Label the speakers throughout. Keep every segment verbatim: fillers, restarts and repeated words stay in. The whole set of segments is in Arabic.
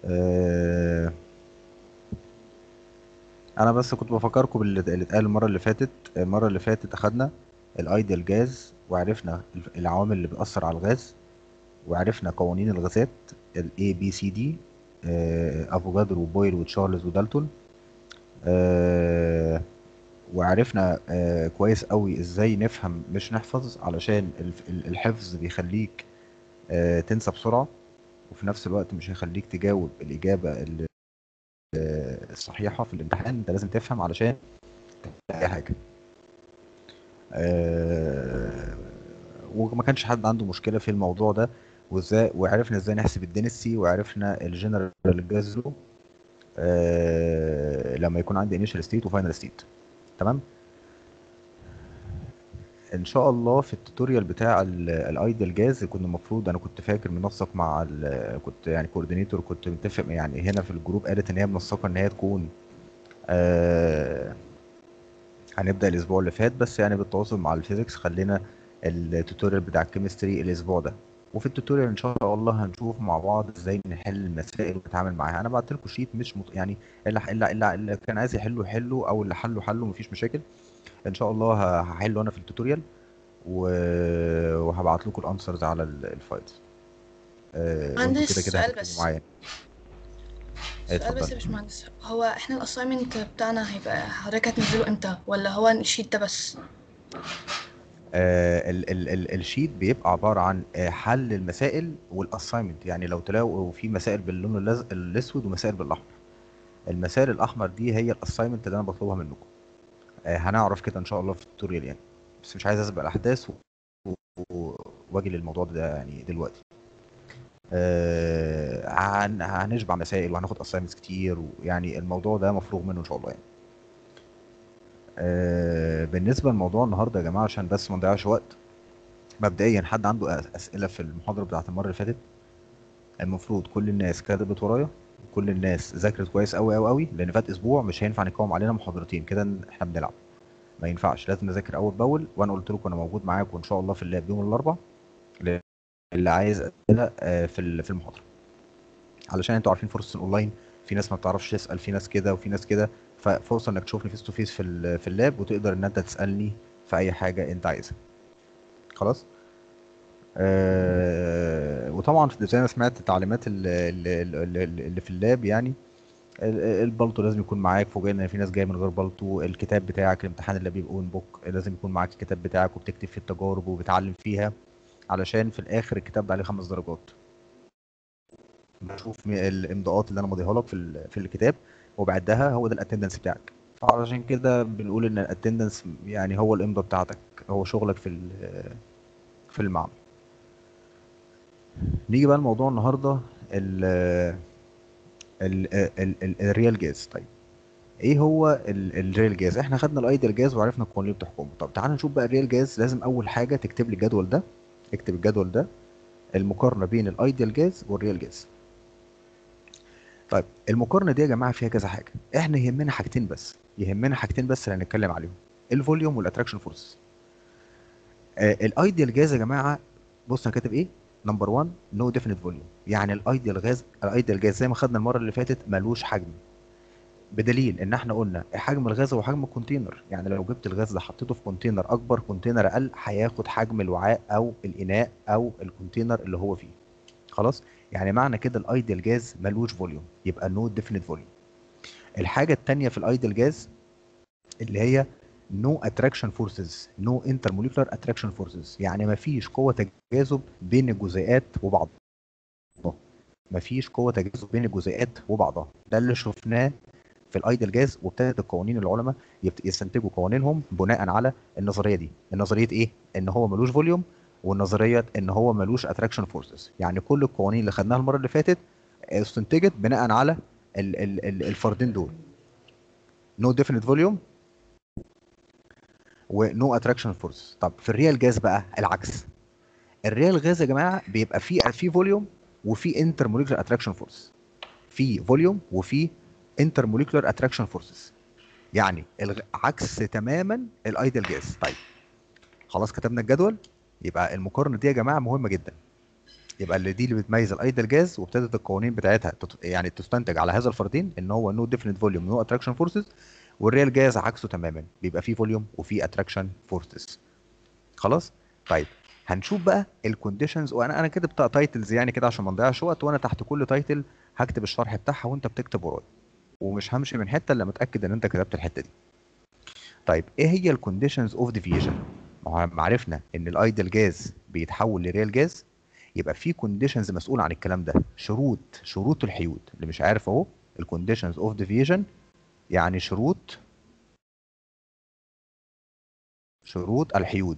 Speaker 1: آه، انا بس كنت بفكركم باللي اللي اتقال المره اللي فاتت. المره اللي فاتت اخدنا الايديال جاز، وعرفنا الف- العوامل اللي بتاثر على الغاز، وعرفنا قوانين الغازات ال A B C D، آه، افوجادرو وبويل وتشارلز ودالتون. آه، وعرفنا آه، كويس قوي ازاي نفهم مش نحفظ، علشان الف- ال- الحفظ بيخليك آه، تنسى بسرعه، وفي نفس الوقت مش هيخليك تجاوب الاجابه ال- الصحيحه في الامتحان. انت لازم تفهم علشان اي حاجه. آه، وما كانش حد عنده مشكله في الموضوع ده. وازاي وعرفنا ازاي نحسب الدنسي، وعرفنا الجنرال جاز لو آه، لما يكون عندي انيشال ستيت وفاينل ستيت. تمام. ان شاء الله في التوتوريال بتاع الايدل جاز كنا المفروض، انا كنت فاكر منسق مع ال- كنت يعني كوردينيتور، كنت متفق يعني هنا في الجروب، قالت ان هي منسقه ان هي تكون آه، هنبدأ الأسبوع اللي فات، بس يعني بالتواصل مع الفيزيكس خلينا التوتوريال بتاع الكيمستري الأسبوع ده. وفي التوتوريال إن شاء الله هنشوف مع بعض إزاي نحل المسائل ونتعامل معاها. أنا بعت لكم شيت مش مط... يعني اللي اللي اللي اللي كان عايز يحله حله، أو اللي حله حله، مفيش مشاكل. إن شاء الله ه- هحله أنا في التوتوريال، و... وهبعت لكم الأنسرز على ال- الفايلز. أه... وأنتوا
Speaker 2: عندي
Speaker 1: كده كده
Speaker 2: سؤال
Speaker 1: هتكتبوا
Speaker 2: بس.
Speaker 1: معايا.
Speaker 2: سؤال
Speaker 1: اتفضل.
Speaker 2: بس يا باشمهندس، هو احنا الاساينمنت بتاعنا هيبقى حضرتك هتنزله امتى، ولا هو الشيت ده بس؟
Speaker 1: آه، ال ال ال الشيت بيبقى عباره عن آه، حل المسائل والاساينمنت. يعني لو تلاقوا في مسائل باللون اللز- الاسود ومسائل بالاحمر، المسائل الاحمر دي هي الاساينمنت اللي انا بطلبها منكم. آه، هنعرف كده ان شاء الله في التوتوريال يعني. بس مش عايز اسبق الاحداث و- و- واجي للموضوع ده يعني دلوقتي. آه، هن- هنشبع مسائل وهناخد اساينمنتس كتير، ويعني الموضوع ده مفروغ منه ان شاء الله يعني. آه، بالنسبه لموضوع النهارده يا جماعه، عشان بس ما نضيعش وقت، مبدئيا حد عنده أس- اسئله في المحاضره بتاعت المره اللي فاتت؟ المفروض كل الناس كتبت ورايا، كل الناس ذاكرت كويس قوي قوي قوي، لان فات اسبوع مش هينفع نقاوم علينا محاضرتين كده إن احنا بنلعب. ما ينفعش، لازم نذاكر اول باول. وانا قلت لكم انا موجود معاكم ان شاء الله في اللاب يوم الاربعاء، اللي عايز اسئله آه، في ال- في المحاضره، علشان انتوا عارفين فرصه الاونلاين، في ناس ما بتعرفش تسال، في ناس كده وفي ناس كده. ففرصه انك تشوفني فيس تو فيس في ال- في اللاب، وتقدر ان انت تسالني في اي حاجه انت عايزها. خلاص. آه، وطبعا زي ما سمعت التعليمات اللي, اللي, اللي في اللاب يعني، ال- البلطو لازم يكون معاك. فوجئنا ان في ناس جايه من غير بلطو. الكتاب بتاعك، الامتحان اللي بيبقى اون بوك، لازم يكون معاك الكتاب بتاعك وبتكتب فيه التجارب وبتعلم فيها، علشان في الاخر الكتاب ده عليه خمس درجات. بشوف م- الامضاءات اللي انا ماضيها لك في ال- في الكتاب وبعدها، هو ده الاتندنس بتاعك. فعلشان كده بنقول ان الاتندنس يعني هو الامضاء بتاعتك، هو شغلك في ال- في المعمل. نيجي بقى لموضوع النهارده، ال ال ال ال الريال جاز. طيب، ايه هو ال- الريال جاز؟ احنا خدنا الايدل جاز وعرفنا القوانين اللي بتحكمه. طب تعال نشوف بقى الريال جاز. لازم اول حاجه تكتب لي الجدول ده. اكتب الجدول ده، المقارنه بين الايدل جاز والريال جاز. طيب المقارنه دي يا جماعه فيها كذا حاجه. احنا يهمنا حاجتين بس، يهمنا حاجتين بس اللي هنتكلم عليهم: الفوليوم والاتراكشن فورس. آه الايدل جاز يا جماعه، بص انا كاتب ايه. نمبر واحد، نو ديفينيت فوليوم. يعني الايدل غاز، الايدل جاز زي ما خدنا المره اللي فاتت ملوش حجم، بدليل ان احنا قلنا حجم الغاز هو حجم الكونتينر. يعني لو جبت الغاز ده حطيته في كونتينر اكبر، كونتينر اقل، هياخد حجم الوعاء او الاناء او الكونتينر اللي هو فيه. خلاص. يعني معنى كده الايدل جاز ملوش فوليوم، يبقى نو ديفينيت فوليوم. الحاجه الثانيه في الايدل جاز اللي هي نو اتراكشن فورسز، نو انترموليكولار اتراكشن فورسز. يعني ما فيش قوه تجاذب بين الجزيئات وبعضها. ما فيش قوه تجاذب بين الجزيئات وبعضها. ده اللي شفناه في الايدل جاز. وابتدت القوانين العلماء يبت- يستنتجوا قوانينهم بناء على النظريه دي. النظريه ايه؟ ان هو ملوش فوليوم، والنظريه ان هو ملوش اتراكشن فورسز. يعني كل القوانين اللي خدناها المره اللي فاتت استنتجت بناء على ال ال ال الفردين دول: نو ديفينيت فوليوم ونو اتراكشن فورس. طب في الريال جاز بقى العكس. الريال غاز يا جماعه بيبقى فيه في فوليوم وفي انتر موليكولار اتراكشن فورس. في فوليوم وفي انتر موليكولار اتراكشن فورسز. يعني الغ... عكس تماما الايدل جاز. طيب خلاص كتبنا الجدول. يبقى المقارنه دي يا جماعه مهمه جدا. يبقى اللي دي اللي بتميز الايدل جاز، وابتدت القوانين بتاعتها تت... يعني تستنتج على هذا الفردين ان هو نو ديفينيت فوليوم نو اتراكشن فورسز. والريال جاز عكسه تماما، بيبقى فيه فوليوم وفيه اتراكشن فورسز. خلاص. طيب هنشوف بقى الكونديشنز، وانا انا كاتب تايتلز يعني كده عشان ما نضيعش وقت، وانا تحت كل تايتل هكتب الشرح بتاعها وانت بتكتب ورايا، ومش همشي من حته الا متاكد ان انت كتبت الحته دي. طيب ايه هي الكونديشنز اوف ديفيجن؟ ما هو عرفنا ان الايدل جاز بيتحول لريال جاز، يبقى في كونديشنز مسؤول عن الكلام ده، شروط شروط الحيود. اللي مش عارف اهو، الكونديشنز اوف ديفيجن يعني شروط شروط الحيود.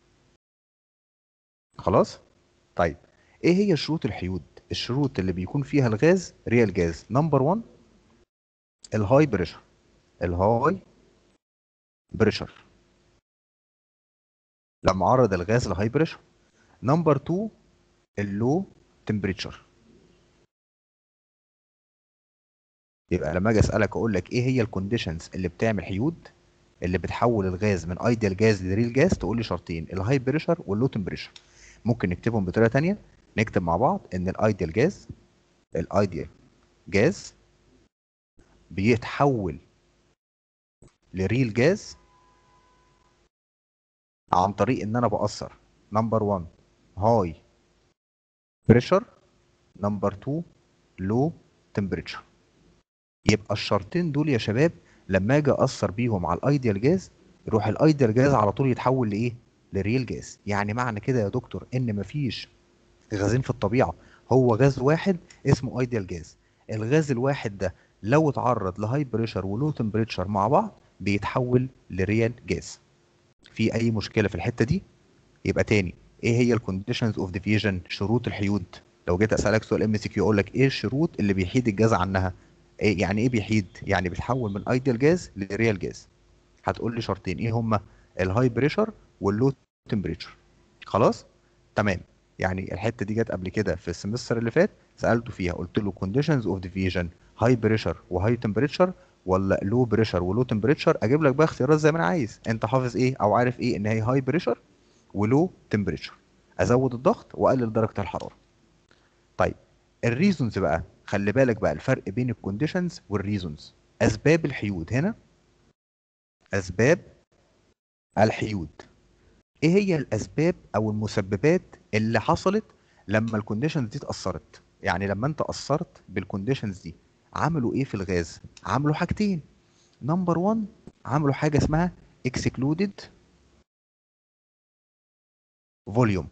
Speaker 1: خلاص. طيب ايه هي شروط الحيود؟ الشروط اللي بيكون فيها الغاز ريال جاز. نمبر واحد الهاي بريشر، الهاي بريشر لما عرض الغاز لهاي بريشر. نمبر اتنين اللو تمبريتشر. يبقى لما اجي اسالك اقول لك ايه هي الكونديشنز اللي بتعمل حيود، اللي بتحول الغاز من ايديال جاز لريل جاز، تقول لي شرطين، الهاي بريشر واللو تمبريتشر. ممكن نكتبهم بطريقه ثانيه، نكتب مع بعض ان الايديال جاز الايديال جاز بيتحول لريل جاز عن طريق ان انا باثر نمبر واحد هاي بريشر، نمبر اتنين لو تمبريتشر. يبقى الشرطين دول يا شباب لما اجي اثر بيهم على الايديال جاز، يروح الايديال جاز على طول يتحول لايه؟ لريل جاز. يعني معنى كده يا دكتور ان مفيش غازين في الطبيعه، هو غاز واحد اسمه ايديال جاز. الغاز الواحد ده لو اتعرض لهاي بريشر ولو تمبريتشر مع بعض بيتحول لريال جاز. في اي مشكله في الحته دي؟ يبقى تاني، ايه هي الكونديشنز اوف ديفيجن؟ شروط الحيود. لو جيت اسالك سؤال ام سي كيو اقول لك ايه الشروط اللي بيحيد الجاز عنها؟ إيه يعني ايه بيحيد؟ يعني بيتحول من ايديال جاز لريال جاز. هتقول لي شرطين، ايه هما؟ الهاي بريشر واللو تمبريتشر. خلاص. تمام. يعني الحته دي جت قبل كده في السمستر اللي فات، سالته فيها قلت له كونديشنز اوف ديفيجن هاي بريشر وهاي تمبريتشر ولا لو بريشر ولو تمبريتشر. اجيب لك بقى اختيارات زي ما انا عايز، انت حافظ ايه او عارف ايه ان هي هاي بريشر ولو تمبريتشر، ازود الضغط واقلل درجه الحراره. طيب الريزونز بقى، خلي بالك بقى الفرق بين الكونديشنز والريزونز. اسباب الحيود هنا، اسباب الحيود، ايه هي الاسباب او المسببات اللي حصلت لما الكونديشنز دي اتاثرت؟ يعني لما انت اثرت بالكونديشنز دي عملوا ايه في الغاز؟ عملوا حاجتين. نمبر واحد عملوا حاجه اسمها اكسكلودد فوليوم.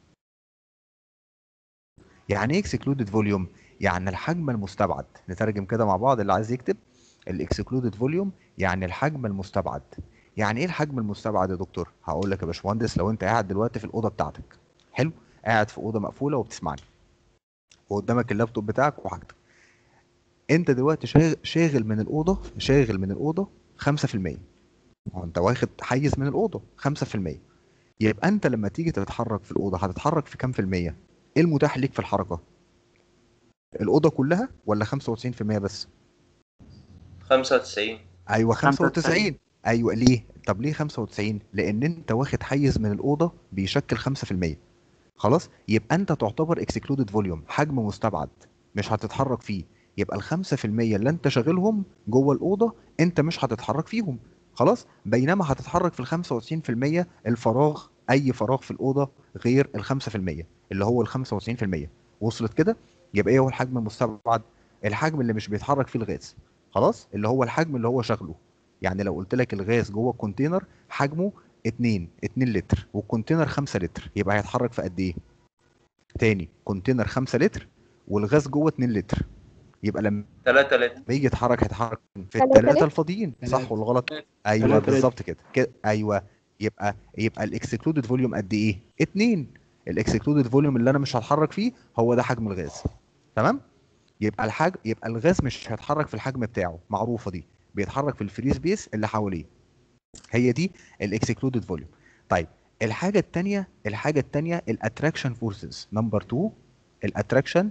Speaker 1: يعني ايه اكسكلودد فوليوم؟ يعني الحجم المستبعد. نترجم كده مع بعض اللي عايز يكتب. الاكسكلودد فوليوم يعني الحجم المستبعد. يعني ايه الحجم المستبعد يا دكتور؟ هقول لك يا باشمهندس، لو انت قاعد دلوقتي في الاوضه بتاعتك، حلو، قاعد في اوضه مقفوله وبتسمعني وقدامك اللابتوب بتاعك وحاجتك، انت دلوقتي شاغ- شاغل من الاوضه شاغل من الاوضه خمسة في المية. هو انت واخد حيز من الاوضه خمسة في المية. يبقى انت لما تيجي تتحرك في الاوضه هتتحرك في كام في المية؟ ايه المتاح ليك في الحركه؟ الاوضه كلها ولا خمسة وتسعين في المية بس؟
Speaker 3: خمسة وتسعين.
Speaker 1: ايوه
Speaker 4: خمسة وتسعين.
Speaker 1: خمسة وتسعين. ايوه ليه؟ طب ليه خمسة وتسعين؟ لان انت واخد حيز من الاوضه بيشكل خمسة في المية. خلاص. يبقى انت تعتبر اكسكلودد فوليوم، حجم مستبعد مش هتتحرك فيه. يبقى ال خمسة في المية اللي انت شاغلهم جوه الاوضه انت مش هتتحرك فيهم. خلاص. بينما هتتحرك في ال خمسة وتسعين في المية الفراغ، اي فراغ في الاوضه غير ال خمسة في المية اللي هو ال خمسة وتسعين في المية. وصلت كده؟ يبقى ايه هو الحجم المستبعد؟ الحجم اللي مش بيتحرك فيه الغاز. خلاص. اللي هو الحجم اللي هو شغله. يعني لو قلت لك الغاز جوه الكونتينر حجمه اتنين اتنين لتر والكونتينر خمسة لتر، يبقى هيتحرك في قد ايه؟ تاني، كونتينر خمسة لتر والغاز جوه اتنين لتر، يبقى لما
Speaker 3: تلاتة لتر.
Speaker 1: يجي يتحرك هيتحرك في
Speaker 5: تلاتة
Speaker 1: الثلاثه
Speaker 5: لتر.
Speaker 1: الفاضيين، صح
Speaker 4: تلاتة.
Speaker 1: ولا غلط؟ ايوه
Speaker 4: تلاتة لتر.
Speaker 1: بالظبط كده كده ايوه. يبقى يبقى الاكسكلودد فوليوم قد ايه؟ اتنين. الاكسكلودد فوليوم اللي انا مش هتحرك فيه هو ده حجم الغاز. تمام. يبقى الحجم، يبقى الغاز مش هيتحرك في الحجم بتاعه، معروفه دي، بيتحرك في الفري سبيس اللي حواليه. هي دي الاكسكلودد فوليوم. طيب الحاجه الثانيه الحاجه الثانيه الاتراكشن فورسز. نمبر اتنين الاتراكشن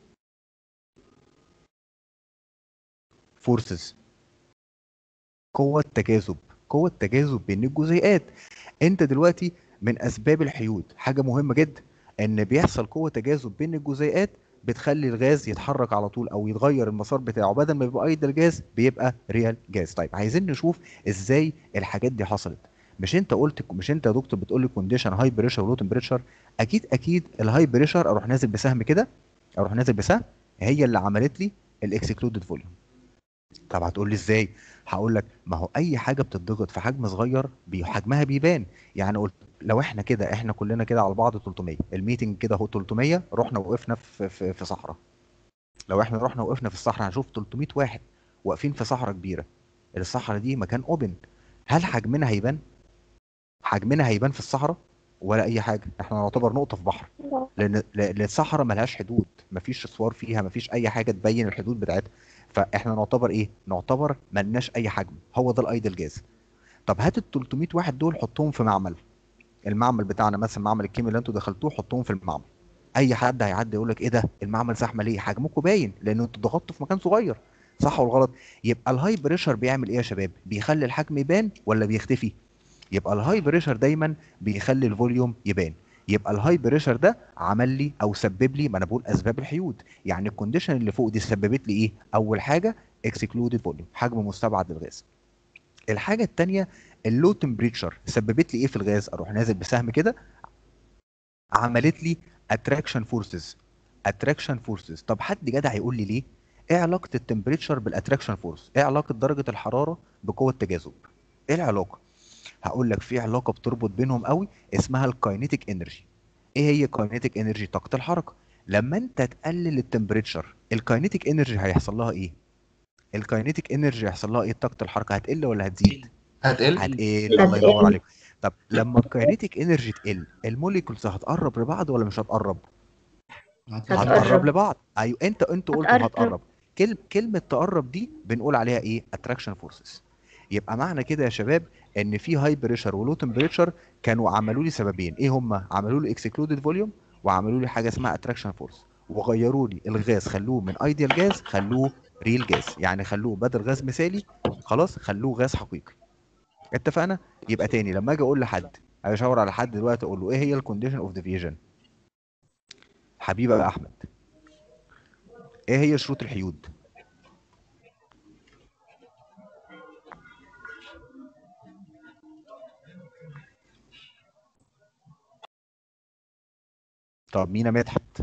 Speaker 1: فورسز، قوة تجاذب. قوة تجاذب بين الجزيئات. انت دلوقتي من اسباب الحيود حاجة مهمة جدا، ان بيحصل قوه تجاذب بين الجزيئات بتخلي الغاز يتحرك على طول او يتغير المسار بتاعه، بدل ما يبقى ايدل جاز بيبقى ريال جاز. طيب عايزين نشوف ازاي الحاجات دي حصلت. مش انت قلت مش انت يا دكتور بتقول لي كونديشن هاي بريشر ولو تمبريتشر؟ اكيد اكيد الهاي بريشر اروح نازل بسهم كده، اروح نازل بسهم، هي اللي عملت لي الاكسكلودد فوليوم. طب هتقول لي ازاي؟ هقول لك ما هو اي حاجه بتتضغط في حجم صغير بي- حجمها بيبان. يعني قلت لو احنا كده احنا كلنا كده على بعض تلتمية، الميتنج كده اهو تلتمية، رحنا وقفنا في في, في صحراء. لو احنا رحنا وقفنا في الصحراء هنشوف تلتمية واحد واقفين في صحراء كبيره. الصحراء دي مكان اوبن، هل حجمنا هيبان؟ حجمنا هيبان في الصحراء ولا اي حاجه؟ احنا نعتبر نقطه في بحر، لان لأن الصحراء ملهاش حدود، مفيش اسوار فيها، مفيش اي حاجه تبين الحدود بتاعتها. فاحنا نعتبر ايه؟ نعتبر ملناش اي حجم، هو ده الايدل جاز. طب هات ال تلتمية واحد دول حطهم في معمل، المعمل بتاعنا مثلا معمل الكيمياء اللي انتوا دخلتوه، حطهم في المعمل. اي حد هيعدي يقول لك ايه ده المعمل زحمه ليه؟ حجمكم باين لان انتوا ضغطتوا في مكان صغير، صح ولا غلط؟ يبقى الهاي بريشر بيعمل ايه يا شباب؟ بيخلي الحجم يبان ولا بيختفي؟ يبقى الهاي بريشر دايما بيخلي الفوليوم يبان. يبقى الهاي بريشر ده عمل لي او سبب لي، ما انا بقول اسباب الحيود، يعني الكونديشن اللي فوق دي سببت لي ايه؟ اول حاجه اكسكلودد فوليوم، حجم مستبعد للغاز. الحاجه الثانيه اللو تمبريتشر سببت لي ايه في الغاز؟ اروح نازل بسهم كده، عملت لي اتراكشن فورسز. اتراكشن فورسز، طب حد جدع يقول لي ليه؟ ايه علاقه التمبريتشر بالاتراكشن فورس؟ ايه علاقه درجه الحراره بقوه التجاذب؟ ايه العلاقه؟ هقول لك في علاقه بتربط بينهم قوي اسمها الكاينيتيك انرجي. ايه هي كاينيتيك انرجي؟ طاقه الحركه. لما انت تقلل التمبريتشر الكاينيتيك انرجي هيحصل لها ايه؟ الكاينيتيك انرجي هيحصل لها ايه؟ طاقه الحركه هتقل ولا هتزيد؟
Speaker 4: هتقل.
Speaker 1: هتقل، الله ينور عليك. طب لما الكاينيتيك انرجي تقل الموليكولز هتقرب لبعض ولا مش هتقرب؟ هتقرب
Speaker 5: هتقرب.
Speaker 1: لبعض. ايوه انت انت قلتوا
Speaker 5: هتقرب.
Speaker 1: هتقرب. كلمه كلمه تقرب دي بنقول عليها ايه؟ اتراكشن فورسز. يبقى معنى كده يا شباب ان في هاي بريشر ولو تمبريتشر كانوا عملوا لي سببين، ايه هما؟ عملوا لي اكسكلودد فوليوم، وعملوا لي حاجه اسمها اتراكشن فورس، وغيروا لي الغاز، خلوه من ايديال جاز خلوه ريل جاز، يعني خلوه بدل غاز مثالي خلاص خلوه غاز حقيقي. اتفقنا؟ يبقى تاني لما اجي اقول لحد، اشاور على حد دلوقتي اقول له ايه هي الكونديشن اوف ديفيجن؟ حبيبي يا احمد، ايه هي شروط الحيود؟ طب مين يا مدحت؟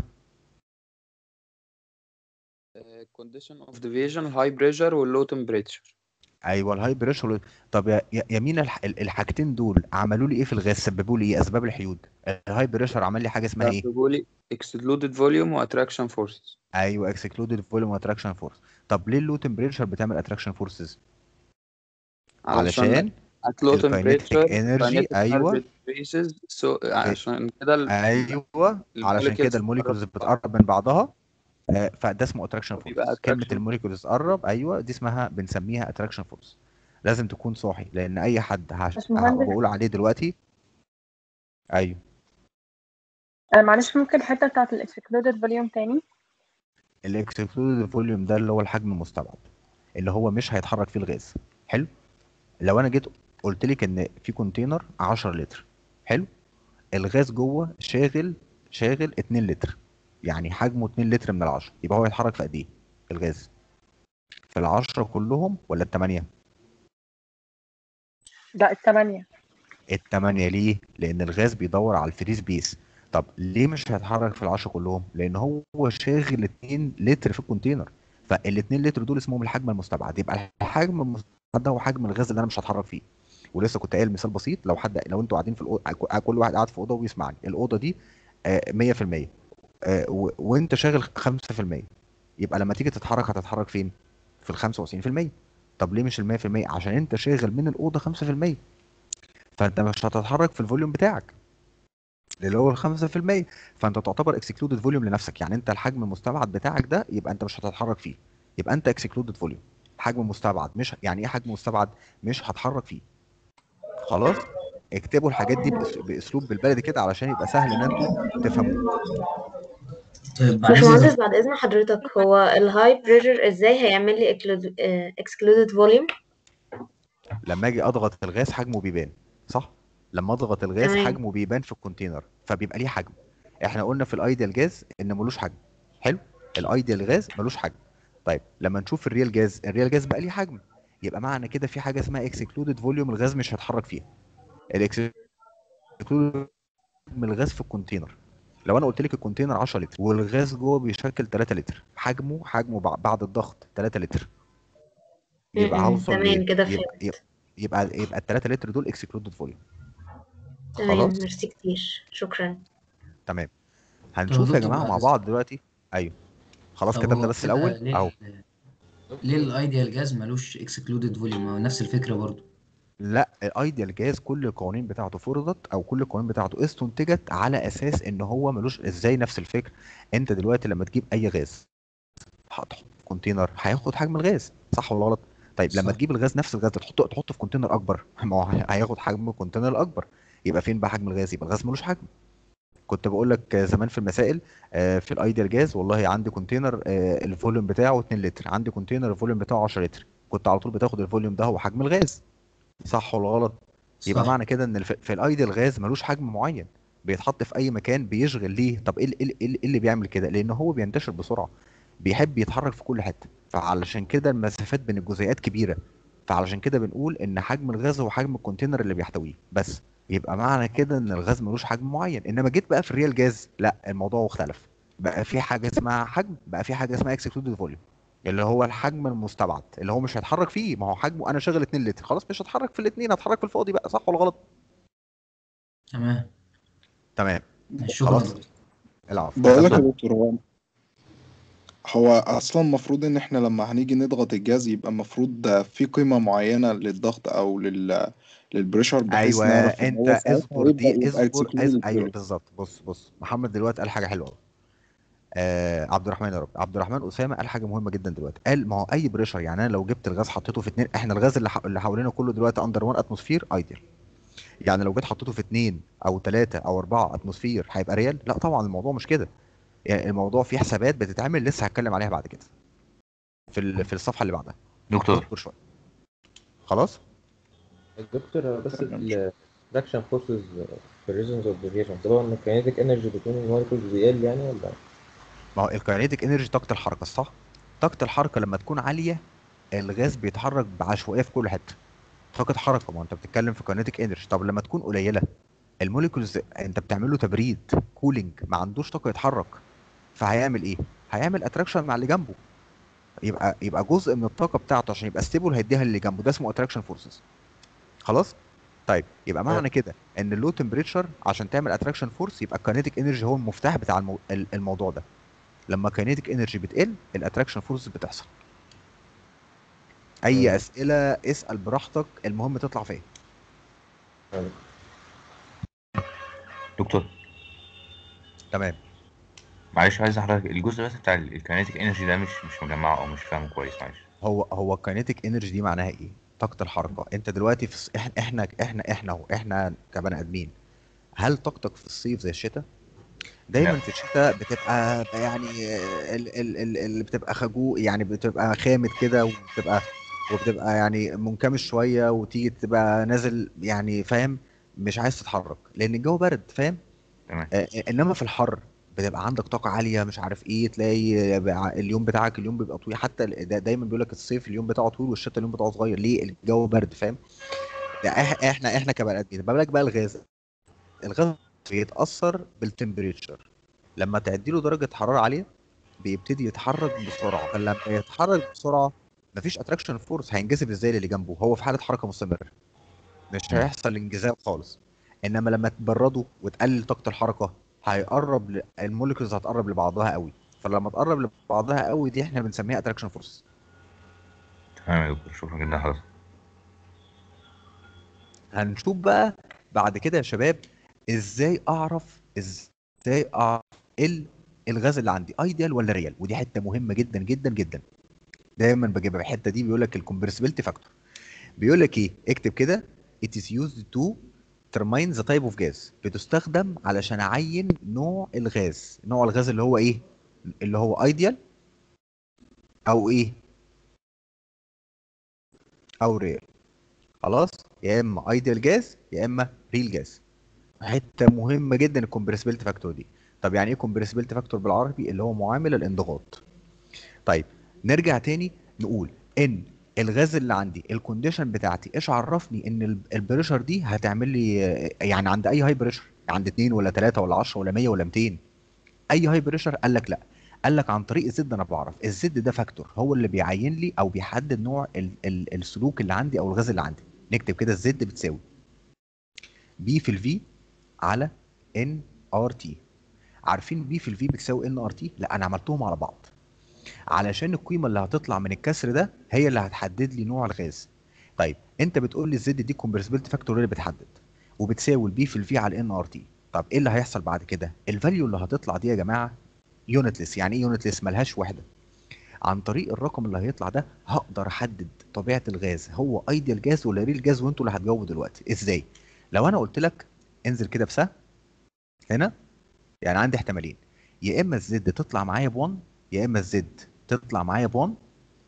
Speaker 4: condition of division high pressure والlow temperature.
Speaker 1: ايوه الهاي بريشر. طب يا يا يا مين الح... ال- الحاجتين دول عملوا لي ايه في الغاز؟ سببوا لي ايه؟ اسباب الحيود. الهاي بريشر عمل لي حاجه اسمها ايه؟
Speaker 4: سببوا لي excluded volume و attraction forces.
Speaker 1: ايوه اكسكلودد فوليوم اتراكشن فورس. طب ليه اللو تمبريتشر بتعمل اتراكشن فورسز؟
Speaker 4: علشان
Speaker 1: علشان
Speaker 4: at low
Speaker 1: الكاينيتيك
Speaker 4: temperature
Speaker 1: انرجي،
Speaker 4: kinetic
Speaker 1: ايوه.
Speaker 4: energy decreases so
Speaker 1: إيه،
Speaker 4: عشان كده ال-
Speaker 1: ايوه علشان كده
Speaker 4: الموليكيولز بتقرب
Speaker 1: الموليكولز
Speaker 4: من بعض
Speaker 1: بتقرب من بعضها. آه، فده اسمه اتراكشن
Speaker 4: وبيبقى
Speaker 1: فورس. كلمه
Speaker 4: attraction.
Speaker 1: الموليكولز تقرب، ايوه دي اسمها بنسميها اتراكشن فورس. لازم تكون صاحي لان اي حد هش...
Speaker 5: بس
Speaker 1: ه-
Speaker 5: مهندس،
Speaker 1: بقول عليه دلوقتي. ايوه
Speaker 5: أنا معلش ممكن الحتة بتاعت ال excluded volume تاني؟
Speaker 1: الاكسكلودد فوليوم ده اللي هو الحجم المستبعد، اللي هو مش هيتحرك فيه الغاز. حلو. لو انا جيت قلت لك ان في كونتينر عشرة لتر، حلو، الغاز جوه شاغل شاغل اتنين لتر، يعني حجمه اتنين لتر من العشرة، يبقى هو يتحرك في قد ايه الغاز؟ في العشرة كلهم ولا التمانية؟
Speaker 5: ده التمانية.
Speaker 1: التمانية. ليه؟ لان الغاز بيدور على الفري سبيس. طب ليه مش هيتحرك في العشرة كلهم؟ لان هو شاغل اتنين لتر في الكونتينر، فال اتنين لتر دول اسمهم الحجم المستبعد. يبقى الحجم المستبعد ده هو حجم الغاز اللي انا مش هتحرك فيه. ولسه كنت قايل مثال بسيط، لو حد لو انتوا قاعدين في الأوضة، كل واحد قاعد في اوضه وبيسمعني، الاوضه دي آه، مية في المية، آه، و- وانت شاغل خمسة في المية، يبقى لما تيجي تتحرك هتتحرك فين؟ في ال خمسة وتسعين في المية. طب ليه مش ال مية في المية؟ عشان انت شاغل من الاوضه خمسة في المية، فانت مش هتتحرك في الفوليوم بتاعك اللي هو ال خمسة في المية، فانت تعتبر اكسكلودد فوليوم لنفسك. يعني انت الحجم المستبعد بتاعك ده يبقى انت مش هتتحرك فيه، يبقى انت اكسكلودد فوليوم. حجم مستبعد، مش يعني ايه حجم مستبعد؟ مش هتحرك فيه. خلاص. اكتبوا الحاجات دي بأس- باسلوب بالبلدي كده علشان يبقى سهل ان انتوا تفهموه.
Speaker 6: طيب بعد اذن باشمهندس، بعد إذن حضرتك، هو الهاي بريشر ازاي هيعمل لي excluded volume؟
Speaker 1: لما اجي اضغط الغاز حجمه بيبان، صح؟ لما اضغط الغاز
Speaker 6: تمام.
Speaker 1: حجمه بيبان في الكونتينر فبيبقى ليه حجم. احنا قلنا في الايديال جاز ان ملوش حجم. حلو. الايديال غاز ملوش حجم. طيب لما نشوف الريال جاز، الريال جاز بقى ليه حجم. يبقى معنى كده في حاجه اسمها اكسكلودد فوليوم، الغاز مش هيتحرك فيها. الاكسكلودد من الغاز في الكونتينر. لو انا قلت لك الكونتينر عشرة لتر والغاز جوه بيشكل تلاتة لتر، حجمه حجمه بع- بعد الضغط تلاتة لتر، يبقى
Speaker 6: م-م.
Speaker 1: هوصل لايه؟
Speaker 6: تمام كده
Speaker 1: يبقى
Speaker 6: فهمت.
Speaker 1: يبقى يبقى ال تلاتة لتر دول اكسكلودد فوليوم.
Speaker 6: تمام،
Speaker 1: خلاص.
Speaker 6: ميرسي كتير، شكرا.
Speaker 1: تمام.
Speaker 7: طب يا
Speaker 1: هنشوف يا
Speaker 7: دكتور
Speaker 1: جماعه
Speaker 7: بعد
Speaker 1: مع
Speaker 7: إذنك،
Speaker 1: بعض دلوقتي. ايوه. خلاص
Speaker 7: طب
Speaker 1: كتبنا
Speaker 7: هو
Speaker 1: بس الاول
Speaker 7: كده ليه
Speaker 1: اهو.
Speaker 7: ال- ليه الايديال جاز ملوش اكسكلودد فوليوم؟ ما هو نفس الفكره برضو.
Speaker 1: لا، الايديال جاز كل القوانين بتاعته فرضت، او كل القوانين بتاعته استنتجت على اساس ان هو ملوش. ازاي؟ نفس الفكره. انت دلوقتي لما تجيب اي غاز هتحطه في كونتينر هياخد حجم الغاز، صح ولا غلط؟ طيب لما
Speaker 7: صح.
Speaker 1: تجيب الغاز، نفس الغاز ده، تحطه تحطه في كونتينر اكبر ما هو هياخد حجم الكونتينر الاكبر. يبقى فين بقى حجم الغاز؟ يبقى الغاز ملوش حجم. كنت بقول لك زمان في المسائل، آه، في الايديال جاز والله عندي كونتينر آه، الفوليوم بتاعه اتنين لتر، عندي كونتينر الفوليوم بتاعه عشرة لتر، كنت على طول بتاخد الفوليوم ده هو حجم الغاز، صح ولا غلط؟ يبقى
Speaker 7: صح.
Speaker 1: معنى كده ان الف- في الايديال غاز ملوش حجم معين، بيتحط في اي مكان بيشغل. ليه؟ طب ايه ال- ايه ال- ايه اللي بيعمل كده؟ لان هو بينتشر بسرعه، بيحب يتحرك في كل حته، فعلشان كده المسافات بين الجزيئات كبيره، فعلشان كده بنقول ان حجم الغاز هو حجم الكونتينر اللي بيحتويه بس. يبقى معنى كده ان الغاز ملوش حجم معين. انما جيت بقى في الريال جاز، لا، الموضوع اختلف. بقى في حاجه اسمها حجم، بقى في حاجه اسمها اكسكلودد فوليوم، اللي هو الحجم المستبعد، اللي هو مش هيتحرك فيه. ما هو حجمه انا شغل اتنين لتر، خلاص مش هتحرك في الاثنين، هتحرك في الفاضي بقى، صح ولا غلط؟
Speaker 7: تمام.
Speaker 1: تمام.
Speaker 7: شكرا يا
Speaker 1: خلاص.
Speaker 7: دكتور.
Speaker 1: العفو،
Speaker 8: بقول لك يا
Speaker 1: كتبنا.
Speaker 8: دكتور، هو هو اصلا المفروض ان احنا لما هنيجي نضغط الجهاز يبقى المفروض في قيمة معينة للضغط او لل للبريشر، بحيث
Speaker 1: ايوه.
Speaker 8: نعرف ان
Speaker 1: انت
Speaker 8: هو ساعتها
Speaker 1: اصبر
Speaker 8: يبدأ
Speaker 1: دي،
Speaker 8: يبقى
Speaker 1: اصبر أز...
Speaker 8: اكسكلودد
Speaker 1: ايوه
Speaker 8: بريشر.
Speaker 1: بالظبط. بص بص محمد دلوقتي قال حاجه حلوه قوي. آه عبد الرحمن، يا رب، عبد الرحمن اسامه قال حاجه مهمه جدا دلوقتي. قال ما هو اي بريشر، يعني انا لو جبت الغاز حطيته في اتنين، احنا الغاز اللي, ح... اللي حوالينا كله دلوقتي اندر واحد اتموسفير ايديال، يعني لو جيت حطيته في اتنين او تلاتة او اربعة اتموسفير هيبقى ريال؟ لا طبعا، الموضوع مش كده. يعني الموضوع فيه حسابات بتتعمل، لسه هتكلم عليها بعد كده في ال... في الصفحه اللي بعدها.
Speaker 9: دكتور
Speaker 1: اصبر شويه. خلاص.
Speaker 10: الدكتور بس
Speaker 8: تمام.
Speaker 10: الفراكشن فورسز في الريزونز اوف ديفيشن طبعا الكاينيتيك انرجي بتكون المولكيولز بيقل يعني ولا؟
Speaker 1: ما هو الكاينيتيك انرجي طاقه الحركه، صح؟ طاقه الحركه لما تكون عاليه الغاز بيتحرك بعشوائيه في كل حته. طاقه حركه، ما انت بتتكلم في كاينيتيك انرجي. طب لما تكون قليله، الموليكولز انت بتعمل له تبريد، كولينج، ما عندوش طاقه يتحرك، فهيعمل ايه؟ هيعمل اتراكشن مع اللي جنبه. يبقى يبقى جزء من الطاقه بتاعته عشان يبقى ستيبل هيديها للي جنبه، ده اسمه اتراكشن فورسز. خلاص. طيب يبقى معنى كده ان اللو تمبريتشر عشان تعمل اتراكشن فورس، يبقى الكاينيتيك انرجي هو المفتاح بتاع المو... ال- الموضوع ده. لما الكاينيتيك انرجي بتقل الاتراكشن فورس بتحصل. اي اسئله اسال براحتك، المهم تطلع فين.
Speaker 9: دكتور
Speaker 1: تمام.
Speaker 9: معلش، عايز حضرتك الجزء بس بتاع الكينيتيك انرجي ده مش مش مجمعه او مش فاهمه كويس، معلش.
Speaker 1: هو هو الكاينيتيك انرجي دي معناها ايه؟ طاقه الحركه. انت دلوقتي في الص- احنا احنا احنا احنا اهو احنا كبني ادمين، هل طاقتك في الصيف زي الشتاء؟
Speaker 9: لا.
Speaker 1: دايما في الشتاء بتبقى يعني ال- ال- ال- اللي بتبقى خجو، يعني بتبقى خامد كده، وبتبقى وبتبقى يعني منكمش شويه، وتيجي تبقى نازل يعني، فاهم؟ مش عايز تتحرك لان الجو برد، فاهم؟
Speaker 9: تمام.
Speaker 1: آه، انما في الحر بتبقى عندك طاقه عاليه، مش عارف ايه، تلاقي بع- اليوم بتاعك اليوم بيبقى طويل. حتى ال- دا- دايما بيقول لك الصيف اليوم بتاعه طويل والشتاء اليوم بتاعه صغير. ليه؟ الجو برد، فاهم؟ ده إح- احنا احنا كبني ادمين، ما بالك بقى الغاز. الغاز بيتاثر بالتمبريتشر، لما تعدي له درجه حراره عاليه بيبتدي يتحرك بسرعه، فلما يتحرك بسرعه مفيش اتراكشن فورس، هينجذب ازاي للي جنبه؟ هو في حاله حركه مستمره، مش
Speaker 9: مم.
Speaker 1: هيحصل انجذاب خالص. انما لما تبرده وتقلل طاقه الحركه هيقرب ل... الموليكولز هتقرب لبعضها قوي، فلما تقرب لبعضها قوي دي احنا بنسميها اتراكشن فورس.
Speaker 9: تمام يا دكتور، شكرا جدا لحضرتك.
Speaker 1: هنشوف بقى بعد كده يا شباب ازاي اعرف ازاي اعرف ال... الغاز اللي عندي ايديال ولا ريال. ودي حته مهمه جدا جدا جدا، دايما بجيبها الحته دي. بيقول لك الكومبرسبيلتي فاكتور، بيقول لك ايه؟ اكتب كده: it is used to determine the type of gas، بتستخدم علشان اعين نوع الغاز. نوع الغاز اللي هو ايه؟ اللي هو ايديال او ايه؟ او ريال. خلاص. يا اما ايديال جاز يا اما ريل جاز. حته مهمه جدا الكومبرسبيلتي فاكتور دي. طب يعني ايه كومبريسبيلتي فاكتور بالعربي؟ اللي هو معامل الانضغاط. طيب نرجع تاني نقول ان الغاز اللي عندي الكونديشن بتاعتي ايش عرفني ان ال- البريشر دي هتعمل لي آه، يعني عند اي هاي بريشر، عند اتنين ولا تلاتة ولا عشرة ولا مية ولا ميتين، اي هاي بريشر؟ قال لك لا، قال لك عن طريق الزد. انا بعرف الزد ده فاكتور هو اللي بيعين لي او بيحدد نوع ال ال السلوك اللي عندي او الغاز اللي عندي. نكتب كده الزد بتساوي بي في الفي على ان ار تي. عارفين بي في الفي بتساوي ان ار تي؟ لا انا عملتهم على بعض علشان القيمه اللي هتطلع من الكسر ده هي اللي هتحدد لي نوع الغاز. طيب انت بتقول لي الزد دي كومبرسبيلتي فاكتور اللي بتحدد، وبتساوي البي في الفي على ان ار تي. طب ايه اللي هيحصل بعد كده؟ الفاليو اللي هتطلع دي يا جماعه يونتلس. يعني ايه يونتلس؟ ملهاش وحده. عن طريق الرقم اللي هيطلع ده هقدر احدد طبيعه الغاز، هو ايديال جاز ولا ريل جاز، وانتوا اللي هتجاوبوا دلوقتي. ازاي؟ لو انا قلت لك انزل كده بسهم هنا، يعني عندي احتمالين، يا اما الزد تطلع معايا ب واحد، يا اما الزد تطلع معايا ب واحد،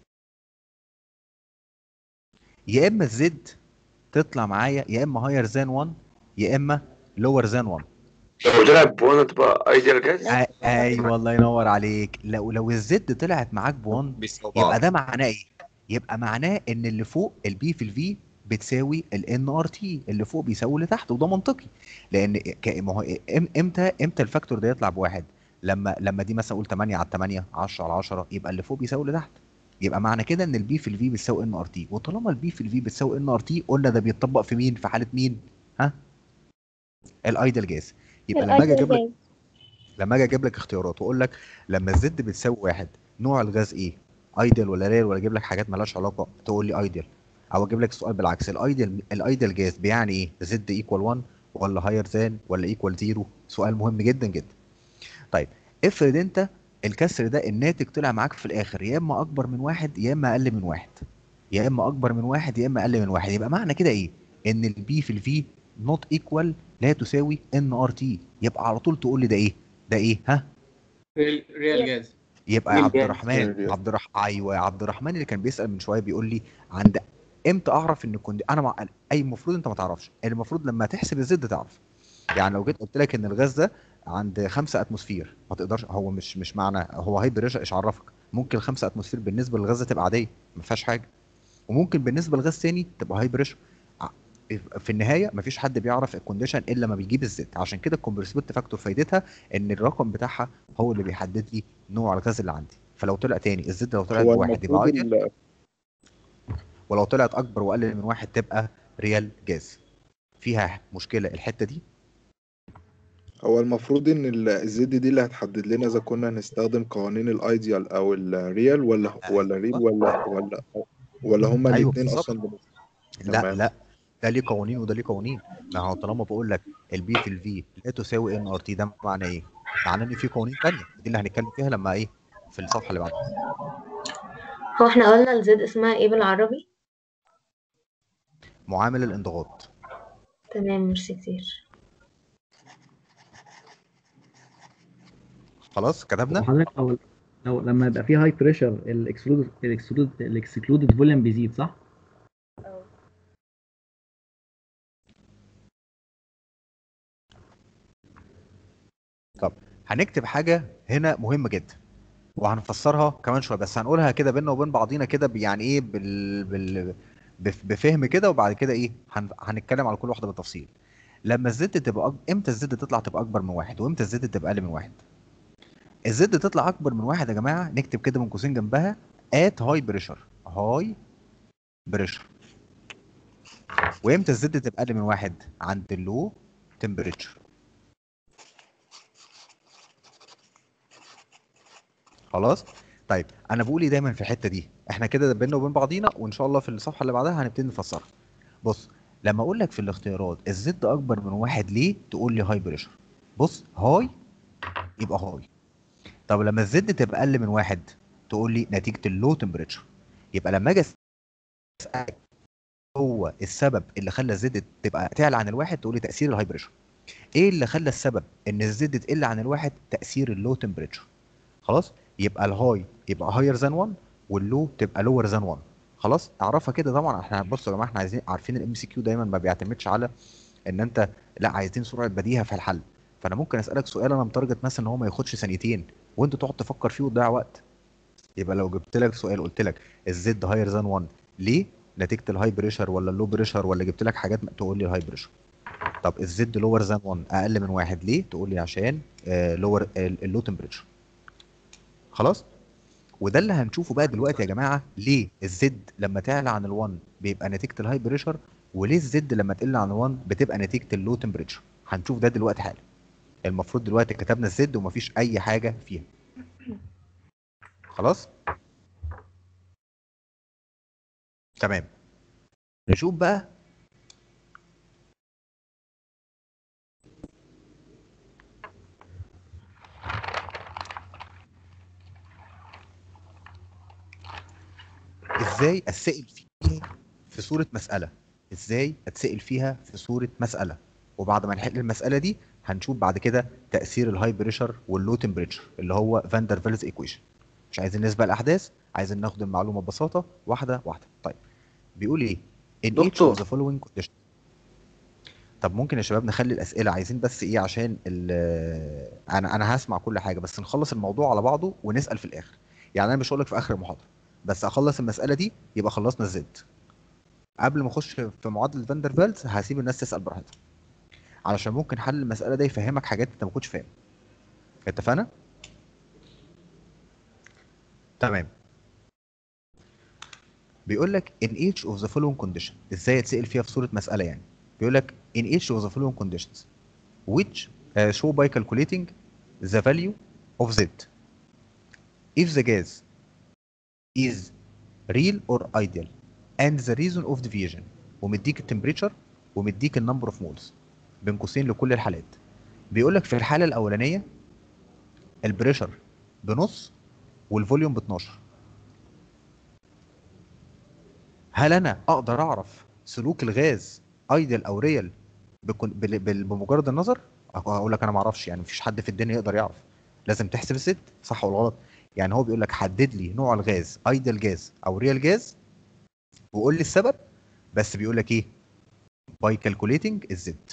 Speaker 1: يا اما الزد تطلع معايا يا اما هاير ذان واحد يا اما لور ذان واحد.
Speaker 11: لو طلعت بوانا تبقى ايديال جاز.
Speaker 1: آه ايوه الله ينور عليك. لو لو الزد طلعت معاك ب واحد
Speaker 9: بيساوي
Speaker 1: يبقى
Speaker 9: بعض.
Speaker 1: ده معناه ايه؟ يبقى معناه ان اللي فوق البي في الفي بتساوي الان ار تي، اللي فوق بيساوي اللي تحت، وده منطقي. لان ك- ما هو إم- امتى امتى الفاكتور ده يطلع بواحد؟ لما لما دي مثلا اقول تمانية على تمانية، عشرة على عشرة، يبقى اللي فوق بيساوي اللي تحت. يبقى معنى كده ان البي في الفي بتساوي ان ار تي. وطالما البي في الفي بتساوي ان ار تي، قلنا ده بيتطبق في مين؟ في حاله مين؟ ها؟ الايدل جاز. يبقى لما اجي
Speaker 12: الايدل
Speaker 1: اجيب لك
Speaker 12: جاز.
Speaker 1: لما اجي اجيب لك اختيارات واقول لك لما الزد بتساوي واحد نوع الغاز ايه؟ ايدل ولا ريل؟ ولا اجيب لك حاجات مالهاش علاقه تقول لي ايدل، او اجيب لك السؤال بالعكس، الايدل الايدل جاز بيعني ايه؟ زد ايكوال واحد ولا هاير ذان ولا ايكوال صفر؟ سؤال مهم جدا جدا. طيب افرض انت الكسر ده الناتج طلع معاك في الاخر يا اما اكبر من واحد يا اما اقل من واحد، يا اما اكبر من واحد يا اما اقل من واحد، يبقى معنى كده ايه؟ ان البي في الفي نوت ايكوال، لا تساوي ان ار تي. يبقى على طول تقول لي ده ايه؟ ده ايه؟ ها؟
Speaker 13: ريال ريال جاز.
Speaker 1: يبقى يا
Speaker 13: ريال
Speaker 1: عبد
Speaker 13: جاز.
Speaker 1: الرحمن، عبد الرحمن ايوه يا عبد الرحمن اللي كان بيسأل من شويه بيقول لي عند امتى اعرف ان كنت انا مع اي، المفروض انت ما تعرفش، المفروض لما تحسب الزد تعرف. يعني لو جيت قلت لك ان الغاز ده عند خمسة اتموسفير ما تقدرش، هو مش مش معنى هو هاي بريشر، ايش عرفك؟ ممكن خمسة اتموسفير بالنسبه للغاز ده تبقى عاديه ما فيهاش حاجه، وممكن بالنسبه لغاز تاني تبقى هاي بريشر. في النهايه مفيش حد بيعرف الكونديشن الا لما بيجيب الزد. عشان كده الكومبرسبيلتي فاكتور فايدتها ان الرقم بتاعها هو اللي بيحدد لي نوع الغاز اللي عندي. فلو طلع تاني الزد لو طلعت
Speaker 8: هو
Speaker 1: بواحد يبقى
Speaker 8: المفروض
Speaker 1: ايدل،
Speaker 8: ال-
Speaker 1: ولو طلعت اكبر واقل من واحد تبقى ريال جاز. فيها مشكله الحته دي؟
Speaker 8: هو المفروض ان ال- الزد دي اللي هتحدد لنا اذا كنا هنستخدم قوانين الايديال او الريال ولا ولا ريل ولا ولا ولا هما
Speaker 1: ايوه
Speaker 8: الاثنين
Speaker 1: بالظبط.
Speaker 8: اصلا بن-
Speaker 1: لا
Speaker 8: تمام.
Speaker 1: لا، ده ليه قوانين وده ليه قوانين. ما هو طالما بقول لك البي في الفي لا تساوي ان ار تي، ده معناه ايه؟ معناه ان في قوانين تانية، دي اللي هنتكلم فيها لما ايه في الصفحه اللي بعدها.
Speaker 6: هو احنا قلنا الزد اسمها ايه بالعربي؟
Speaker 1: معامل الانضغاط.
Speaker 6: تمام، ميرسي كتير.
Speaker 1: خلاص كتبنا.
Speaker 14: وحضرتك لو لو لما يبقى في هاي بريشر الاكسكلود الاكسكلود الاكسكلودد فوليوم بيزيد صح؟
Speaker 1: طب هنكتب حاجه هنا مهمه جدا وهنفسرها كمان شويه، بس هنقولها كده بينا وبين بعضينا كده يعني ايه بال... بال... بف- بفهم كده، وبعد كده ايه هن... هنتكلم على كل واحده بالتفصيل. لما الزد تبقى أك... امتى الزد تطلع تبقى اكبر من واحد وامتى الزد تبقى اقل من واحد؟ الزد تطلع اكبر من واحد يا جماعه نكتب كده من قوسين جنبها at high pressure high pressure. وامتى الزد تبقى اقل من واحد؟ عند اللو temperature. خلاص. طيب انا بقول ايه دايما في الحته دي؟ احنا كده بينا وبين بعضينا، وان شاء الله في الصفحه اللي بعدها هنبتدي نفسرها. بص، لما اقول لك في الاختيارات الزد اكبر من واحد ليه؟ تقول لي هاي بريشر. بص هاي يبقى هاي. طب لما الزد تبقى اقل من واحد تقول لي نتيجه اللو تمبريتشر. يبقى لما اجي اسالك هو السبب اللي خلى الزد تبقى تعلى عن الواحد تقول لي تاثير الهاي بريشر. ايه اللي خلى السبب ان الزد تقل عن الواحد؟ تاثير اللو تمبريتشر. خلاص. يبقى الهاي يبقى هاير ذان واحد واللو تبقى لور ذان واحد. خلاص اعرفها كده. طبعا احنا بصوا يا جماعه احنا عايزين عارفين الام سي كيو دايما ما بيعتمدش على ان انت لا، عايزين سرعه بديهه في الحل. فانا ممكن اسالك سؤال انا متارجت مثلا ان هو ما ياخدش ثانيتين وانت تقعد تفكر فيه وتضيع وقت. يبقى لو جبت لك سؤال قلت لك الزد هاير ذان واحد ليه؟ نتيجه الهاي بريشر ولا اللو بريشر، ولا جبت لك حاجات تقول لي الهاي بريشر. طب الزد لور ذان واحد اقل من واحد ليه؟ تقول لي عشان لور اللو تمبريتشر. خلاص؟ وده اللي هنشوفه بقى دلوقتي يا جماعه، ليه الزد لما تعلى عن ال1 بيبقى نتيجه الهاي بريشر، وليه الزد لما تقل عن ال1 بتبقى نتيجه اللو تمبريتشر. هنشوف ده دلوقتي حالا. المفروض دلوقتي كتبنا الزد ومفيش اي حاجه فيها. خلاص؟ تمام. نشوف بقى ازاي اتسأل فيها في صورة مسألة. ازاي اتسأل فيها في صورة مسألة. وبعد ما نحل المسألة دي هنشوف بعد كده تأثير الهاي بريشر واللو تمبريتشر اللي هو فاندر فيلز ايكويشن. مش عايزين نسبق الأحداث، عايزين ناخد المعلومة ببساطة واحدة واحدة. طيب بيقول ايه؟ in each
Speaker 3: دكتور.
Speaker 1: of the following conditions. طب ممكن يا شباب نخلي الأسئلة، عايزين بس ايه عشان انا انا هسمع كل حاجة بس نخلص الموضوع على بعضه ونسأل في الآخر. يعني انا مش هقول لك في آخر المحاضرة، بس اخلص المسألة دي يبقى خلصنا الزد. قبل ما اخش في معادله فاندر فيلز هسيب الناس تسال براحتها، علشان ممكن حل المساله ده يفهمك حاجات انت ما كنتش فاهم. اتفقنا؟ تمام. بيقول لك in each of the following condition، ازاي اتسال فيها في صوره مساله يعني. بيقول لك in each of the following conditions which uh, show by calculating the value of z if the gas is real or ideal and the reason of deviation، ومديك التمبريتشر ومديك النمبر اوف مولز بين قوسين لكل الحالات. بيقول لك في الحاله الاولانيه البريشر بنص والفوليوم ب اتناشر. هل انا اقدر اعرف سلوك الغاز ايدل او ريال بمجرد النظر؟ اقول لك انا ما اعرفش، يعني مفيش حد في الدنيا يقدر يعرف. لازم تحسب الست صح ولا غلط. يعني هو بيقول لك حدد لي نوع الغاز ايدل جاز او ريال جاز وقول لي السبب، بس بيقول لك ايه؟ باي كالكوليتنج الزد.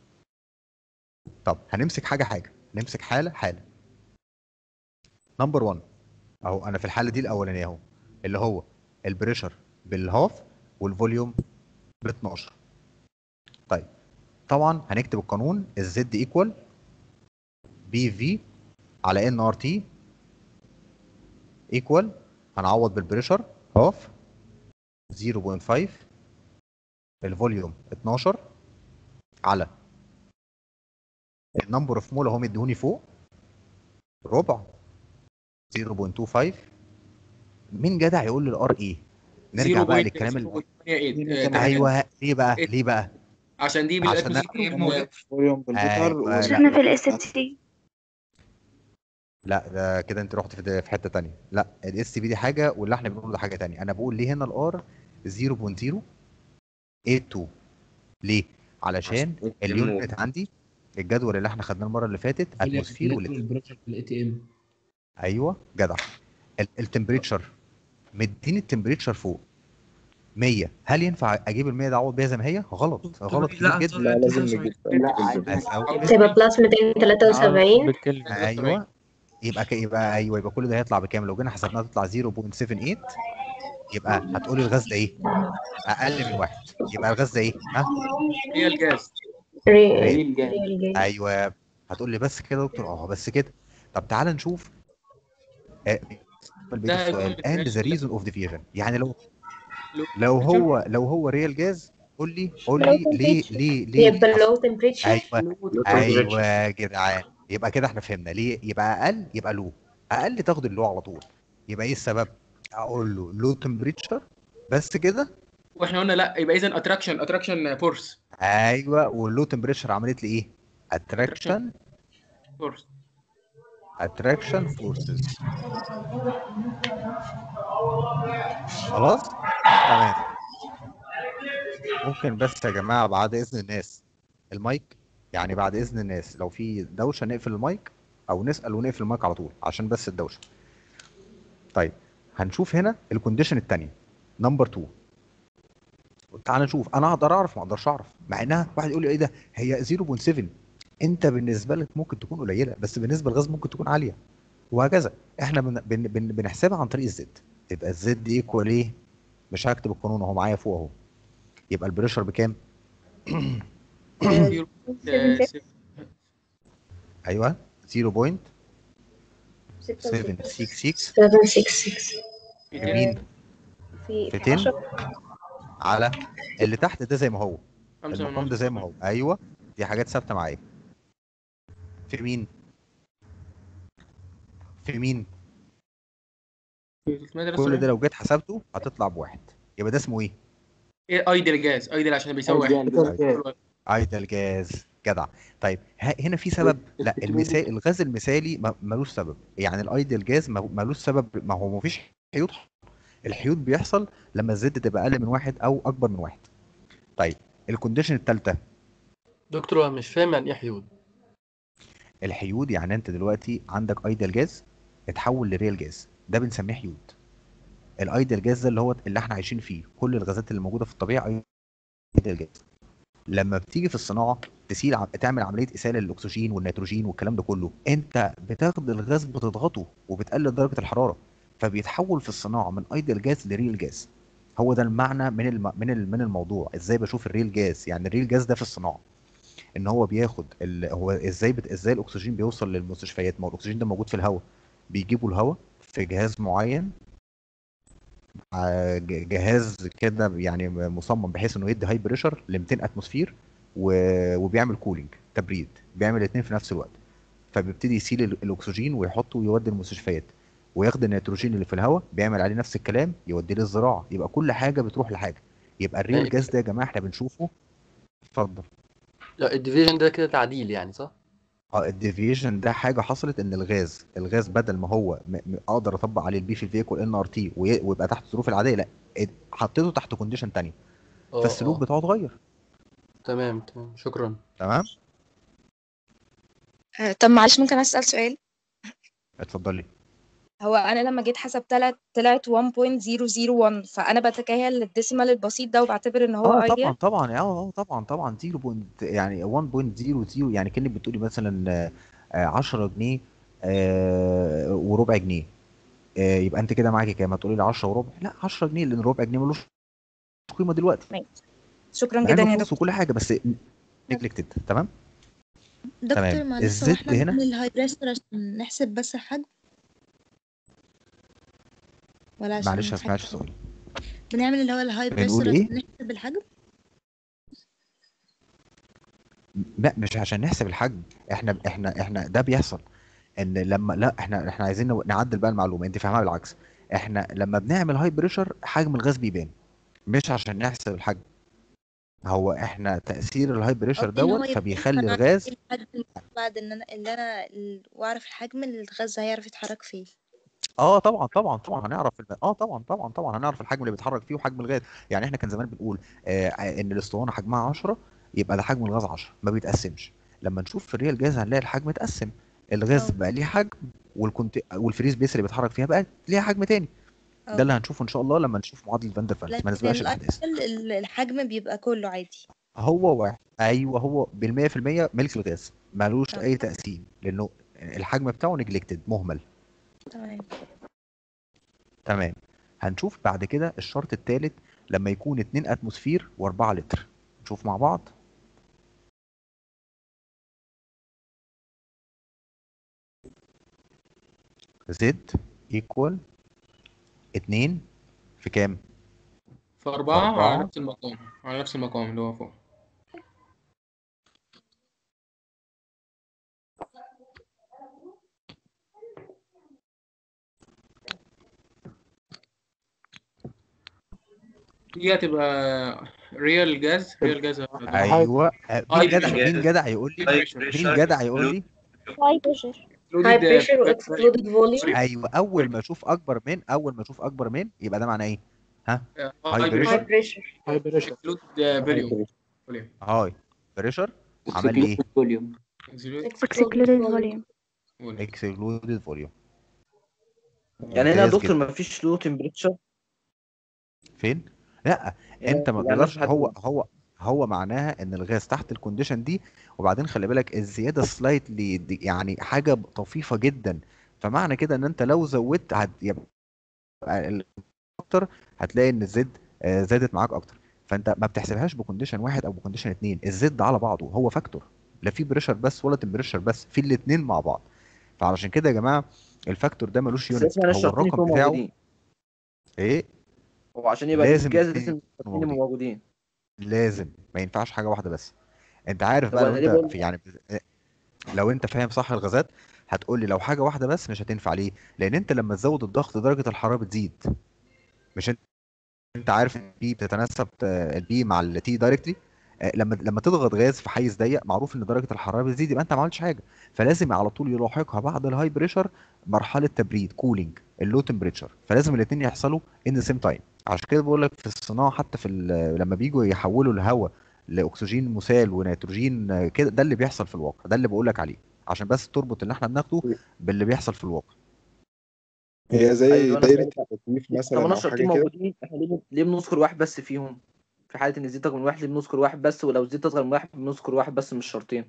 Speaker 1: طب هنمسك حاجه حاجه، نمسك حاله حاله. نمبر واحد اهو، انا في الحاله دي الاولانيه اهو اللي هو البريشر بالهاف والفوليوم ب اتناشر. طيب طبعا هنكتب القانون الزد ايكوال بي في على ان ار تي ايكوال، هنعوض بالبريشر هاف صفر فاصلة خمسة الفوليوم اتناشر على النمبر اوف مول اهو مديهوني فوق ربع صفر فاصلة اتنين خمسة. مين جدع يقول لي الار ايه؟ نرجع بقى للكلام اللي ايوه. ليه بقى؟ ليه بقى؟
Speaker 13: عشان دي
Speaker 1: عشان
Speaker 13: بالاتموسفير.
Speaker 8: فوليوم بالليتر
Speaker 1: أيوة.
Speaker 8: و-
Speaker 1: لا.
Speaker 5: احنا في الاس تي.
Speaker 1: لا ده كده انت رحت في في حته ثانيه. لا الاس تي بي دي حاجه واللي احنا بنقوله ده حاجه ثانيه. انا بقول ليه هنا الار صفر فاصلة صفر ثمانية اتنين. ليه؟ علشان اليونت عندي الجدول اللي احنا خدناه المره اللي فاتت اتموسفير ولتر.
Speaker 7: البريشر في الاي تي ام.
Speaker 1: ايوه جدع. التمبريتشر مديني التمبريتشر فوق مية. هل ينفع اجيب ال مية ده اعوض بيها زي ما هي؟ غلط غلط كبير جدا.
Speaker 8: لا لازم نجيب
Speaker 1: أساوي.
Speaker 6: تبقى بلس ميتين وتلاتة وسبعين.
Speaker 1: ايوه يبقى ك... يبقى ايوه يبقى كل ده هيطلع بكام؟ لو جينا حسبناها تطلع صفر فاصلة سبعة تمانية. يبقى هتقولي الغاز ده ايه؟ اقل من واحد. يبقى الغاز ده ايه؟ ها؟
Speaker 13: ريال جاز.
Speaker 6: ريال
Speaker 1: ريال.
Speaker 6: جاز.
Speaker 1: ايوه هتقول لي بس كده يا دكتور؟ اه بس كده. طب تعالى نشوف آه، بقية السؤال and the reason of deviation. يعني لو لو هو لو هو ريال جاز قول لي قول لي ليه ليه ليه
Speaker 6: يبقى
Speaker 1: حصل؟
Speaker 6: low temperature.
Speaker 1: ايوه ايوه يا جدعان. يبقى كده احنا فهمنا ليه يبقى اقل. يبقى لو اقل تاخد اللو على طول. يبقى ايه السبب؟ اقول له لو تمبريتشر بس كده.
Speaker 13: واحنا قلنا لا، يبقى اذا اتراكشن اتراكشن فورس.
Speaker 1: ايوه واللو تمبريتشر عملت لي ايه؟ اتراكشن
Speaker 13: فورس.
Speaker 1: اتراكشن فورسز. خلاص تمام. ممكن بس يا جماعه بعد اذن الناس المايك، يعني بعد اذن الناس لو في دوشه نقفل المايك او نسال ونقفل المايك على طول عشان بس الدوشه. طيب هنشوف هنا الكونديشن الثانيه نمبر اتنين. تعال نشوف. انا اقدر اعرف ما اقدرش اعرف، مع انها واحد يقول لي ايه ده هي صفر فاصلة سبعة انت بالنسبه لك ممكن تكون قليله، بس بالنسبه للغاز ممكن تكون عاليه، وهكذا. احنا بن بن بن بنحسبها عن طريق الزد. يبقى الزد ايكوال ايه؟ مش هكتب القانون اهو معايا فوق اهو. يبقى البريشر بكام؟ ايوه صفر فاصلة سبعة ستة ستة
Speaker 6: سبعة ستة ستة
Speaker 1: في مين؟
Speaker 6: في
Speaker 1: في
Speaker 6: في
Speaker 1: عشرة
Speaker 6: عشرة.
Speaker 1: على اللي تحت ده زي ما هو،
Speaker 13: خمسة من
Speaker 1: المقام ده زي ما هو. ايوه دي حاجات ثابته معايا. في مين؟ في مين؟ كل ده لو جيت حسبته هتطلع بواحد، يبقى ده اسمه ايه؟
Speaker 13: ايه ايدل جاز، ايدل عشان بيساوي واحد.
Speaker 1: ايدل جاز. جدع. طيب ه- هنا في سبب؟ لا، المثال الغاز المثالي ما- ملوش سبب. يعني الايدل جاز ما- ملوش سبب، ما هو مفيش حيوط. الحيوط بيحصل لما الزد تبقى اقل من واحد او اكبر من واحد. طيب الكونديشن الثالثه.
Speaker 12: دكتور انا مش فاهم يعني ايه حيود.
Speaker 1: الحيود يعني انت دلوقتي عندك ايدل جاز اتحول لريال جاز، ده بنسميه حيود. الايدل جاز ده اللي هو اللي احنا عايشين فيه، كل الغازات اللي موجوده في الطبيعه ايدل جاز. لما بتيجي في الصناعه تسيل عم... تعمل عمليه اساله للاكسجين والنيتروجين والكلام ده كله، انت بتاخد الغاز بتضغطه وبتقلل درجه الحراره، فبيتحول في الصناعه من ايدل جاز لريل جاز. هو ده المعنى من الم... من ال... من الموضوع. ازاي بشوف الريل جاز؟ يعني الريل جاز ده في الصناعه ان هو بياخد ال... هو ازاي بت... ازاي الاكسجين بيوصل للمستشفيات؟ ما هو الاكسجين ده موجود في الهواء، بيجيبوا الهواء في جهاز معين، ع- ج- جهاز كده يعني مصمم بحيث انه يدي هاي بريشر ل مئتين اتموسفير، و- وبيعمل كولينج، تبريد، بيعمل الاثنين في نفس الوقت. فبيبتدي يسيل ال- الاكسجين ويحطه ويودي المستشفيات، وياخد النيتروجين اللي في الهواء بيعمل عليه نفس الكلام يوديه للزراعه. يبقى كل حاجه بتروح لحاجه. يبقى الريل جاز ده يا جماعه احنا بنشوفه. اتفضل.
Speaker 12: لا الديفيجن ده كده تعديل يعني صح؟
Speaker 1: اه الديفيشن ده حاجه حصلت ان الغاز الغاز بدل ما هو م... م... اقدر اطبق عليه البي في الفيكول ان ار تي ويبقى تحت الظروف العاديه، لا ات- حطيته تحت كونديشن تانية،
Speaker 12: اه
Speaker 1: فالسلوك
Speaker 12: اه
Speaker 1: بتاعه اتغير.
Speaker 12: تمام تمام شكرا.
Speaker 1: تمام.
Speaker 15: آه، طب معلش ممكن أسأل سؤال؟
Speaker 1: اتفضلي.
Speaker 15: هو أنا لما جيت حسبت طلعت طلعت واحد فاصلة صفر صفر واحد، فأنا بتجاهل الديسيمال البسيط ده وبعتبر إن هو
Speaker 1: اه طبعا
Speaker 15: ايديال.
Speaker 1: طبعا اه اه طبعا طبعا صفر بوينت يعني واحد فاصلة صفر صفر، يعني كأنك بتقولي مثلا آه، آه، عشرة جنيه آه، وربع جنيه. آه، يبقى انت كده معاكي كام؟ هتقولي لي عشرة وربع؟ لا عشرة جنيه، لان ربع جنيه ملوش قيمه دلوقتي،
Speaker 15: ماشي. شكرا
Speaker 1: مع
Speaker 15: جدا
Speaker 1: انه
Speaker 15: يا
Speaker 1: فلوس
Speaker 15: دكتور.
Speaker 1: وكل حاجه، بس نجلكتد. تمام.
Speaker 16: دكتور
Speaker 1: تمام.
Speaker 16: معلش، هو
Speaker 1: الزد
Speaker 16: احنا
Speaker 1: هنا
Speaker 16: بنعمل الهاي بريشر عشان نحسب بس الحجم ولا عشان
Speaker 1: معلش ما
Speaker 16: نحسب؟
Speaker 1: سمعتش السؤال.
Speaker 16: بنعمل اللي هو الهاي
Speaker 1: بنقول
Speaker 16: بريشر
Speaker 1: ايه؟
Speaker 16: عشان نحسب الحجم.
Speaker 1: لا مش عشان نحسب الحجم. احنا احنا احنا ده بيحصل ان لما لا احنا احنا عايزين نو- نعدل بقى المعلومه، انت فاهمها بالعكس. احنا لما بنعمل هاي بريشر حجم الغاز بيبان، مش عشان نحسب الحجم. هو احنا تأثير الهاي بريشر
Speaker 16: قصدي ان هو
Speaker 1: دوت
Speaker 16: يبقى
Speaker 1: فبيخلي
Speaker 16: انا اعرف
Speaker 1: الغاز.
Speaker 16: ايه الحجم اللي بعد ان انا اللي انا ال- واعرف الحجم اللي الغاز هيعرف يتحرك فيه.
Speaker 1: اه طبعا طبعا طبعا هنعرف الم... اه طبعا طبعا طبعا هنعرف الحجم اللي بيتحرك فيه وحجم الغاز. يعني احنا كان زمان بنقول آه ان الاسطوانه حجمها عشرة، يبقى ده حجم الغاز عشرة، ما بيتقسمش. لما نشوف في الريال جاز هنلاقي الحجم اتقسم، الغاز
Speaker 16: اه
Speaker 1: بقى ليه حجم، والكنت والفريز بيس اللي بيتحرك فيها بقى ليها حجم تاني. ده
Speaker 16: اه
Speaker 1: اللي هنشوفه ان شاء الله لما نشوف معادله فاندرفالت، ما
Speaker 16: لكن
Speaker 1: نسبقش الاحداث.
Speaker 16: الايديال ال- الحجم بيبقى كله عادي.
Speaker 1: هو واحد، ايوه هو بالمية في المية ملك الغاز، ملوش
Speaker 16: اه
Speaker 1: اي تقسيم لانه الحجم بتاعه نجلكتد، مهمل.
Speaker 16: تمام.
Speaker 1: تمام. هنشوف بعد كده الشرط الثالث لما يكون اتنين اتموسفير و4 لتر. نشوف مع بعض. زد ايكوال اتنين في كام؟
Speaker 13: في
Speaker 1: في
Speaker 13: أربعة على
Speaker 1: أربعة.
Speaker 13: نفس المقام، على نفس المقام اللي هو فوق. دي هتبقى ريال جاز، ريال جاز
Speaker 1: ايوه آه، مين جدع مين
Speaker 3: جاز،
Speaker 1: جدع يقول لي؟
Speaker 3: هاي
Speaker 1: مين
Speaker 3: بريشر،
Speaker 1: جدع يقول لي؟
Speaker 6: هاي بريشر هاي بريشر واكسكلودد فوليوم.
Speaker 1: ايوه اول ما اشوف اكبر من اول ما اشوف اكبر من يبقى ده معناه ايه؟ ها؟ هاي
Speaker 13: هاي
Speaker 1: بريشر.
Speaker 6: هاي بريشر
Speaker 10: هاي بريشر
Speaker 13: فوليوم.
Speaker 1: هاي بريشر عمل لي ايه؟
Speaker 4: فوليوم.
Speaker 6: اكسكلودد فوليوم.
Speaker 1: اكسكلودد فوليوم.
Speaker 17: يعني هنا يا
Speaker 1: ممتاز
Speaker 17: دكتور
Speaker 1: جدا.
Speaker 17: مفيش لو تمبريتشر؟
Speaker 1: فين؟ لا
Speaker 17: يعني
Speaker 1: انت ما
Speaker 17: يعني
Speaker 1: تقدرش.
Speaker 17: مثلا
Speaker 1: هو
Speaker 17: حد
Speaker 1: هو هو معناها ان الغاز تحت الكونديشن دي، وبعدين خلي بالك الزياده سلايتلي يعني حاجه طفيفه جدا، فمعنى كده ان انت لو زودت هت- يبقى ال- اكتر، هتلاقي ان الزد آه، زادت معاك اكتر. فانت ما بتحسبهاش بكونديشن واحد او بكونديشن اتنين، الزد على بعضه هو فاكتور، لا في بريشر بس ولا تمبريشر بس، في الاتنين مع بعض. فعلشان كده يا جماعه الفاكتور ده ملوش
Speaker 17: بس
Speaker 1: يونت،
Speaker 17: لازم
Speaker 1: هو
Speaker 17: الشرطين
Speaker 1: الرقم
Speaker 17: يكونوا
Speaker 1: بتاعه
Speaker 17: موجودين.
Speaker 1: ايه؟
Speaker 17: هو عشان يبقى
Speaker 1: لازم
Speaker 17: الجاز
Speaker 1: الاثنين
Speaker 17: لازم
Speaker 1: يكونوا
Speaker 17: الشرطين يبقوا
Speaker 1: موجودين،
Speaker 17: موجودين.
Speaker 1: لازم، ما ينفعش حاجه واحده بس. انت عارف
Speaker 17: طب
Speaker 1: بقى لو
Speaker 17: انا ليه
Speaker 1: انت
Speaker 17: بقول
Speaker 1: في يعني لو انت فاهم صح الغازات، هتقول لي لو حاجه واحده بس مش هتنفع ليه؟ لان انت لما تزود الضغط درجه الحراره بتزيد. مش انت انت عارف ان البي بتتناسب آه، البي مع التي دايركتلي. لما لما تضغط غاز في حيز ضيق معروف ان درجه الحراره بتزيد، يبقى انت ما عملتش حاجه. فلازم على طول يلاحقها بعد الهاي بريشر مرحله تبريد كولينج، اللو تمبريتشر، فلازم الاثنين يحصلوا ان ذا سيم تايم. عشان كده بقول لك في الصناعه حتى في ال- لما بييجوا يحولوا الهواء لاكسجين مسال ونيتروجين آه، كده، ده اللي بيحصل في الواقع، ده اللي بقول لك عليه، عشان بس تربط اللي احنا بناخده باللي بيحصل في الواقع.
Speaker 8: هي زي
Speaker 17: ايوه انا
Speaker 8: دايرة
Speaker 17: سؤالي بقى،
Speaker 8: التكييف
Speaker 17: طالما
Speaker 8: مثلا او
Speaker 17: الشرطين
Speaker 8: حاجة كده.
Speaker 17: موجودين احنا ليه ليه بنذكر واحد بس فيهم؟ في حاله ان الزيت اكبر من واحد ليه بنذكر واحد بس، ولو الزيت اصغر من واحد بنذكر واحد بس مش شرطين؟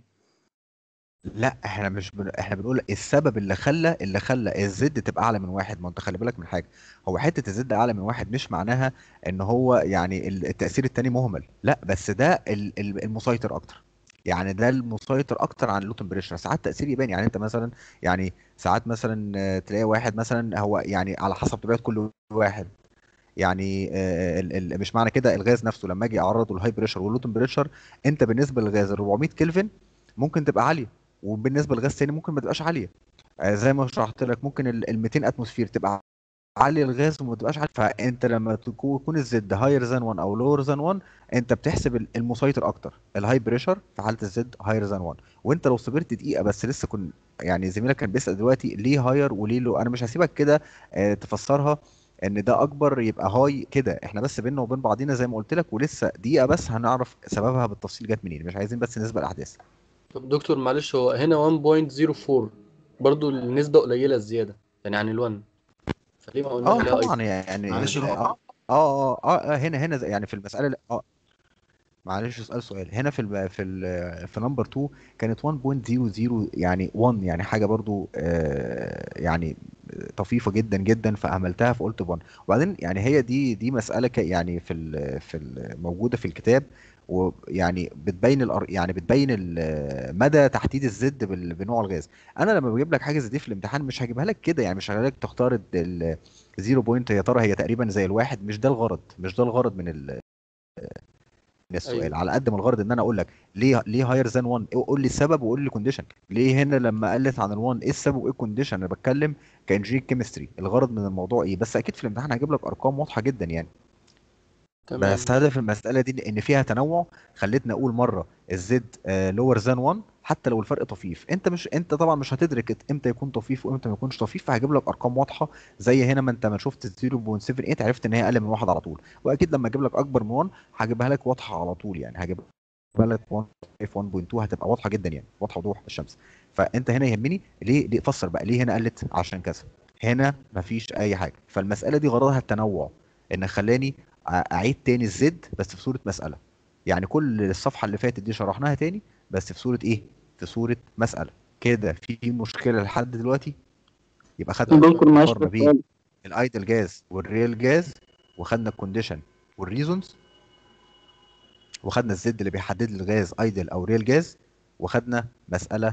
Speaker 1: لا احنا مش بن... احنا بنقول السبب اللي خلى اللي خلى الزد تبقى اعلى من واحد. ما انت خلي بالك من حاجه، هو حته الزد اعلى من واحد مش معناها ان هو يعني ال- التاثير التاني مهمل، لا، بس ده ال- ال- المسيطر اكتر. يعني ده المسيطر اكتر عن اللو تمبريتشر. ساعات تاثير يبان، يعني انت مثلا يعني ساعات مثلا آه، تلاقي واحد مثلا هو يعني على حسب طبيعه كل واحد. يعني آه، ال- ال- مش معنى كده الغاز نفسه لما اجي اعرضه للهاي بريشر واللو تمبريتشر، انت بالنسبه للغاز ال أربعمية كلفن ممكن تبقى عاليه، وبالنسبه لغاز تاني ممكن ما تبقاش عاليه. آه، زي ما شرحت لك ممكن ال ال ميتين اتموسفير تبقى عاليه الغاز وما تبقاش عاليه. فانت لما تكون يكون الزد هاير ذان واحد او لور ذان واحد، انت بتحسب ال- المسيطر اكتر، الهاي بريشر في حاله الزد هاير ذان واحد. وانت لو صبرت دقيقه بس، لسه كن يعني زميلك كان بيسال دلوقتي ليه هاير وليه لو، انا مش هسيبك كده آه، تفسرها ان ده اكبر يبقى هاي كده. احنا بس بيننا وبين بعضينا زي ما قلت لك، ولسه دقيقه بس هنعرف سببها بالتفصيل جت منين، مش عايزين بس نسبق الاحداث.
Speaker 12: طب دكتور معلش، هو هنا واحد فاصلة صفر أربعة برضو النسبة قليلة الزيادة يعني عن الون، فليه ما قلناش
Speaker 1: اه
Speaker 12: عليها اي؟
Speaker 1: طبعا يعني
Speaker 7: معلش
Speaker 1: اه
Speaker 7: هو
Speaker 1: اه اه, آه, آه هنا هنا زي- يعني في المساله اه معلش اسال سؤال هنا في ال في ال في نمبر اتنين كانت واحد فاصلة صفر صفر يعني واحد، يعني حاجه برضو آه يعني طفيفه جدا جدا، فاهملتها فقلت واحد. وبعدين يعني هي دي دي مساله ك- يعني في ال في ال موجوده في الكتاب، ويعني بتبين الأر... يعني بتبين ال- مدى تحديد الزد بال- بنوع الغاز. انا لما بجيب لك حاجه زي دي في الامتحان مش هجيبها لك كده، يعني مش هجيبها لك تختار الزيرو بوينت يا ترى هي تقريبا زي الواحد، مش ده الغرض، مش ده الغرض من ال من السؤال.
Speaker 12: ايوه
Speaker 1: على قد ما الغرض ان انا اقول لك ليه ليه هاير ذان واحد، قول لي السبب وقول لي كونديشن ليه هنا لما قلت عن ال1 ايه السبب وايه الكونديشن. انا بتكلم كانجينيك كيمستري، الغرض من الموضوع ايه. بس اكيد في الامتحان هجيب لك ارقام واضحه جدا يعني.
Speaker 12: تمام
Speaker 1: بس
Speaker 12: ماشي.
Speaker 1: هدف المساله دي ان فيها تنوع، خلتني اقول مره الزد لور ذان واحد حتى لو الفرق طفيف. انت مش انت طبعا مش هتدرك امتى يكون طفيف وامتى ما يكونش طفيف، فهجيب لك ارقام واضحه. زي هنا ما انت ما شفت صفر فاصلة سبعة وسبعين عرفت ان هي اقل من واحد على طول. واكيد لما اجيب لك اكبر من واحد هجيبها لك واضحه على طول، يعني هجيبها لك واحد واحد فاصلة اتنين هتبقى واضحه جدا يعني، واضحه وضوح الشمس. فانت هنا يهمني ليه ليه فسر بقى ليه هنا قلت عشان كذا، هنا مفيش اي حاجه. فالمساله دي غرضها التنوع، ان خلاني أ- اعيد تاني الزد بس في صوره مساله. يعني كل الصفحه اللي فاتت دي شرحناها تاني بس في صوره ايه؟ في صوره مساله. كده في مشكله لحد دلوقتي؟ يبقى خدنا
Speaker 12: لا
Speaker 18: دكتور
Speaker 12: تمام.
Speaker 18: معلش
Speaker 1: مقارنه
Speaker 18: بس
Speaker 1: بين
Speaker 18: سؤال.
Speaker 1: الايدل جاز والريال جاز، وخدنا الكونديشن والريزونز، وخدنا الزد اللي بيحدد لي الغاز ايدل او ريال جاز، وخدنا مساله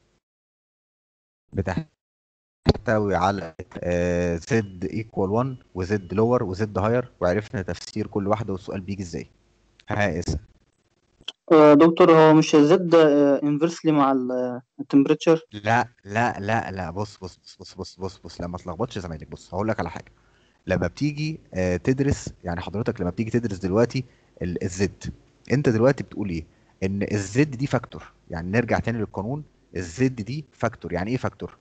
Speaker 1: بتحتوي على زد ايكوال واحد وزد لور وزد هاير، وعرفنا تفسير كل واحده والسؤال بيجي ازاي. ها اسم.
Speaker 18: آه، دكتور هو مش زد انفرسلي مع التمبريتشر؟
Speaker 1: لا لا لا لا بص بص بص بص بص بص بص لما تلخبطش زمايلك. بص هقول لك على حاجه. لما بتيجي آه، تدرس، يعني حضرتك لما بتيجي تدرس دلوقتي ال- الزد، انت دلوقتي بتقول ايه؟ ان الزد دي فاكتور. يعني نرجع تاني للقانون، الزد دي فاكتور. يعني ايه فاكتور؟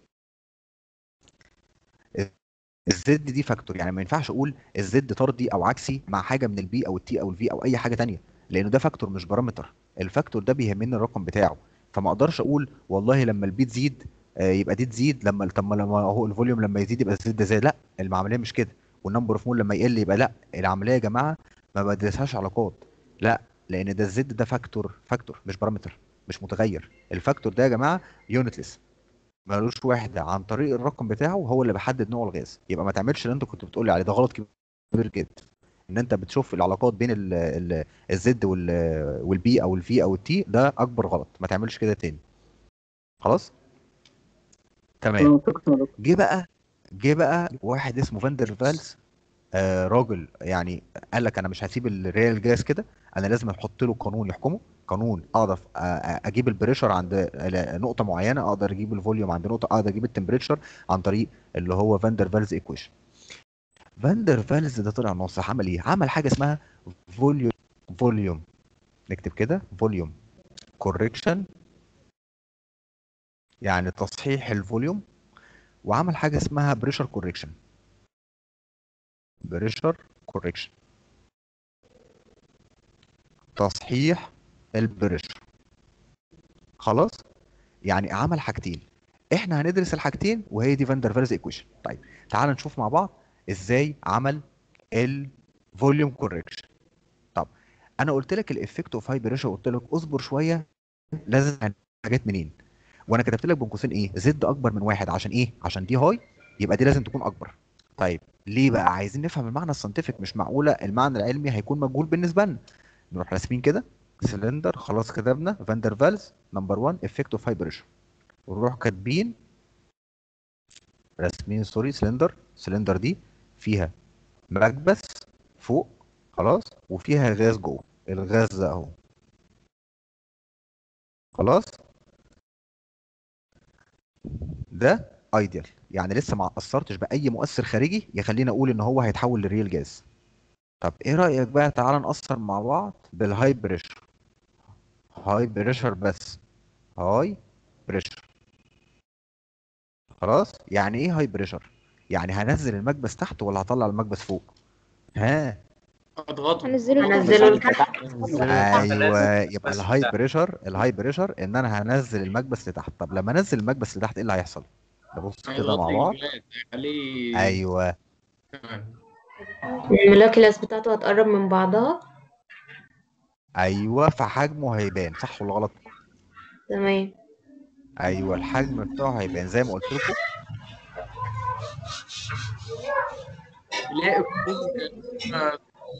Speaker 1: الزد دي فاكتور، يعني ما ينفعش اقول الزد طردي او عكسي مع حاجه من البي او التي او الفي او اي حاجه تانية، لانه ده فاكتور مش بارامتر. الفاكتور ده بيهمني الرقم بتاعه. فما اقدرش اقول والله لما البي تزيد آه، يبقى دي تزيد، لما طب ما لما هو الفوليوم لما يزيد يبقى الزد ده زاد. لا، العمليه مش كده. والنمبر اوف مول لما يقل يبقى لا. العمليه يا جماعه ما بدرسهاش علاقات، لا، لان ده الزد ده فاكتور فاكتور مش بارامتر، مش متغير. الفاكتور ده يا جماعه يونتلس، ملوش وحده، عن طريق الرقم بتاعه هو اللي بيحدد نوع الغاز. يبقى ما تعملش اللي انت كنت بتقولي عليه، ده غلط كبير جدا، ان انت بتشوف العلاقات بين ال ال الزد والبي او الفي او التي، ده اكبر غلط، ما تعملش كده تاني. خلاص تمام. جه بقى جه بقى واحد اسمه فاندر فالس، آه راجل يعني، قال لك انا مش هسيب الريال جاز كده، انا لازم احط له قانون يحكمه، قانون اقدر اجيب البريشر عند نقطه معينه، اقدر اجيب الفوليوم عند نقطه، اقدر اجيب التمبريتشر عن طريق اللي هو فاندر فالز ايكويشن. فاندر فالز ده طلع ناصح، عمل ايه؟ عمل حاجه اسمها فوليوم فوليوم نكتب كده فوليوم كوريكشن، يعني تصحيح الفوليوم، وعمل حاجه اسمها بريشر كوريكشن. بريشر كوريكشن تصحيح البريشر. خلاص، يعني عمل حاجتين، احنا هندرس الحاجتين وهي دي فاندر فالز ايكويشن. طيب تعال نشوف مع بعض ازاي عمل الفوليوم كوريكشن. طب انا قلت لك الافكت اوف هاي بريشر، قلت لك اصبر شويه، لازم حاجات منين، وانا كتبت لك بين قوسين ايه؟ زد اكبر من واحد، عشان ايه؟ عشان دي هاي، يبقى دي لازم تكون اكبر. طيب ليه بقى؟ عايزين نفهم المعنى الساينتفك، مش معقوله المعنى العلمي هيكون مجهول بالنسبه لنا. نروح راسمين كده سلندر، خلاص كتبنا فاندر فالز نمبر واحد افكت اوف هاي بريشر، ونروح كاتبين راسمين سوري سلندر، سلندر دي فيها مكبس فوق، خلاص، وفيها غاز جوه، الغاز ده اهو، خلاص، ده ايديال، يعني لسه ما اثرتش باي مؤثر خارجي يخلينا اقول ان هو هيتحول لريال جاز. طب ايه رايك بقى، تعالى نأثر مع بعض بالهاي بريشر. هاي بريشر بس، هاي بريشر، خلاص. يعني ايه هاي بريشر؟ يعني هنزل المكبس تحت ولا هطلع المكبس فوق؟ ها،
Speaker 13: اضغطه
Speaker 6: هنزله لتحت.
Speaker 1: ايوه، يبقى
Speaker 3: بس
Speaker 1: الهاي
Speaker 3: تحت.
Speaker 1: بريشر، الهاي بريشر ان انا هنزل المكبس لتحت. طب لما انزل المكبس لتحت ايه اللي هيحصل؟ نبص كده مع
Speaker 13: هيغطي
Speaker 1: بعض.
Speaker 13: الجلاس هيخليه.
Speaker 1: ايوه
Speaker 13: تمام.
Speaker 6: المولكيولز بتاعته هتقرب من بعضها.
Speaker 1: ايوه، فحجمه هيبان، صح ولا غلط؟
Speaker 6: تمام.
Speaker 1: ايوه، الحجم بتاعه هيبان زي ما قلت لكم.
Speaker 13: يلاقي آه،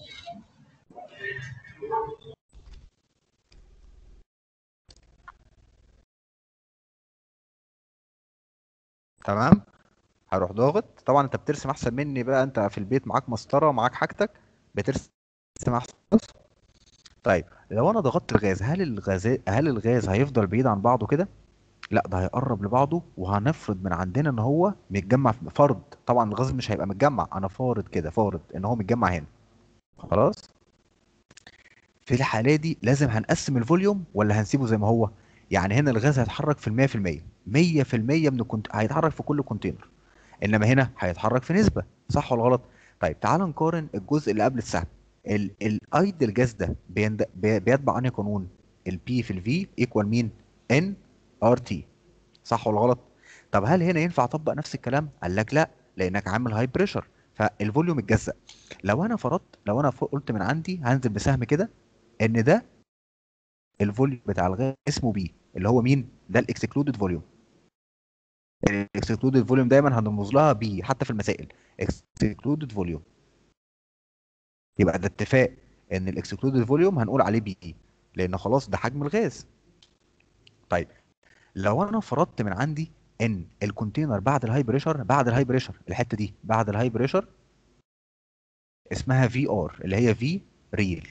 Speaker 1: تمام. هروح ضاغط، طبعا انت بترسم احسن مني بقى، انت في البيت معاك مسطره ومعاك حاجتك، بترسم احسن. بص، طيب لو انا ضغطت الغاز، هل الغاز هل الغاز هيفضل بعيد عن بعضه كده؟ لا، ده هيقرب لبعضه، وهنفرض من عندنا ان هو متجمع في فرض، طبعا الغاز مش هيبقى متجمع، انا فارض كده، فارض ان هو متجمع هنا، خلاص. في الحالة دي لازم هنقسم الفوليوم ولا هنسيبه زي ما هو؟ يعني هنا الغاز هيتحرك في المية في المية، مية في المية من الكونت... هيتحرك في كل كونتينر، انما هنا هيتحرك في نسبة، صح ولا غلط؟ طيب تعال نقارن الجزء اللي قبل السهم. الايدل جاز ده بيند... بي- بيتبع انهي قانون؟ البي في الفي ايكوال مين؟ ان ار تي، صح ولا غلط؟ طب هل هنا ينفع اطبق نفس الكلام؟ قال لك لا، لانك عامل هاي بريشر، فالفوليوم اتجزأ. لو انا فرضت، لو انا فوق قلت من عندي هنزل بسهم كده ان ده الفوليوم بتاع الغاز اسمه بي، اللي هو مين؟ ده الاكسكلودد فوليوم. الاكسكلودد فوليوم دايما هنرمز لها بي حتى في المسائل، اكسكلودد فوليوم. يبقى ده اتفاق ان الاكسكلودد فوليوم هنقول عليه بي، لان خلاص ده حجم الغاز. طيب لو انا فرضت من عندي ان الكونتينر بعد الهاي بريشر، بعد الهاي بريشر الحته دي بعد الهاي بريشر اسمها في ار، اللي هي في ريل،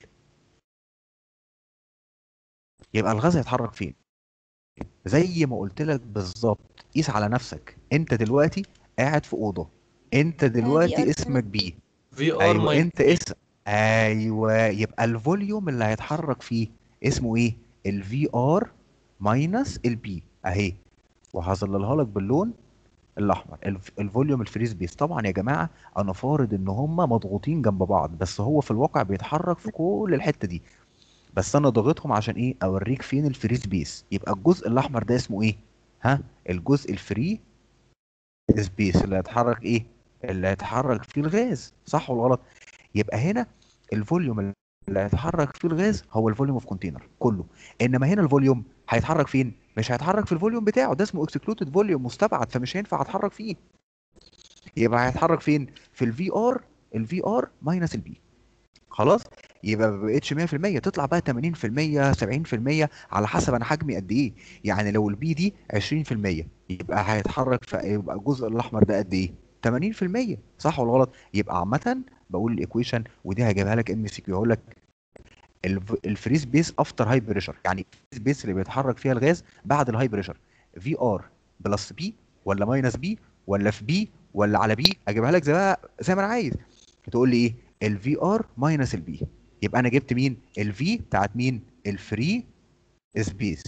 Speaker 1: يبقى الغاز هيتحرك فين؟ زي ما قلت لك بالظبط، قيس على نفسك، انت دلوقتي قاعد في اوضه، انت دلوقتي اسمك بي،
Speaker 12: في ار
Speaker 1: ايوه
Speaker 12: ماينس
Speaker 1: انت اسم، ايوه، يبقى الفوليوم اللي هيتحرك فيه اسمه ايه؟ الفي ار ماينس البي اهي، وهظللها لك باللون الاحمر، الف- الفوليوم الفري سبيس. طبعا يا جماعه انا فارض ان هم مضغوطين جنب بعض، بس هو في الواقع بيتحرك في كل الحته دي، بس انا ضاغطهم عشان ايه؟ اوريك فين الفري سبيس. يبقى الجزء الاحمر ده اسمه ايه؟ ها، الجزء الفري سبيس اللي هيتحرك ايه؟ اللي هيتحرك فيه الغاز، صح ولا غلط؟ يبقى هنا الفوليوم اللي اللي هيتحرك فيه الغاز هو الفوليوم اوف كونتينر كله. انما هنا الفوليوم هيتحرك فين؟ مش هيتحرك في الفوليوم بتاعه، ده اسمه اكسكلودد فوليوم، مستبعد، فمش هينفع اتحرك فيه. يبقى هيتحرك فين؟ في الفي ار، الفي ار ماينس البي. خلاص، يبقى ما بقتش مية في المية، تطلع بقى تمانين في المية سبعين في المية على حسب انا حجمي قد ايه. يعني لو البي دي عشرين في المية يبقى هيتحرك في، يبقى الجزء الاحمر ده قد ايه؟ تمانين في المية، صح ولا غلط؟ يبقى عامه بقول الايكويشن، ودي هجيبها لك ام سي كيو، هقول لك الفري سبيس افتر هاي بريشر، يعني الفري سبيس اللي بيتحرك فيها الغاز بعد الهاي بريشر، في ار بلس بي ولا ماينس بي ولا في بي ولا على بي، اجيبها لك زي ما زي ما انا عايز. تقول لي ايه؟ الفي ار ماينس البي. يبقى انا جبت مين؟ الفي بتاعت مين؟ الفري سبيس.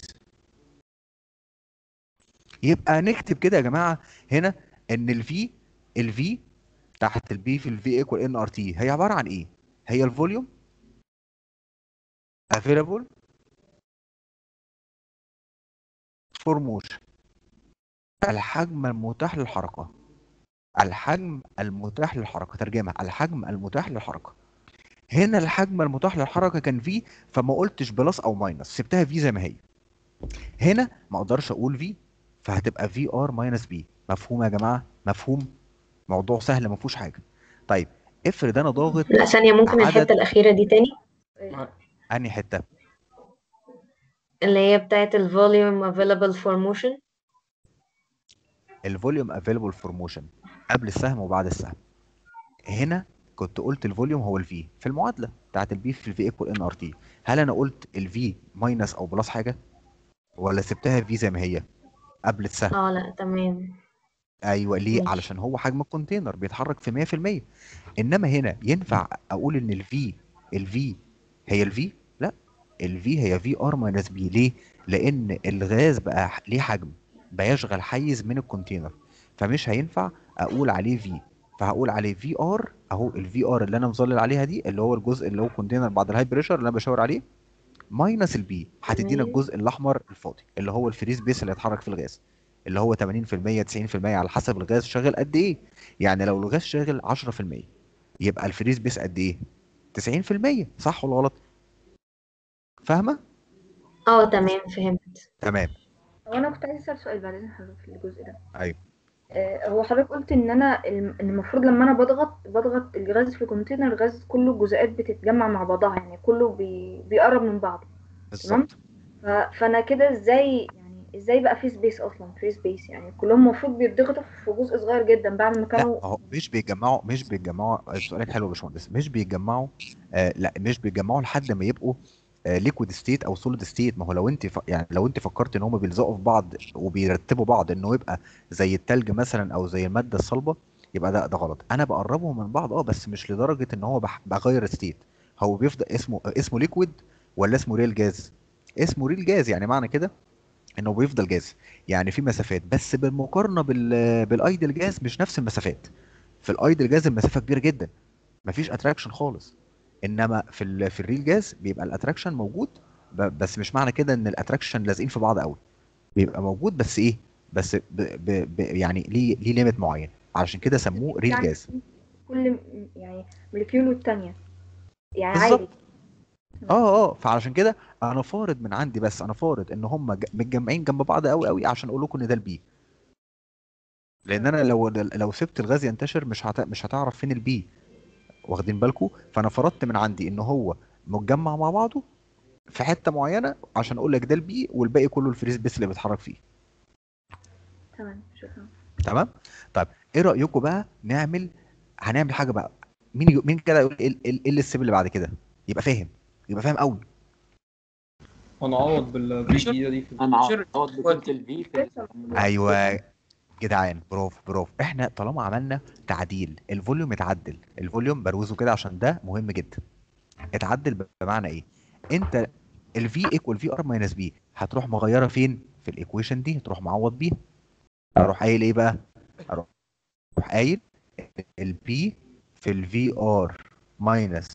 Speaker 1: يبقى نكتب كده يا جماعه هنا ان الفي، الفي تحت البي في الفي ايكوال ان ار تي هي عباره عن ايه؟ هي الفوليوم افيلابل فور موشن، الحجم المتاح للحركه، الحجم المتاح للحركه، ترجمه الحجم المتاح للحركه. هنا الحجم المتاح للحركه كان في، فما قلتش بلس او ماينس، سبتها في زي ما هي. هنا ما اقدرش اقول في، فهتبقى في ار ماينس بي. مفهوم يا جماعه؟ مفهوم؟ موضوع سهل ما فيهوش حاجه. طيب افرض انا ضاغط
Speaker 6: لا ثانية، ممكن
Speaker 1: عدد،
Speaker 6: الحتة الأخيرة دي تاني
Speaker 1: انهي حته؟
Speaker 6: اللي هي بتاعت ال volume available for motion.
Speaker 1: الفوليوم افيلبل فور موشن قبل السهم وبعد السهم. هنا كنت قلت الفوليوم هو الفي في المعادله بتاعت البي في الفي ايكوال ان ار تي. هل انا قلت الفي ماينس او بلس حاجه، ولا سبتها في زي ما هي قبل السهم؟
Speaker 6: اه لا تمام.
Speaker 1: ايوه، ليه؟
Speaker 6: ماشي.
Speaker 1: علشان هو حجم الكونتينر بيتحرك في مية في المية. انما هنا ينفع اقول ان الفي، الفي هي الفي؟ لا، الفي هي في ار ماينس بي. ليه؟ لان الغاز بقى ح- ليه حجم، بيشغل حيز من الكونتينر، فمش هينفع اقول عليه في، فهقول عليه في ار اهو. الفي ار اللي انا مظلل عليها دي اللي هو الجزء اللي هو كونتينر بعد الهاي بريشر اللي انا بشاور عليه، ماينس البي، هتدينا
Speaker 6: تمام.
Speaker 1: الجزء الاحمر الفاضي اللي هو الفري سبيس اللي هيتحرك في الغاز، اللي هو تمانين في المية تسعين في المية على حسب الغاز شغال قد ايه. يعني لو الغاز شاغل عشرة في المية يبقى الفري سبيس قد ايه؟ تسعين في المية، صح ولا غلط؟ فاهمه؟
Speaker 6: اه تمام فهمت.
Speaker 1: تمام.
Speaker 5: هو انا كنت عايز اسال سؤال بعدين حضرتك في الجزء ده.
Speaker 1: ايوه.
Speaker 5: آه، هو حضرتك قلت ان انا الم- ان المفروض لما انا بضغط بضغط الغاز في كونتينر، الغاز كله الجزيئات بتتجمع مع بعضها، يعني كله بي... بيقرب من بعضه. تمام.
Speaker 1: بالظبط.
Speaker 5: ف... فانا كده ازاي يعني ازاي بقى في سبيس اصلا، في سبيس يعني كلهم المفروض بيتضغطوا في جزء صغير جدا بعد ما
Speaker 1: لا
Speaker 5: كانوا.
Speaker 1: اهو مش بيتجمعوا، مش بيتجمعوا، سؤالك حلو يا باشمهندس. مش بيتجمعوا، آه لا مش بيتجمعوا لحد ما يبقوا ليكويد ستيت او سوليد ستيت. ما هو لو انت ف... يعني لو انت فكرت ان هم بيلزقوا في بعض وبيرتبوا بعض انه يبقى زي التلج مثلا او زي الماده الصلبه، يبقى ده ده غلط. انا بقربهم من بعض اه، بس مش لدرجه ان هو بح... بغير ستيت. هو بيفضل اسمه اسمه ليكويد ولا اسمه ريل جاز؟ اسمه ريل جاز، يعني معنى كده انه بيفضل جاز. يعني في مسافات، بس بالمقارنه بال بالايدل جاز مش نفس المسافات. في الايدل جاز المسافه كبيره جدا، مفيش اتراكشن خالص. انما في ال في الريل جاز بيبقى الاتراكشن موجود، ب- بس مش معنى كده ان الاتراكشن لازقين في بعض قوي. بيبقى موجود بس ايه، بس ب ب ب يعني ليه ليه ليميت معين، علشان كده سموه ريل
Speaker 5: يعني
Speaker 1: جاز.
Speaker 5: كل م- يعني موليكيول والتانية يعني
Speaker 1: بالظبط.
Speaker 5: عادي.
Speaker 1: اه اه، فعلشان كده انا فارض من عندي، بس انا فارض ان هم ج- متجمعين جنب بعض قوي قوي عشان اقول لكم ان ده البي. لان انا لو لو سبت الغاز ينتشر مش هت... مش هتعرف فين البي، واخدين بالكم؟ فانا فرضت من عندي ان هو متجمع مع بعضه في حته معينه عشان اقول لك ده البي، والباقي كله الفري سبيس اللي بيتحرك فيه.
Speaker 5: تمام شكرا.
Speaker 1: تمام. طيب ايه رايكم بقى نعمل، هنعمل حاجه بقى. مين يو... مين كده يقول ايه ايه إيه الستيب اللي بعد كده؟ يبقى فاهم، يبقى فاهم قوي.
Speaker 13: هنعوض بالفي الجديدة دي في
Speaker 19: انا هعوض بقيمه الفي في
Speaker 1: ايوه جدعان، برافو برافو. احنا طالما عملنا تعديل، الفوليوم اتعدل، الفوليوم بروزه كده عشان ده مهم جدا. اتعدل بمعنى ايه؟ انت الفي ايكوال في ار ماينس بي هتروح مغيره فين؟ في الايكويشن دي، تروح معوض بيها. اروح قايل ايه بقى؟ اروح قايل البي في الفي ار ماينس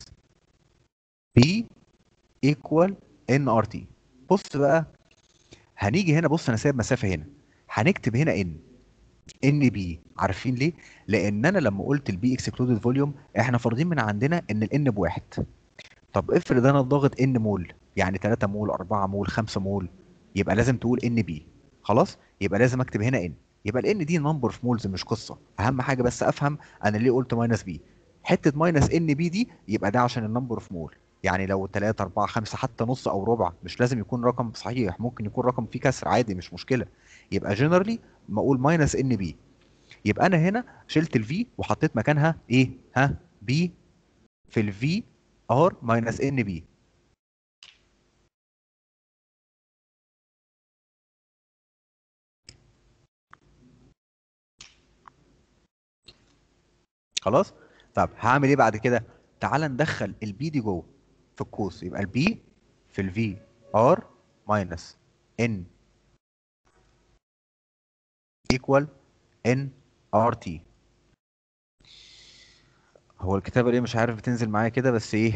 Speaker 1: بي ايكوال ان ار تي. بص بقى، هنيجي هنا، بص انا سايب مسافه هنا، هنكتب هنا ان ان بي. عارفين ليه؟ لان انا لما قلت البي اكسكلودد فوليوم احنا فارضين من عندنا ان الان بواحد. طب افرض انا ضاغط ان مول، يعني تلاتة مول، أربعة مول، خمسة مول، يبقى لازم تقول ان بي. خلاص، يبقى لازم اكتب هنا ان. يبقى الان دي نمبر في مولز مش قصه، اهم حاجه بس افهم انا ليه قلت ماينس بي. حته ماينس ان بي دي يبقى ده عشان النمبر في مول، يعني لو تلاتة أربعة خمسة حتى نص او ربع، مش لازم يكون رقم صحيح، ممكن يكون رقم فيه كسر عادي مش مشكله. يبقى جنرالي ما اقول ماينس ان بي. يبقى انا هنا شلت الفي وحطيت مكانها ايه؟ ها، بي في الفي ار ماينس ان بي. خلاص. طب هعمل ايه بعد كده؟ تعال ندخل البي دي جوه في القوس، يبقى البي في الفي ار ماينس ان ايكوال ان ار تي. هو الكتابه ليه مش عارف بتنزل معايا كده بس ايه؟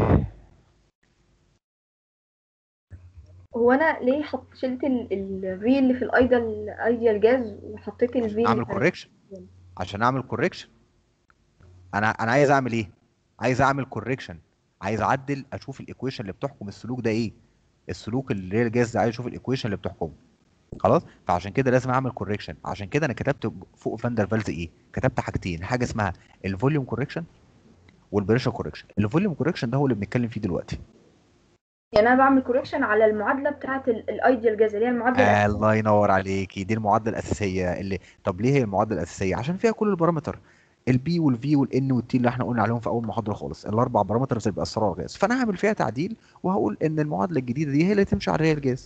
Speaker 5: هو انا ليه حط شلت الفي اللي في الايديال ايديال جاز وحطيت الفي اللي
Speaker 1: اعمل
Speaker 5: بتاعت
Speaker 1: كوريكشن، عشان اعمل كوريكشن. انا انا عايز اعمل ايه؟ عايز اعمل كوريكشن، عايز اعدل اشوف الايكويشن اللي بتحكم السلوك ده ايه. السلوك اللي هي الجاز ده عايز اشوف الايكويشن اللي بتحكمه. خلاص، فعشان كده لازم اعمل كوريكشن. عشان كده انا كتبت فوق فاندر فالز ايه؟ كتبت حاجتين، حاجه اسمها الفوليوم كوريكشن والبريشر كوريكشن. الفوليوم كوريكشن ده هو اللي بنتكلم فيه دلوقتي.
Speaker 5: يعني انا بعمل كوريكشن على المعادله بتاعه الايديال جاز اللي هي المعادله
Speaker 1: آه
Speaker 5: الاساسيه.
Speaker 1: الله ينور عليكي، دي المعادله الاساسيه اللي. طب ليه هي المعادله الاساسيه؟ عشان فيها كل البارامتر، البي والفي والان والتي اللي احنا قلنا عليهم في اول محاضره خالص، الاربع بارامترز اللي بيأثروا على الجاز. فانا هعمل فيها تعديل وهقول ان المعادله الجديده دي هي اللي تمشي على الريال جاز.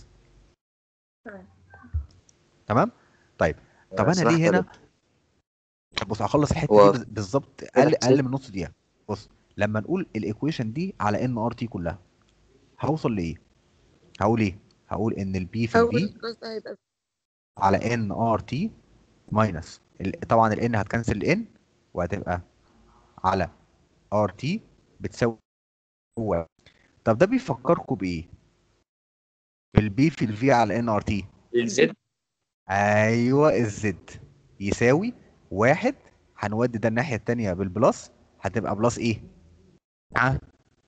Speaker 1: تمام. طيب، طب انا
Speaker 11: سمحت
Speaker 1: ليه
Speaker 11: يا
Speaker 1: هنا؟
Speaker 11: دكتور.
Speaker 1: طب بص هخلص الحته دي
Speaker 11: هو
Speaker 1: بز- بالظبط
Speaker 11: كده
Speaker 1: اقل
Speaker 11: حسيت
Speaker 1: اقل من نص دقيقه. بص، لما نقول الايكويشن دي على ان ار تي كلها هوصل لايه؟ هقول ايه؟ هقول ان البي في
Speaker 15: اول
Speaker 1: الفي
Speaker 15: جزء هيبقى
Speaker 1: على ان ار تي ماينس ال- طبعا الان هتكنسل الان وهتبقى على ار تي بتساوي واحد. طب ده بيفكركم بايه؟ البي في الفي على ان ار تي.
Speaker 19: الزد.
Speaker 1: ايوه، الزد يساوي واحد. هنودي ده الناحيه التانيه بالبلس، هتبقى بلس ايه؟ ها،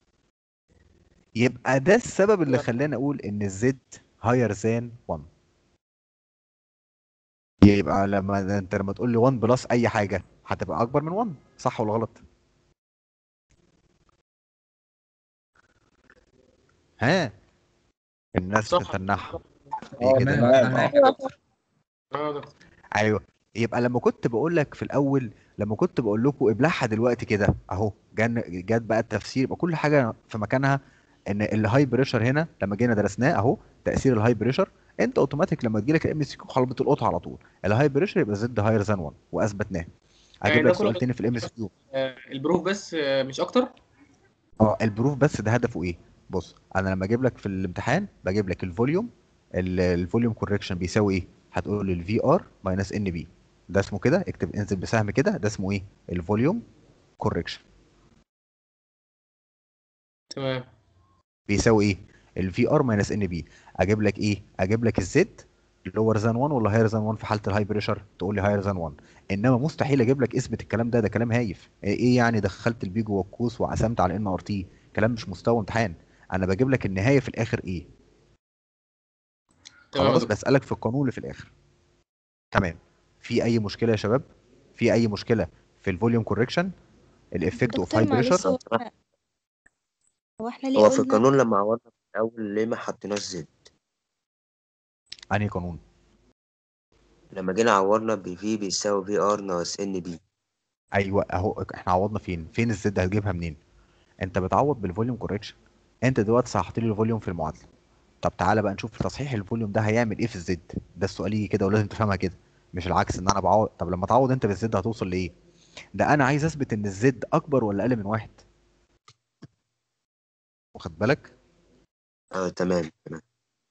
Speaker 1: يبقى ده السبب اللي خلاني اقول ان الزد هاير ذان واحد. يبقى لما انت لما تقول لي واحد بلس اي حاجه هتبقى اكبر من واحد، صح ولا غلط؟ ها، الناس
Speaker 13: صح.
Speaker 1: بتتنحى ايه
Speaker 10: اه
Speaker 1: كده؟
Speaker 10: تمام اه
Speaker 15: ايوه صح.
Speaker 13: اه دكتور.
Speaker 1: ايوه. يبقى لما كنت بقول لك في الاول، لما كنت بقول لكم ابلعها دلوقتي كده اهو، جن جت بقى التفسير، يبقى كل حاجه في مكانها. ان الهاي بريشر هنا لما جينا درسناه اهو، تاثير الهاي بريشر، انت اوتوماتيك لما تجي لك الام اس كيو خلاص بتلقطها على طول. الهاي بريشر يبقى زد هاير ذان واحد واثبتناه.
Speaker 13: يعني
Speaker 1: اجيب
Speaker 13: ده
Speaker 1: لك
Speaker 13: كله
Speaker 1: سؤال
Speaker 13: بس
Speaker 1: تاني في الام اس كيو.
Speaker 13: آه، البروف بس آه، مش اكتر.
Speaker 1: اه، البروف بس ده هدفه ايه؟ بص، انا لما اجيب لك في الامتحان بجيب لك الفوليوم، ال- الفوليوم كوريكشن بيساوي ايه؟ هتقول لي الفي ار ماينس ان بي. ده اسمه كده، اكتب انزل بسهم كده، ده اسمه ايه؟ الفوليوم كوريكشن.
Speaker 13: تمام.
Speaker 1: بيساوي ايه؟ الفي ار ماينس ان بي. اجيب لك ايه؟ اجيب لك الزد لور ذان واحد ولا هاير ذان واحد في حاله الهاي بريشر؟ تقول لي هاير ذان واحد. انما مستحيل اجيب لك اثبت الكلام ده، ده كلام هايف. ايه إيه يعني دخلت البي جوه القوس وقسمت على ان ار تي؟ كلام مش مستوى امتحان. انا بجيب لك النهايه في الاخر ايه.
Speaker 13: تمام يا
Speaker 1: خلاص،
Speaker 13: دكتور.
Speaker 1: بسالك في القانون اللي في الاخر. تمام. في اي مشكله يا شباب؟ في اي مشكله في الفوليوم كوريكشن، الافكت اوف
Speaker 16: دكتور
Speaker 1: هاي
Speaker 16: معلش،
Speaker 1: بريشر؟
Speaker 16: هو احنا هو احنا ليه
Speaker 11: هو في
Speaker 16: قلنا
Speaker 11: القانون لما عوضنا في الأول ليه ما حطيناش زد؟
Speaker 1: انهي قانون؟
Speaker 11: لما جينا عوضنا بفي بيساوي في ار ناقص ان بي.
Speaker 1: ايوه اهو، احنا عوضنا فين؟ فين الزد هتجيبها منين؟ انت بتعوض بالفوليوم كوريكشن. انت دلوقتي صححت لي الفوليوم في المعادله. طب تعالى بقى نشوف تصحيح الفوليوم ده هيعمل ايه في الزد. ده السؤال يجي كده ولازم تفهمها كده، مش العكس ان انا بعوض. طب لما تعوض انت بالزد هتوصل لايه؟ ده انا عايز اثبت ان الزد اكبر ولا اقل من واحد. واخد بالك؟
Speaker 11: اه تمام تمام.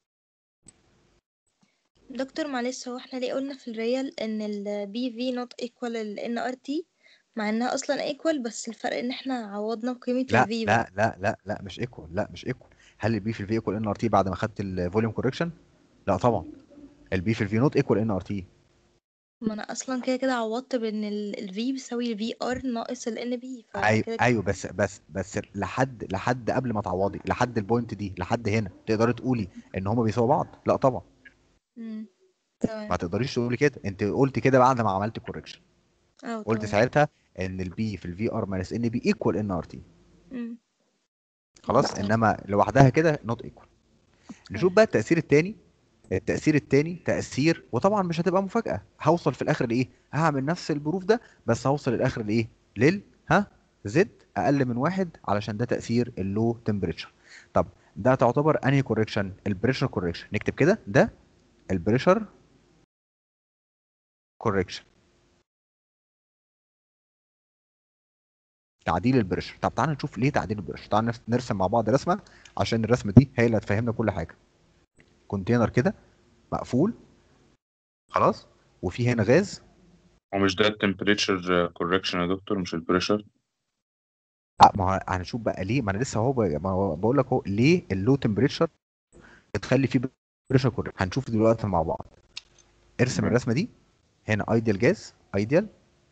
Speaker 16: دكتور معلش، هو احنا ليه قلنا في الريال ان ال بي في not equal ال ان ار تي، مع انها اصلا equal، بس الفرق ان احنا عوضنا بقيمة ال
Speaker 1: لا
Speaker 16: V بس.
Speaker 1: لا لا لا لا مش ايكوال، لا مش ايكوال. هل البي في الفي ايكوال ان ار تي بعد ما خدت الفوليوم كوريكشن؟ لا طبعا. البي في الفي نوت ايكوال ان ار تي.
Speaker 16: ما انا اصلا كده كده عوضت بان ال V بيساوي ال V R ناقص ال N B
Speaker 1: ايوه
Speaker 16: فكده
Speaker 1: ايوه بس بس بس لحد لحد قبل ما تعوضي لحد البوينت دي لحد هنا تقدري تقولي ان هما بيساووا بعض؟ لا طبعا.
Speaker 16: امم
Speaker 1: ما
Speaker 16: تمام
Speaker 1: تقدريش تقولي كده، انت قلت كده بعد ما عملت كوركشن.
Speaker 16: اه
Speaker 1: قلت
Speaker 16: تمام
Speaker 1: ساعتها ان البي في الفي ار ماينس ان بي ايكوال ان ار تي.
Speaker 16: امم
Speaker 1: خلاص،
Speaker 16: تمام
Speaker 1: انما لوحدها كده نوت ايكوال. نشوف
Speaker 16: تمام
Speaker 1: بقى التأثير التاني. التأثير التاني تأثير، وطبعا مش هتبقى مفاجأة، هوصل في الآخر لإيه؟ هعمل نفس البروف ده بس هوصل الآخر لإيه؟ لل ها زد أقل من واحد، علشان ده تأثير اللو تمبريتشر. طب ده تعتبر أنهي كوريكشن؟ البريشر كوريكشن. نكتب كده ده البريشر كوريكشن، تعديل البريشر. طب تعالى نشوف ليه تعديل البريشر. تعالى نرس- نرسم مع بعض رسمة عشان الرسمة دي هي اللي هتفهمنا كل حاجة. كونتينر كده مقفول، خلاص، وفي هنا غاز.
Speaker 9: ومش ده التمبريتشر كوركشن يا دكتور، مش البريشر؟
Speaker 1: اه، ما هو هنشوف بقى ليه. ما انا لسه اهو ب- ما هو بقول لك اهو ليه اللو تمبريتشر بتخلي فيه بريشر كوريكشن. هنشوف دلوقتي مع بعض. ارسم
Speaker 9: تمام.
Speaker 1: الرسمه دي. هنا ايديال جاز، ايديال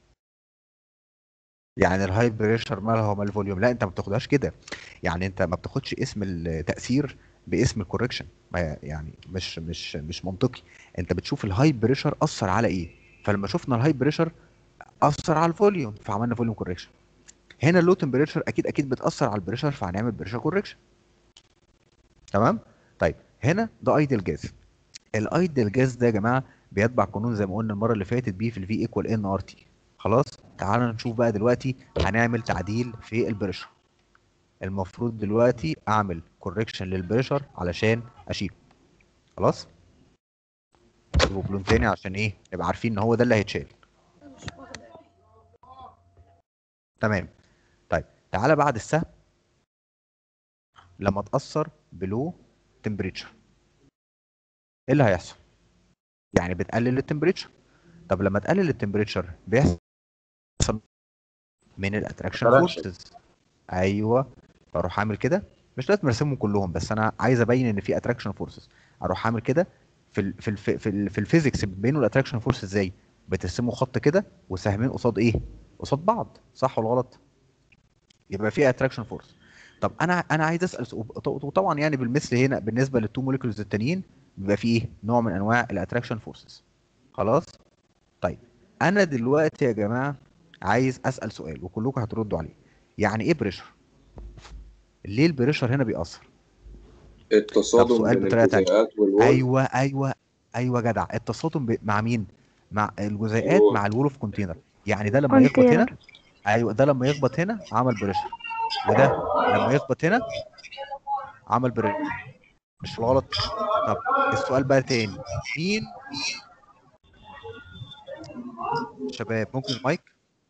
Speaker 1: يعني الهاي بريشر مالها ومال الفوليوم. لا، انت ما بتاخدهاش كده. يعني انت ما بتاخدش اسم التاثير باسم الكوريكشن، ما يعني مش مش مش منطقي. انت بتشوف الهاي بريشر اثر على ايه، فلما شفنا الهاي بريشر اثر على الفوليوم فعملنا فوليوم كوريكشن. هنا اللو تمبريتشر اكيد اكيد بتاثر على البريشر فهنعمل بريشر كوريكشن. تمام. طيب هنا ده ايديال جاز. الايديال جاز ده يا جماعه بيتبع قانون زي ما قلنا المره اللي فاتت، بي في الفي ايكوال ان ار تي. خلاص. تعالى نشوف بقى دلوقتي هنعمل تعديل في البريشر. المفروض دلوقتي اعمل كوريكشن للبريشر علشان اشيله. خلاص. اكتبه بلون تاني عشان ايه نبقى عارفين ان هو ده اللي هيتشال. تمام. طيب تعالى بعد السهم لما اتاثر بلو تمبريتشر ايه اللي هيحصل؟ يعني بتقلل التمبريتشر. طب لما تقلل التمبريتشر بيحصل من الاتراكشن فورسز. ايوه. فاروح اعمل كده، مش لازم ارسمهم كلهم بس انا عايز ابين ان في اتراكشن فورسز. اروح اعمل كده. في ال في ال في ال في الفيزيكس بتبينوا الاتراكشن فورس ازاي؟ بترسموا خط كده وسهمين قصاد ايه؟ قصاد بعض، صح ولا غلط؟ يبقى في اتراكشن فورس. طب انا انا عايز اسال سؤال، وطبعا يعني بالمثل هنا بالنسبه للتو موليكولز التانيين بيبقى في ايه؟ نوع من انواع الاتراكشن فورسز. خلاص. طيب انا دلوقتي يا جماعه عايز اسال سؤال وكلكم هتردوا عليه. يعني ايه بريشر؟ ليه البريشر هنا بيأثر؟ طب
Speaker 20: التصادم
Speaker 1: سؤال
Speaker 20: بين
Speaker 1: بطريقه تانية.
Speaker 20: الجزيئات والوول.
Speaker 1: ايوه ايوه ايوه جدع. التصادم ب... مع مين؟ مع الجزيئات
Speaker 20: الوول.
Speaker 1: مع الوول اوف كونتينر. يعني ده لما يخبط هنا، ايوه ده لما يخبط هنا عمل بريشر، وده لما يخبط هنا عمل بريشر. مش غلط؟ طب السؤال بقى تاني. مين شباب ممكن المايك؟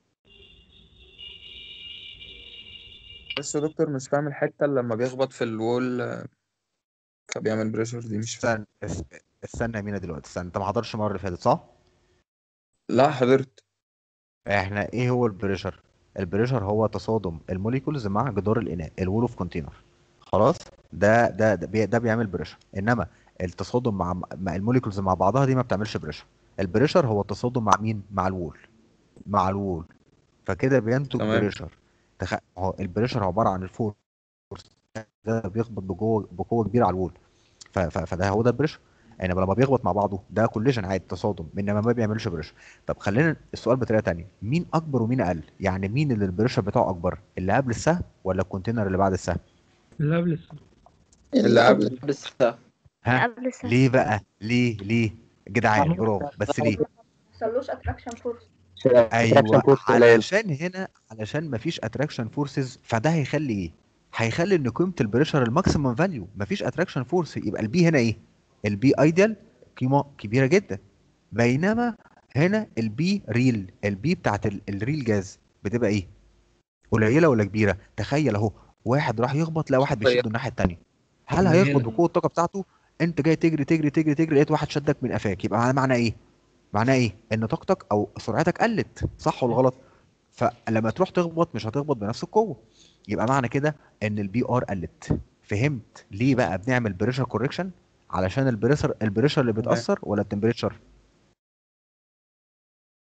Speaker 4: بس يا دكتور مش فاهم الحتة اللي لما بيخبط في الوول آه، فبيعمل بريشر دي، مش فاهم.
Speaker 1: استنى اس- استنى يا مينا دلوقتي. استنى، انت ما حضرتش المره اللي فاتت صح؟
Speaker 4: لا حضرت.
Speaker 1: احنا ايه هو البريشر؟ البريشر هو تصادم الموليكولز مع جدار الاناء، الوول اوف كونتينر. خلاص. ده ده ده, بي ده بيعمل بريشر، انما التصادم مع مع الموليكولز مع بعضها دي ما بتعملش بريشر. البريشر هو التصادم مع مين؟ مع الوول. مع الوول. فكده بينتج
Speaker 4: تمام.
Speaker 1: بريشر. تخ... هو البريشر عباره عن الفورس ده بيخبط بجوه بقوه كبيره على الوول. ف... ف... فده هو ده البريشر. انما لما بيخبط مع بعضه ده كوليجن عادي، تصادم، انما ما بيعملش بريشر. طب خلينا السؤال بطريقه تانية. مين اكبر ومين اقل؟ يعني مين اللي البريشر بتاعه اكبر؟ اللي قبل السهم ولا الكونتينر اللي بعد السهم؟
Speaker 10: اللي قبل السهم.
Speaker 17: اللي قبل السهم.
Speaker 1: ها
Speaker 5: قبل السهم.
Speaker 1: ليه بقى؟ ليه ليه جدعان برافو، بس ليه؟
Speaker 5: ما حصلوش اتراكشن فورس.
Speaker 1: ايوه علشان هنا علشان مفيش اتراكشن فورسز، فده هيخلي ايه؟ هيخلي ان قيمه البريشر الماكسيمم فاليو مفيش اتراكشن فورس، يبقى البي هنا ايه؟ البي ايديال قيمه كبيره جدا. بينما هنا البي ريل، البي بتاعت ال- الريل جاز بتبقى ايه؟ قليله ولا كبيره؟ تخيل اهو، واحد راح يخبط لا واحد بيشده الناحيه الثانيه. هل هيخبط بقوه الطاقه بتاعته؟ انت جاي تجري تجري تجري تجري لقيت واحد شدك من قفاك، يبقى معنى ايه؟ معناه ايه؟ ان طاقتك او سرعتك قلت، صح ولا غلط؟ فلما تروح تخبط مش هتخبط بنفس القوه. يبقى معنى كده ان البي ار قلت. فهمت ليه بقى بنعمل بريشر كوركشن؟ علشان البريشر البريشر اللي
Speaker 4: تمام.
Speaker 1: بيتاثر ولا التمبريتشر؟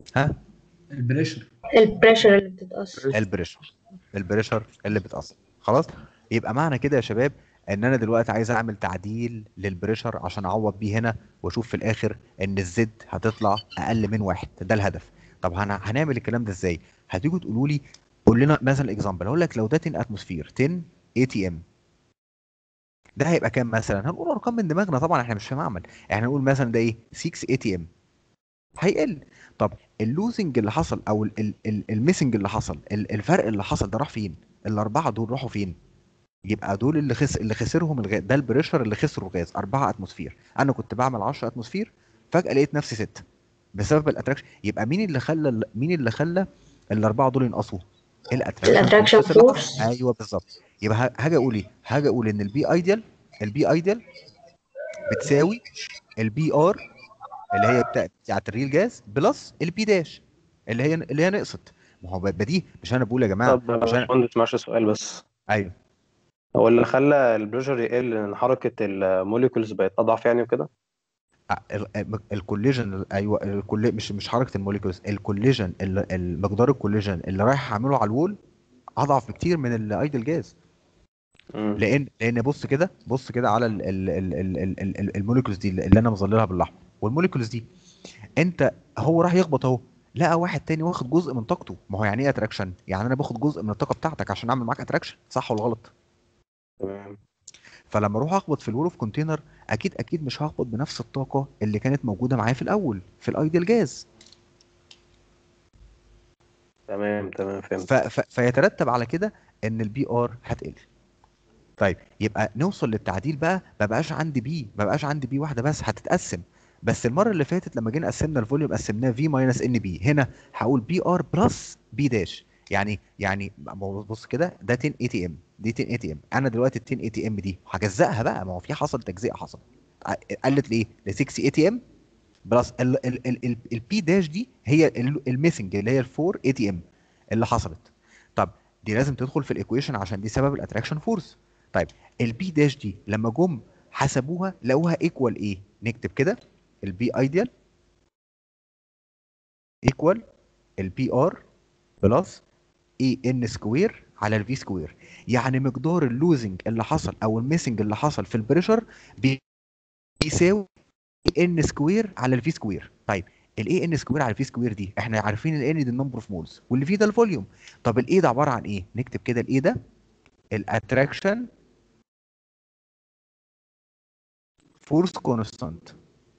Speaker 1: ها
Speaker 14: البريشر
Speaker 6: البريشر اللي بتتأثر.
Speaker 1: البريشر البريشر اللي بتأثر. خلاص، يبقى معنى كده يا شباب ان انا دلوقتي عايز اعمل تعديل للبريشر عشان اعوض بيه هنا واشوف في الاخر ان الزد هتطلع اقل من واحد. ده الهدف. طب هن- هنعمل الكلام ده ازاي؟ هتيجوا تقولوا لي قول لنا مثلا اكزامبل. هقول لك لو ده عشرة اتموسفير عشرة اي تي ام، ده هيبقى كام مثلا؟ هنقول ارقام من دماغنا طبعا، احنا مش في معمل. احنا هنقول مثلا ده ايه ستة اي تي ام، هيقل. طب اللوزنج اللي حصل او الميسنج اللي حصل، ال- الفرق اللي حصل ده راح فين؟ الاربعه دول راحوا فين؟ يبقى دول اللي خس اللي خسرهم الغاز، ده البريشر اللي خسره الغاز اربعة اتموسفير. انا كنت بعمل عشرة اتموسفير، فجاه لقيت نفسي ستة بسبب الاتراكشن. يبقى مين اللي خلى مين اللي خلى الاربعه دول ينقصوا؟ الاتراكشن
Speaker 6: الاتراكشن
Speaker 1: فورسز اللي
Speaker 6: فورس.
Speaker 1: حصل. ايوه بالظبط. يبقى ه- هاجي اقول ايه؟ هاجي اقول ان البي ايديال البي ايديال بتساوي البي ار اللي هي بتاعت بتاعت الريل جاز بلس البي داش اللي هي اللي هي نقصت. ما هو بديه، مش انا بقول يا جماعه
Speaker 20: طب
Speaker 1: مش
Speaker 20: يا
Speaker 1: انا.
Speaker 20: باشمهندس معلش سؤال بس.
Speaker 1: ايوه
Speaker 20: هو اللي خلى البريشر يقل ان حركة الموليكولز بقت اضعف يعني وكده؟
Speaker 1: الكوليجن، ايوه الكل مش مش حركه الموليكولز، الكوليجن المقدار الكوليجن اللي رايح اعمله على الوول اضعف بكتير من الايدل جاز.
Speaker 20: امم
Speaker 1: لان لان بص كده بص كده على ال- ال- ال- ال- ال- ال- ال- الموليكولز دي اللي انا مظللها بالاحمر. والموليكولز دي انت هو راح يخبط اهو، لقى واحد تاني واخد جزء من طاقته. ما هو يعني ايه اتراكشن؟ يعني انا باخد جزء من الطاقه بتاعتك عشان اعمل معاك اتراكشن، صح ولا غلط؟
Speaker 20: تمام.
Speaker 1: فلما اروح اخبط في الوول اوف كونتينر، اكيد اكيد مش هخبط بنفس الطاقه اللي كانت موجوده معايا في الاول في الايديال جاز.
Speaker 20: تمام تمام
Speaker 1: ف...
Speaker 20: فهمت.
Speaker 1: ف... فيترتب على كده ان البي ار هتقل. طيب يبقى نوصل للتعديل بقى، ما بقاش عندي بي ما بقاش عندي بي واحده بس، هتتقسم. بس المره اللي فاتت لما جينا قسمنا الفوليوم قسمناه في ماينس ان بي، هنا هقول بي ار بلس بي داش. يعني يعني بص كده، ده عشرة اي تي ام، دي عشرة اي تي ام. انا دلوقتي عشرة اي تي ام دي هجزأها بقى، ما هو في حصل تجزئه حصل، قلت لايه؟ ل ستة اي تي ام بلس البي داش دي هي الميسنج اللي هي ال اربعة اي تي ام اللي حصلت. طب دي لازم تدخل في الايكويشن عشان دي سبب الاتراكشن فورس. طيب البي داش دي لما جم حسبوها لقوها ايكوال ايه؟ نكتب كده البي ايديال ايكوال البي ار بلس اي ان سكوير على الفي سكوير. يعني مقدار اللوزنج اللي حصل او الميسنج اللي حصل في البريشر بيساوي اي ان سكوير على الفي سكوير. طيب الاي ان سكوير على الفي سكوير دي احنا عارفين الان دي النمبر اوف مولز واللي في ده الفوليوم. طب الاي ده عباره عن ايه؟ نكتب كده الاي ده الاتراكشن فورس كونستانت،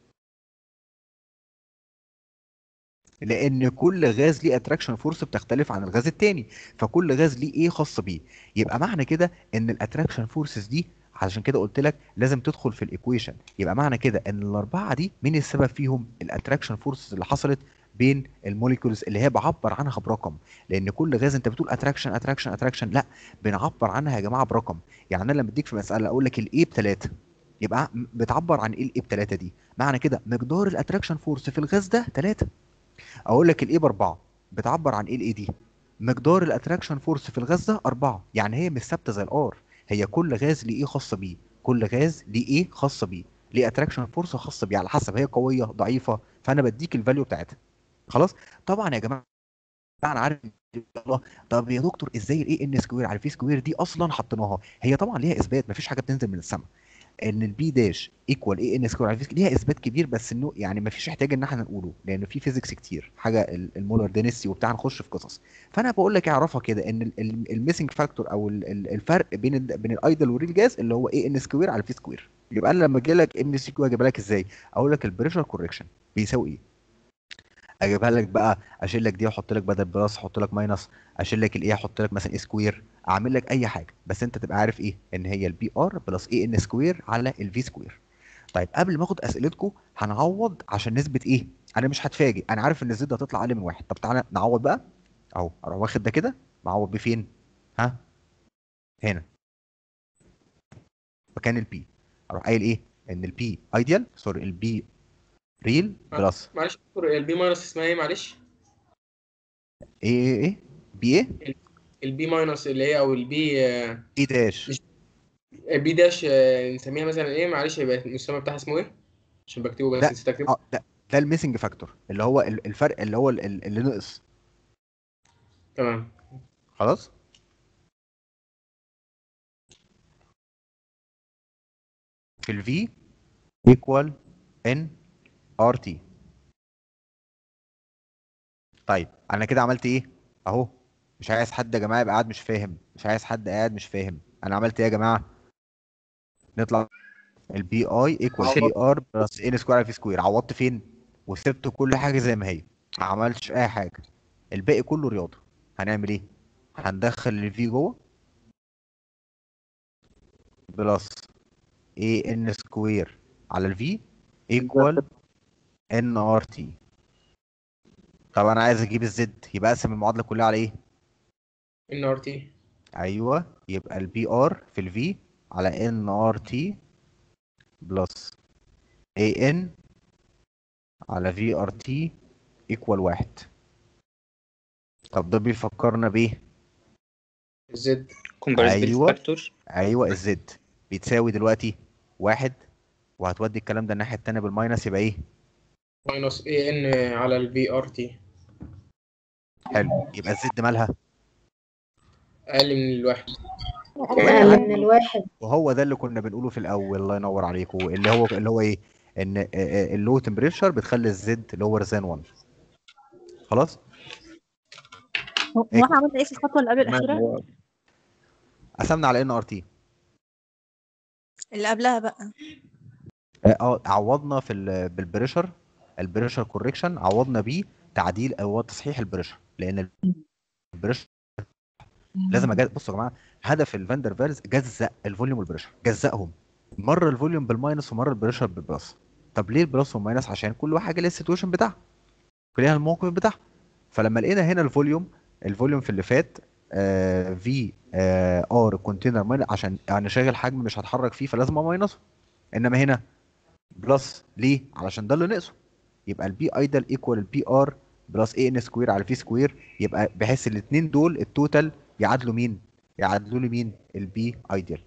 Speaker 1: لان كل غاز ليه اتراكشن فورس بتختلف عن الغاز التاني، فكل غاز ليه ايه خاص بيه. يبقى معنى كده ان الاتراكشن فورسز دي، عشان كده قلت لك لازم تدخل في الايكويشن. يبقى معنى كده ان الاربعه دي مين السبب فيهم؟ الاتراكشن فورسز اللي حصلت بين الموليكولز اللي هي بعبر عنها برقم. لان كل غاز انت بتقول اتراكشن اتراكشن اتراكشن، لا بنعبر عنها يا جماعه برقم. يعني انا لما اديك في مساله اقول لك الايه بثلاثه، يبقى بتعبر عن ايه الايه بثلاثه دي؟ معنى كده مقدار الاتراكشن فورس في الغاز ده ثلاثة. اقول لك الايه باربعه، بتعبر عن ايه الايه دي؟ مقدار الاتراكشن فورس في الغاز ده اربعه. يعني هي مش ثابته زي الار، هي كل غاز ليه ايه خاصه بيه، كل غاز ليه ايه خاصه بيه، ليه اتراكشن فورس خاصه بيه على حسب هي قويه ضعيفه، فانا بديك الفاليو بتاعتها. خلاص. طبعا يا جماعه انا عارف. الله، طب يا دكتور ازاي الاي ان سكوير على الفي سكوير دي اصلا حطيناها؟ هي طبعا ليها اثبات، مفيش حاجه بتنزل من السماء. ان البي داش ايكوال اي ان سكوير على الفي ليها اثبات كبير، بس انه يعني ما فيش احتياج ان احنا نقوله لان في فيزيكس كتير، حاجه ال- المولر دينستي وبتاع، نخش في قصص. فانا بقول لك اعرفها كده ان الميسنج فاكتور او ال- ال- الفرق بين ال بين الايدل والريل جاز اللي هو اي ان سكوير على الفي سكوير. يبقى انا لما اجي لك ان سكوير اجيبها لك ازاي؟ اقول لك البريشر كوركشن بيساوي ايه؟ اجيبها لك بقى، اشيل لك دي واحط لك بدل بلس احط لك ماينس، اشيل لك الايه احط لك مثلا اي سكوير، اعمل لك اي حاجه، بس انت تبقى عارف ايه؟ ان هي البي ار بلس اي ان سكوير على الفي سكوير. طيب قبل ما اخد اسئلتكم هنعوض عشان نثبت ايه؟ انا مش هتفاجئ، انا عارف ان الزد هتطلع اقل من واحد. طب تعالى نعوض بقى اهو، اروح واخد ده كده معوض بفين؟ ها هنا مكان البي، اروح قايل ايه؟ ان البي ايديال سوري البي ريل بلس
Speaker 13: معلش يا دكتور، البي ماينس اسمها ايه معلش؟
Speaker 1: ايه ايه ايه بي ايه؟
Speaker 13: البي ماينس اللي هي او البي
Speaker 1: بي داش
Speaker 13: مش البي داش، آه، نسميها مثلا ايه معلش؟ يبقى المسمى بتاعها اسمه ايه؟ عشان بكتبه بس
Speaker 1: ده
Speaker 13: نسيت اكتبه.
Speaker 1: اه ده ده الميسنج فاكتور اللي هو ال- الفرق اللي هو ال- ال- اللي نقص.
Speaker 13: تمام.
Speaker 1: خلاص. في ال V equal N R T. طيب انا كده عملت ايه اهو؟ مش عايز حد يا جماعه يبقى قاعد مش فاهم، مش عايز حد قاعد مش فاهم. انا عملت ايه يا جماعه؟ نطلع البي اي ايكوال بي ار بلس ان سكوير على في سكوير. عوضت فين؟ وسبت كل حاجه زي ما هي، ما عملتش اي حاجه. الباقي كله رياضه. هنعمل ايه؟ هندخل الفي جوه بلس اي ان سكوير على الفي ايكوال ان ار تي. طب انا عايز اجيب الزد، يبقى اقسم المعادله كلها على ايه؟
Speaker 13: ان ار تي.
Speaker 1: ايوه، يبقى البي ار في الفي على ان ار تي بلس اي ان على في ار تي ايكوال واحد. طب ده بيفكرنا بايه؟
Speaker 13: الزد
Speaker 1: ايوه ايوه الزد بيتساوي دلوقتي واحد، وهتودي الكلام ده الناحيه التانيه بالماينس، يبقى ايه؟
Speaker 13: ماينس اي ان على الفي ار تي.
Speaker 1: حلو، يبقى الزد مالها؟
Speaker 13: اقل من الواحد.
Speaker 6: اقل من الواحد.
Speaker 1: وهو ده اللي كنا بنقوله في الاول، الله ينور عليكم، اللي هو اللي هو ايه؟ ان اللو تمبريتشر بتخلي الزد لور ذان واحد. خلاص.
Speaker 21: هو هو احنا عملنا ايه في الخطوه اللي قبل الاخيره؟
Speaker 1: قسمنا على ان ار تي.
Speaker 21: اللي قبلها بقى
Speaker 1: اه عوضنا في ال- بالبريشر، البريشر كوريكشن عوضنا بيه تعديل او تصحيح البريشر، لان البريشر لازم أجز... بصوا يا جماعه، هدف الفاندر فالز جزأ الفوليوم والبريشر، جزأهم مره الفوليوم بالماينس ومره البريشر بالبلس. طب ليه البلس والماينس؟ عشان كل واحد ليه السيتويشن بتاعها، كل ليها الموقف بتاعها. فلما لقينا هنا الفوليوم، الفوليوم في اللي فات آه في آه ار كونتينر ماينس، عشان انا شاغل حجم مش هتحرك فيه فلازم اماينسه. انما هنا بلس ليه؟ علشان ده اللي ناقصه. يبقى البي ايدل ايكوال البي ار بلس اي ان سكوير على في سكوير، يبقى بحيث الاثنين دول التوتال يعادلوا مين؟ يعادلوا لي مين؟ البي ايدل.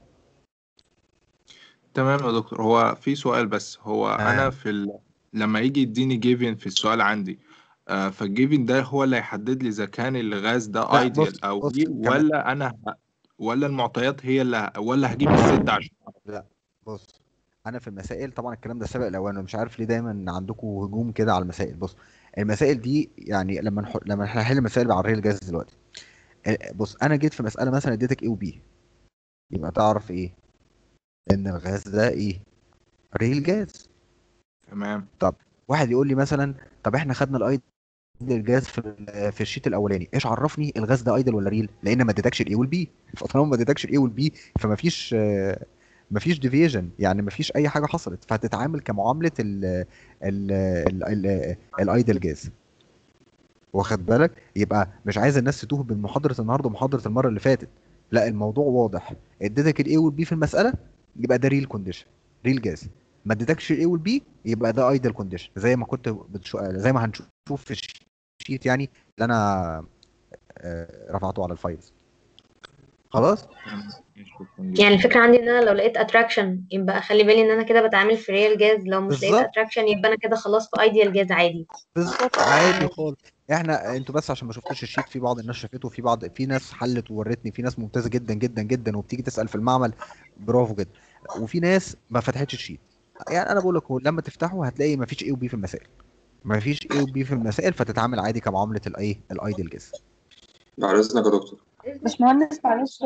Speaker 8: تمام يا دكتور. هو في سؤال بس، هو انا في ال... لما يجي يديني جيفن في السؤال عندي، آه فالجيفن ده هو اللي هيحدد لي اذا كان الغاز ده
Speaker 1: لا بص
Speaker 8: ايديال او
Speaker 1: بص
Speaker 8: ايه،
Speaker 1: كمان
Speaker 8: ولا انا ه... ولا المعطيات هي اللي ه... ولا هجيب الزد عشان
Speaker 1: لا بص، انا في المسائل طبعا الكلام ده سابق الاوان، ومش عارف ليه دايما عندكم هجوم كده على المسائل. بص المسائل دي يعني لما نح... لما احنا هنحل مسائل على الريل جاز دلوقتي، ال- بص انا جيت في مساله مثلا اديتك ايه وبي، يبقى تعرف ايه؟ ان الغاز ده ايه؟ ريل جاز.
Speaker 8: تمام.
Speaker 1: طب واحد يقول لي مثلا طب احنا خدنا الايدل جاز في ال- في الشيت الاولاني، ايش عرفني الغاز ده ايدل ولا ريل؟ لان ما اديتكش الاي والبي، فطالما ما اديتكش الاي والبي فما فيش آه، ما فيش ديفيجن، يعني ما فيش اي حاجه حصلت، فهتتعامل كمعامله ال ال ال ال الايدل جاز. واخد بالك؟ يبقى مش عايز الناس تتوه بين محاضره النهارده ومحاضره المره اللي فاتت، لا الموضوع واضح. اديتك الاي والبي في المساله يبقى ده ريل كونديشن، ريل جاز. ما اديتكش الاي والبي يبقى ده ايدل كونديشن، زي ما كنت بتشو... زي ما هنشوف في الشيت يعني اللي انا آه، رفعته على الفايلز. خلاص.
Speaker 6: يعني الفكرة عندي ان انا لو لقيت اتراكشن يبقى اخلي بالي ان انا كده بتعامل في ريال جاز، لو مش لقيت
Speaker 1: بالظبط
Speaker 6: اتراكشن يبقى انا كده خلاص في ايديال جاز عادي.
Speaker 1: بالظبط عادي خالص. احنا انتوا بس عشان ما شفتوش الشيت، في بعض الناس شافته، وفي بعض في ناس حلت وورتني، في ناس ممتازه جدا جدا جدا وبتيجي تسال في المعمل برافو جدا، وفي ناس ما فتحتش الشيت. يعني انا بقول لك هو لما تفتحه هتلاقي ما فيش اي وبي في المسائل، ما فيش اي وبي في المسائل، فتتعامل عادي كمعامله الايه الايدل جاز.
Speaker 22: بعد اذنك يا دكتور.
Speaker 21: باشمهندس معلش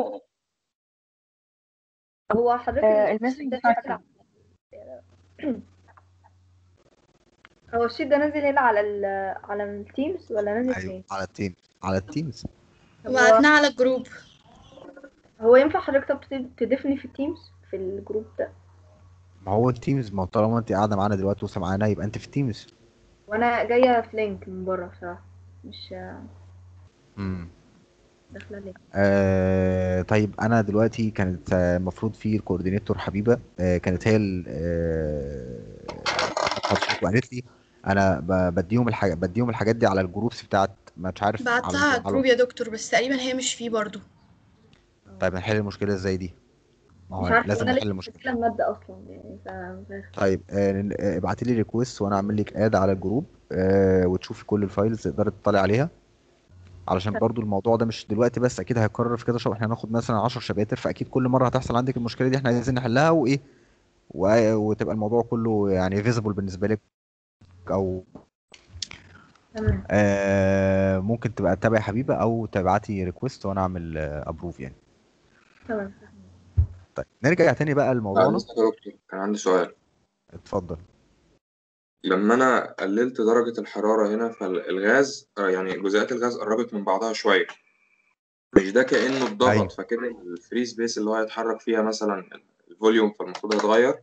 Speaker 5: هو حضرتك
Speaker 21: آه،
Speaker 5: الشيت
Speaker 21: المسج
Speaker 5: ده
Speaker 21: بتاعتك
Speaker 5: نازل على- هو الشيت ده نازل هنا على ال على التيمز ولا نازل
Speaker 1: ايوه
Speaker 5: فين؟
Speaker 1: على التيم، على التيمز.
Speaker 2: وبعتناه على الجروب.
Speaker 5: هو ينفع حضرتك طب تضيف- تضيفني في التيمز في الجروب ده؟
Speaker 1: ما هو التيمز، ما هو طالما انت قاعده معانا دلوقتي وسامعانا يبقى انت في التيمز.
Speaker 5: وانا جايه في لينك من بره بصراحه، مش
Speaker 1: امم
Speaker 5: داخله لينك.
Speaker 1: آه طيب انا دلوقتي كانت آه، المفروض في الكوردينيتور حبيبه آه كانت هي ال- آه وقالت لي انا ب- بديهم الحاجات بديهم الحاجات دي على الجروبس بتاعت مش عارف
Speaker 2: بعتها
Speaker 1: على
Speaker 2: على الجروب
Speaker 1: على
Speaker 2: يا دكتور، بس تقريبا هي مش فيه برضو.
Speaker 1: طيب هنحل المشكله ازاي دي؟ ما
Speaker 5: مش
Speaker 1: هو
Speaker 5: عارفه
Speaker 1: لازم
Speaker 5: وانا
Speaker 1: نحل
Speaker 5: لسه
Speaker 1: المشكله.
Speaker 5: مسجله الماده اصلا يعني ف مش
Speaker 1: طيب ابعتي لي ريكويست وانا اعمل لك اد على الجروب، آه، وتشوفي كل الفايلز تقدري تطلعي عليها، علشان
Speaker 5: عارفة.
Speaker 1: برضو الموضوع ده مش دلوقتي بس، اكيد هيتكرر في كذا شهر. احنا هناخد مثلا عشر شباتر، فاكيد كل مره هتحصل عندك المشكله دي، احنا عايزين نحلها وايه و- وتبقى الموضوع كله يعني فيزيبل بالنسبه لك، او
Speaker 5: تمام
Speaker 1: آه ممكن تبقى تتابعي حبيبه او تبعتي ريكويست وانا اعمل ابروف يعني.
Speaker 5: تمام
Speaker 1: طيب نرجع تاني بقى
Speaker 22: بعد
Speaker 1: لموضوعنا.
Speaker 22: إذنك يا دكتور كان عندي سؤال.
Speaker 1: اتفضل.
Speaker 22: لما أنا قللت درجة الحرارة هنا فالغاز آه، يعني جزيئات الغاز قربت من بعضها شوية، مش ده كأنه اتضغط
Speaker 1: ايوه
Speaker 22: فكده الفري سبيس اللي هو هيتحرك فيها مثلا الفوليوم فالمفروض هيتغير؟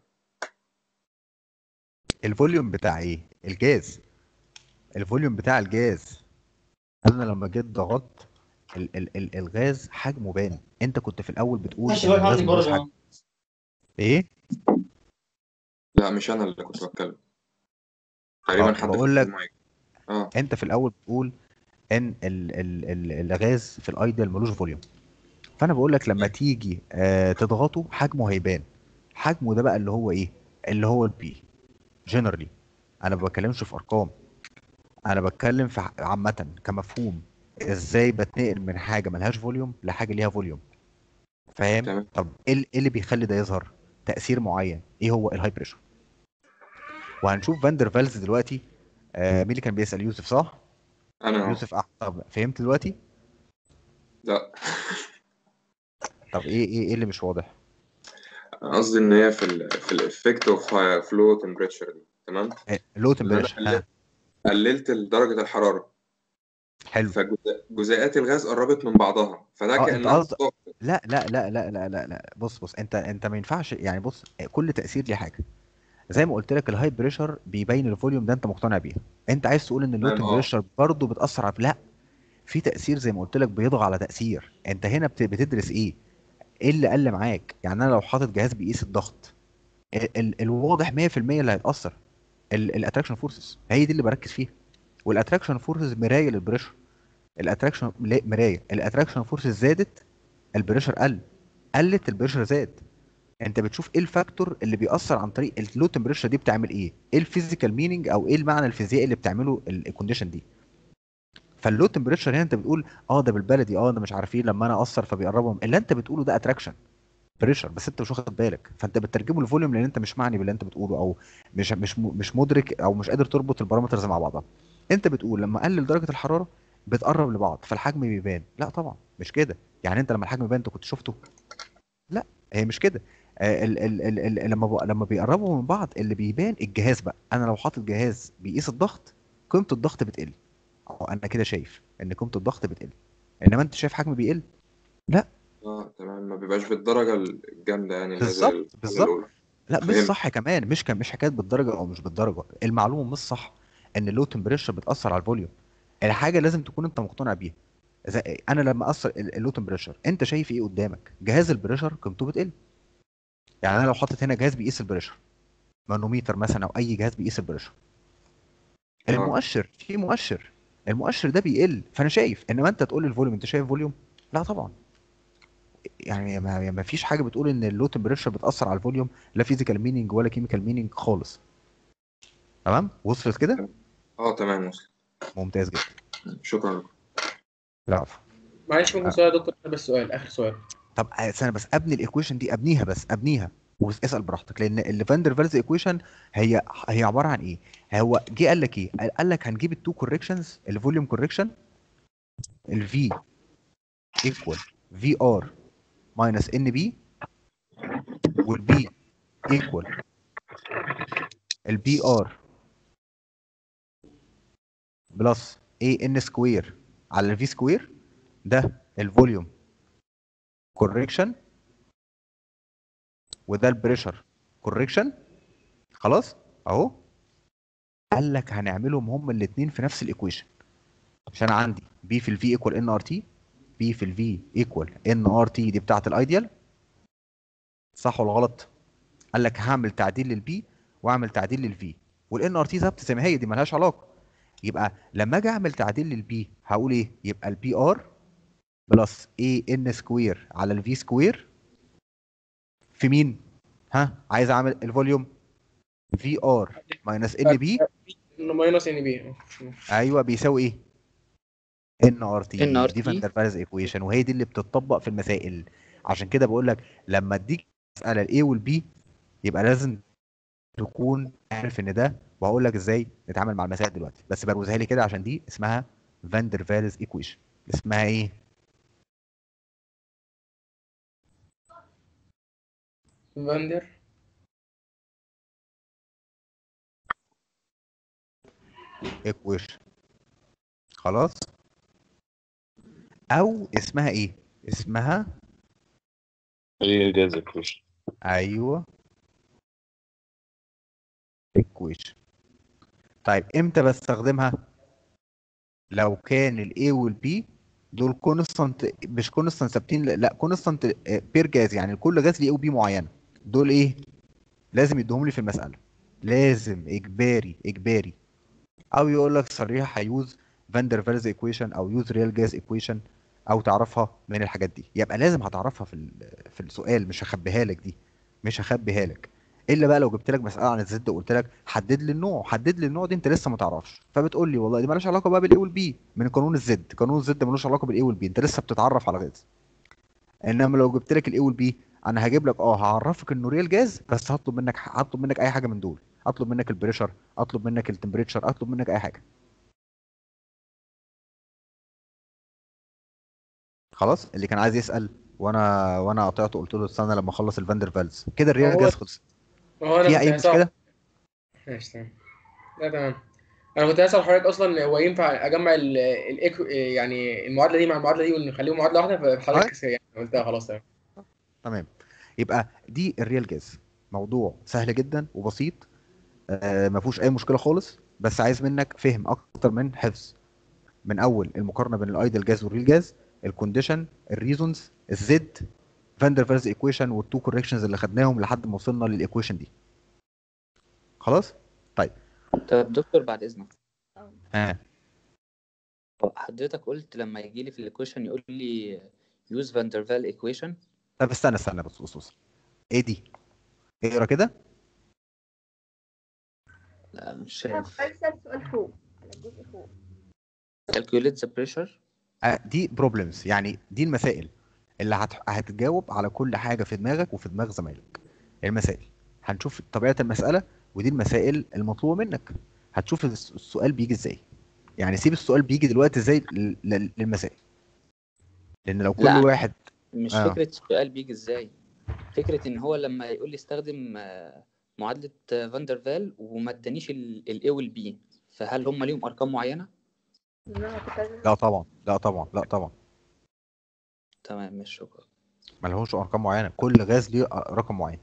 Speaker 1: الفوليوم بتاع ايه؟ الجاز. الفوليوم بتاع الجاز. انا لما جيت ضغطت ال ال ال الغاز حجمه بان. انت كنت في الاول بتقول
Speaker 19: ماشي
Speaker 1: ان
Speaker 19: بقى
Speaker 1: الغاز
Speaker 19: عندي
Speaker 1: ملوش
Speaker 19: برضه
Speaker 1: حجم. ايه؟
Speaker 22: لا مش أنا اللي كنت بتكلم، تقريبا
Speaker 1: اه
Speaker 22: حد
Speaker 1: بقول
Speaker 22: فتح
Speaker 1: لك،
Speaker 22: المايك. اه
Speaker 1: انت في الاول بتقول ان ال ال ال الغاز في الايديال ملوش فوليوم، فانا بقول لك لما تيجي آه تضغطه حجمه هيبان. حجمه ده بقى اللي هو ايه؟ اللي هو البي جنرالي. انا ما بتكلمش في ارقام، انا بتكلم في ع- عامه كمفهوم. ازاي بتنقل من حاجه ملهاش فوليوم لحاجه ليها فوليوم؟ فاهم؟
Speaker 22: تمام.
Speaker 1: طب ايه ال- إيه اللي بيخلي ده يظهر؟ تاثير معين، ايه هو؟ الهاي بريشر. وهنشوف فاندر فالز دلوقتي. آه مين اللي كان بيسال؟ يوسف صح؟
Speaker 22: أنا اه
Speaker 1: يوسف أح... طب فهمت دلوقتي؟
Speaker 22: لا
Speaker 1: طب ايه ايه ايه اللي مش واضح؟
Speaker 22: أنا قصدي إن هي في ال في الإفكت أوف فلو تمبريتشر دي، تمام؟
Speaker 1: لو
Speaker 22: إن أنا
Speaker 1: تمبريتشر.
Speaker 22: قللت
Speaker 1: ها
Speaker 22: قللت درجة الحرارة
Speaker 1: حلو.
Speaker 22: فجزيئات الغاز قربت من بعضها فده
Speaker 1: اه انت
Speaker 22: كأنها
Speaker 1: قصدك،
Speaker 22: ضغط.
Speaker 1: لا لا لا لا لا لا لا بص بص، انت انت ما ينفعش يعني، بص كل تاثير ليه حاجه. زي ما قلت لك الهاي بريشر بيبين الفوليوم، ده انت مقتنع بيها. انت عايز تقول ان اللو
Speaker 22: تمام اه
Speaker 1: تمبريتشر برضه بتاثر على، لا، في تاثير زي ما قلت لك بيضغى على تاثير. انت هنا بت- بتدرس ايه؟ ايه اللي قل معاك؟ يعني انا لو حاطط جهاز بيقيس الضغط، ال ال الواضح مية في المية اللي هيتاثر الاتراكشن فورسز، هي دي اللي بركز فيها. والاتراكشن فورسز مرايه للبريشر. الاتراكشن مرايه، الاتراكشن فورسز زادت البريشر قل، قلت البريشر زاد. انت بتشوف ايه الفاكتور اللي بيأثر عن طريق اللو تمبريتشر دي بتعمل ايه؟ ايه الفيزيكال مينينج او ايه المعنى الفيزيائي اللي بتعمله الكونديشن دي؟ فاللو تمبريتشر هنا انت بتقول اه ده بالبلدي، اه ده مش عارف ايه، لما انا اثر فبيقربهم. اللي انت بتقوله ده اتراكشن بريشر، بس انت مش واخد بالك، فانت بتترجمه لفوليوم لان انت مش معني باللي انت بتقوله، او مش مش م- مش مدرك او مش قادر تربط البارامترز مع بعضها. انت بتقول لما اقلل درجه الحراره بتقرب لبعض فالحجم بيبان. لا طبعا مش كده. يعني انت لما الحجم يبان انت كنت شفته؟ لا، هي مش كده. آه، ال ال ال ال لما ب- لما بيقربوا من بعض اللي بيبان الجهاز بقى. انا لو حاطط جهاز بيقيس الضغط قيمه الضغط بتقل، أو انا كده شايف ان قيمه الضغط بتقل، انما انت شايف حجم بيقل؟ لا.
Speaker 22: اه تمام، ما بيبقاش بالدرجة الجامدة يعني اللي هي زي
Speaker 1: بالظبط
Speaker 22: الحالة
Speaker 1: بالظبط.
Speaker 22: الأولى.
Speaker 1: لا مش
Speaker 22: فهمت.
Speaker 1: صح كمان، مش كان مش حكايه بالدرجه او مش بالدرجه، المعلومه مش صح ان اللو تمبريتشر بتاثر على الفوليوم. الحاجه لازم تكون انت مقتنع بيها. زي انا لما اثر اللو تمبريتشر انت شايف ايه قدامك؟ جهاز البريشر قيمته بتقل. يعني انا لو حاطط هنا جهاز بيقيس البريشر، مانوميتر مثلا او اي جهاز بيقيس البريشر،
Speaker 22: اه
Speaker 1: المؤشر في مؤشر، المؤشر ده بيقل فانا شايف. انما انت تقول لي الفوليوم، انت شايف فوليوم؟ لا طبعا. يعني ما ما فيش حاجه بتقول ان اللو تمبريتشر بتاثر على الفوليوم، لا فيزيكال مينينج ولا كيميكال مينينج خالص. تمام وصلت كده؟
Speaker 22: اه تمام وصل.
Speaker 1: ممتاز جدا.
Speaker 22: شكرا لكم.
Speaker 1: لا عفوا.
Speaker 13: معلش ممكن
Speaker 1: آه.
Speaker 13: سؤال يا دكتور؟ بس سؤال، اخر سؤال.
Speaker 1: طب استنى بس ابني الايكويشن دي، ابنيها بس ابنيها واسال براحتك، لان الليفاندر فالز ايكويشن هي هي عباره عن ايه؟ هو جه قال لك ايه؟ قال قال لك هنجيب التو كوركشنز، الفوليوم كوركشن الفي ايكوال في ار ماينس ان بي، والبي ايكوال البي ار بلس اي ان سكوير على الفي سكوير. ده الفوليوم كوركشن وده البريشر كوركشن. خلاص اهو. قال لك هنعملهم هما الاثنين في نفس الايكويشن، عشان عندي بي في الفي ايكوال ان ار تي، بي في الفي ايكوال ان ار تي دي بتاعه الايديال، صح ولا غلط؟ قال لك هعمل تعديل للبي واعمل تعديل للفي، والان ار تي ثابته زي ما هي، دي مالهاش علاقه. يبقى لما اجي اعمل تعديل للبي هقول ايه؟ يبقى البي ار بلس اي ان سكوير على الفي سكوير في مين؟ ها عايز اعمل الفوليوم في ار ماينس ان بي
Speaker 13: ماينس ان بي.
Speaker 1: ايوه بيساوي ايه؟ ان ار تي.
Speaker 7: ان ار
Speaker 1: دي
Speaker 7: تي.
Speaker 1: فان دير فالز ايكويشن، وهي دي اللي بتطبق في المسائل. عشان كده بقول لك لما اديك مساله الاي والبي يبقى لازم تكون عارف ان ده، وهقول لك ازاي نتعامل مع المسائل دلوقتي، بس بروزها لي كده عشان دي اسمها فان دير فالز ايكويشن. اسمها ايه؟
Speaker 13: فاندر
Speaker 1: ايكويشن. خلاص. او اسمها ايه؟ اسمها
Speaker 9: ريال جاز ايكويشن.
Speaker 1: ايوه ايكويشن. طيب امتى بستخدمها؟ لو كان الاي والبي دول كونستانت، مش كونستانت ثابتين، لا كونستانت بير جاز، يعني كل جاز ليه او بي معينه. دول ايه؟ لازم يدوهم لي في المساله، لازم اجباري اجباري. او يقول لك صريح هيوز فاندر فالز ايكويشن او يوز ريال جاز ايكويشن، او تعرفها من الحاجات دي. يبقى لازم هتعرفها في في السؤال، مش هخبيها لك دي، مش هخبيها لك. الا بقى لو جبت لك مساله عن الزد وقلت لك حدد لي النوع، حدد لي النوع دي انت لسه ما تعرفش، فبتقول لي والله دي مالهاش علاقه بقى بالاي والبي من قانون الزد. قانون الزد ملوش علاقه بالاي والبي، انت لسه بتتعرف على غاز. انما لو جبت لك الاي والبي انا هجيب لك اه هعرفك انه ريال جاز، بس هطلب منك هطلب منك اي حاجه من دول. اطلب منك البريشر، اطلب منك التمبريتشر، اطلب منك اي حاجه. خلاص. اللي كان عايز يسال وانا وانا قطعته قلت له استنى لما اخلص الفاندر فالز كده الريال
Speaker 13: هو
Speaker 1: جاز خلص.
Speaker 13: هو انا
Speaker 1: فيها
Speaker 13: كنت
Speaker 1: اي
Speaker 13: هسأل.
Speaker 1: مشكله؟
Speaker 13: ماشي تمام. لا تمام. انا كنت هسأل حضرتك اصلا هو ينفع اجمع ال الايكو يعني المعادله دي مع المعادله دي ونخليهم معادله واحده، فحضرتك يعني قلتها خلاص تمام.
Speaker 1: تمام. يبقى دي الريال جاز، موضوع سهل جدا وبسيط، آه ما فيهوش اي مشكله خالص، بس عايز منك فهم اكتر من حفظ. من اول المقارنه بين الايدل جاز والريل جاز، الكونديشن، الريزونز، الزد، فاندر فالز ايكويشن، والتو كوركشنز اللي خدناهم لحد ما وصلنا للايكويشن دي. خلاص. طيب
Speaker 7: طب دكتور بعد اذنك،
Speaker 1: ها
Speaker 7: حضرتك قلت لما يجي لي في الايكويشن يقول لي يوز فاندرفال ايكويشن.
Speaker 1: طب استنى استنى بص بص بص ايه دي؟ اقرا كده.
Speaker 7: لا مش شايف.
Speaker 5: ارسل سؤال فوق على الجزء فوق.
Speaker 7: calculate the pressure.
Speaker 1: آه دي بروبلمز، يعني دي المسائل اللي هت... هتجاوب على كل حاجه في دماغك وفي دماغ زمايلك. المسائل هنشوف طبيعه المساله، ودي المسائل المطلوبه منك. هتشوف السؤال بيجي ازاي، يعني سيب السؤال بيجي دلوقتي ازاي لل- للمسائل، لان لو كل
Speaker 7: لا
Speaker 1: واحد
Speaker 7: مش
Speaker 1: آه.
Speaker 7: فكرة السؤال بيجي ازاي، فكرة ان هو لما يقول لي استخدم آه، معادلة آه، فاندرفال وما ادانيش الاي والبي، فهل هم ليهم ارقام معينة؟
Speaker 1: لا طبعا لا طبعا لا طبعا
Speaker 7: تمام مش شكرا.
Speaker 1: ما لهوش ارقام معينه، كل غاز ليه رقم معين.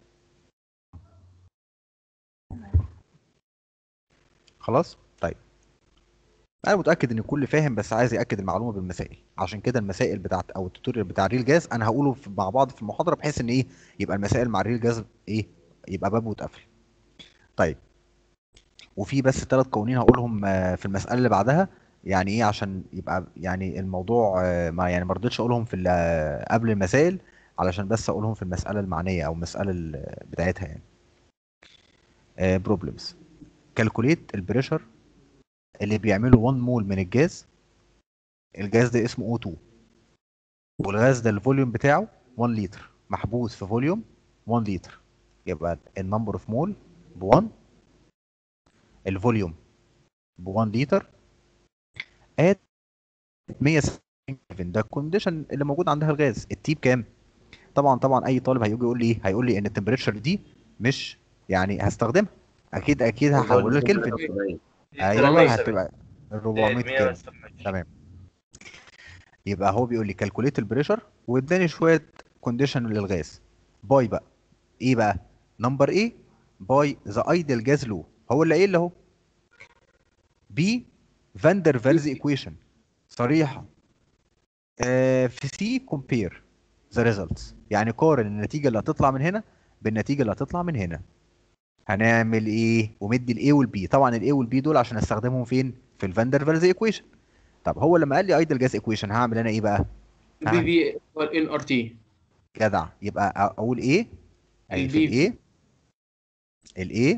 Speaker 1: خلاص. طيب انا متاكد ان الكل فاهم، بس عايز ياكد المعلومه بالمسائل. عشان كده المسائل بتاعت او التوتوريال بتاع الريل جاز انا هقوله في- مع بعض في المحاضره، بحيث ان ايه يبقى المسائل مع الريل جاز ايه يبقى باب واتقفل. طيب وفي بس ثلاث قوانين هقولهم آه، في المساله اللي بعدها، يعني ايه عشان يبقى يعني الموضوع آه، ما يعني ما رضيتش اقولهم في ال- آه، قبل المسائل، علشان بس اقولهم في المساله المعنيه او المساله ال- بتاعتها يعني. بروبلمز. كالكوليت البريشر اللي بيعمله واحد مول من الجاز. الجاز ده اسمه او اتنين، والغاز ده الفوليوم بتاعه واحد لتر، محبوس في فوليوم واحد لتر. يبقى النمبر اوف مول ب واحد، الفوليوم ب واحد لتر، ات مية وسبعين كلفن. ده الكونديشن اللي موجود عندها الغاز. التي بكام؟ طبعا طبعا اي طالب هيجي يقول لي ايه؟ هيقول لي ان التمبريتشر دي مش يعني هستخدمها، اكيد اكيد هحول لكلفن. ايوه هتبقى أربعمية كام. تمام. يبقى هو بيقول لي كالكوليت البريشر، واداني شويه كونديشن للغاز. باي بقى ايه بقى؟ نمبر ايه؟ باي ذا ايدل جاز لو، هو اللي قايل اهو. بي فاندر فالز ايكويشن صريحه. آه في سي كومبير ذا ريزلتس، يعني قارن النتيجه اللي هتطلع من هنا بالنتيجه اللي هتطلع من هنا. هنعمل ايه؟ ومدي الاي والبي، طبعا الاي والبي دول عشان استخدمهم فين؟ في الفاندر فالز ايكويشن. طب هو لما قال لي ايدل جاز ايكويشن هعمل انا ايه بقى؟
Speaker 13: بي في ان ار تي.
Speaker 1: جدع. يبقى اقول ايه؟ اهي في
Speaker 13: البي
Speaker 1: الايه الايه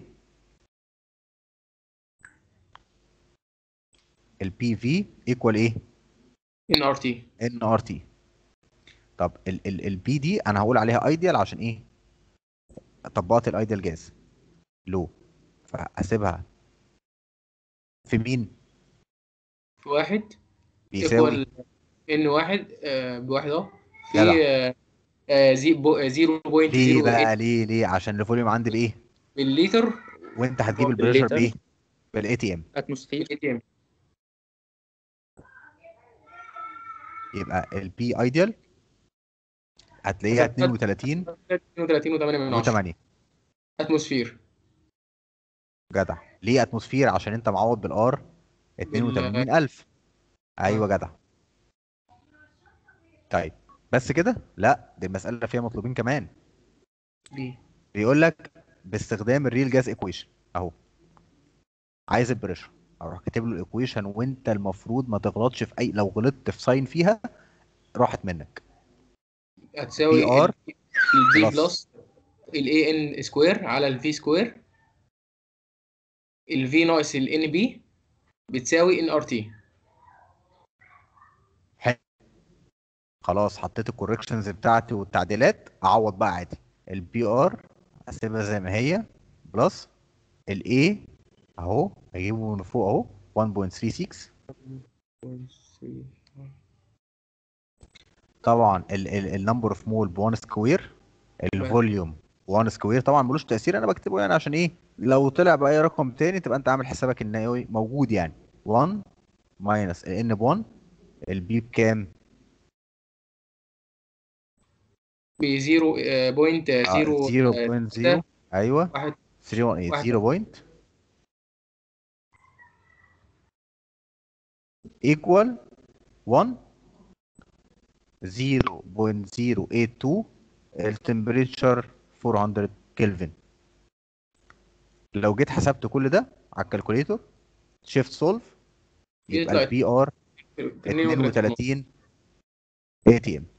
Speaker 1: البي في ايكوال ايه؟
Speaker 13: ان ار تي.
Speaker 1: ان ار تي. طب ال ال البي دي انا هقول عليها ايديال عشان ايه؟ طبقت الايديال جاز لو، فاسيبها في مين؟
Speaker 13: في واحد
Speaker 1: بيساوي
Speaker 13: ايكوال ان واحد آه بواحد اهو في
Speaker 1: جدع.
Speaker 13: آه آه زي- بو- زيرو بوينت
Speaker 1: ليه
Speaker 13: زيرو
Speaker 1: بقى؟
Speaker 13: ايت
Speaker 1: ليه ليه عشان الفوليوم عندي بايه؟
Speaker 13: مليلتر
Speaker 1: وانت هتجيب
Speaker 13: بار
Speaker 1: البريشر
Speaker 7: الليتر
Speaker 1: بايه؟ بالاي تي ام.
Speaker 7: اتموسفير.
Speaker 13: اي تي ام.
Speaker 1: يبقى البي ايديال هتلاقيها اتنين وتلاتين
Speaker 13: اتنين وتلاتين وتمانية من عشرة
Speaker 1: و8.
Speaker 13: اتموسفير.
Speaker 1: جدع. ليه اتموسفير؟ عشان انت معوض بالار اتنين
Speaker 13: بال
Speaker 1: وتمانين ألف. ايوه
Speaker 13: آه.
Speaker 1: جدع. طيب بس كده؟ لا، دي المسألة فيها مطلوبين كمان.
Speaker 13: دي
Speaker 1: بيقول لك باستخدام الريل جاز ايكويشن اهو، عايز البريشر، اروح كاتب له الايكويشن، وانت المفروض ما تغلطش في اي، لو غلطت في ساين فيها راحت منك. بي
Speaker 13: هتساوي
Speaker 1: ار
Speaker 13: البي
Speaker 1: بلس
Speaker 13: بلس الاي ان سكوير على الفي سكوير، الفي ناقص الان بي بتساوي ان ار تي.
Speaker 1: خلاص حطيت الكوركشنز بتاعتي والتعديلات، اعوض بقى عادي. البي ار اسيبها زي ما هي بلس الاي اهو، اجيبه من فوق اهو واحد فاصلة تلاتة ستة. طبعا النمبر اوف مول ب واحد سكوير، الفوليوم واحد سكوير طبعا ملوش تأثير، انا بكتبه يعني عشان ايه، لو طلع بأي رقم تاني تبقى انت عامل حسابك ان هو موجود يعني. واحد ماينس الان ب واحد، البي بكام؟
Speaker 13: ب زيرو بوينت زيرو
Speaker 1: صفر فاصلة صفر ايوه
Speaker 13: واحد
Speaker 1: تلاتة واحد
Speaker 13: واحد
Speaker 1: صفر بوينت ايكوال واحد صفر فاصلة صفر تمانية اتنين التمبريتشر أربعمية كلفن. لو جيت حسبت كل ده على الكالكوليتور شيفت سولف يبقى
Speaker 13: يطلع
Speaker 1: البي ار اتنين وتلاتين اي تي ام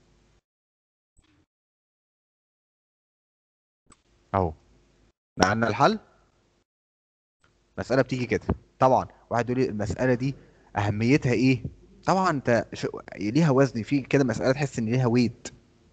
Speaker 1: اهو. معانا الحل. مسألة بتيجي كده. طبعا واحد يقول لي المسألة دي أهميتها إيه؟ طبعا أنت شو... ليها وزن، في كده مسألة تحس إن ليها ويت.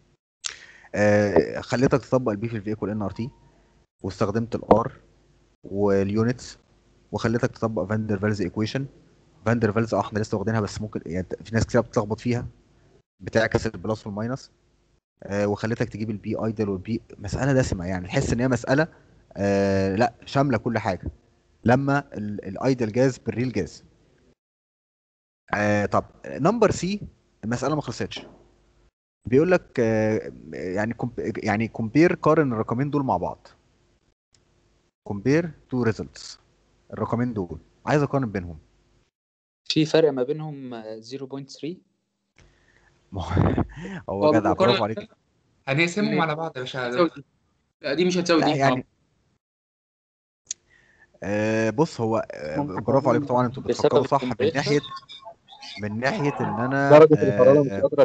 Speaker 1: آه خليتك تطبق البي في الفي ايكوال ان ار تي، واستخدمت الار واليونتس، وخليتك تطبق فاندر فالز ايكويشن. فاندر فالز اه احنا لسه واخدينها بس ممكن يعني في ناس كتير بتتلخبط فيها، بتعكس البلس والماينس. آه وخليتك تجيب البي ايدل والبي. مسألة دسمة يعني، تحس إن هي مسألة آه لا شاملة كل حاجة. لما الايدل جاز بالريل جاز. آه طب نمبر سي المسألة ما خلصتش. بيقول لك آه يعني كومب يعني كومبير، قارن الرقمين دول مع بعض. كومبير تو ريزلتس، الرقمين دول عايز اقارن بينهم.
Speaker 7: في فرق ما بينهم صفر فاصلة تلاتة.
Speaker 1: ما هو هو جدع، برافو عليك.
Speaker 3: هنقسمهم على بعض يا باشا.
Speaker 13: لا دي مش هتساوي
Speaker 1: لا
Speaker 13: دي.
Speaker 1: يعني آه بص هو آه برافو عليكم طبعا، انتوا بتفكروا صح من ناحيه من ناحيه ان انا
Speaker 20: درجة الحرارة مش
Speaker 1: آه
Speaker 20: قادرة.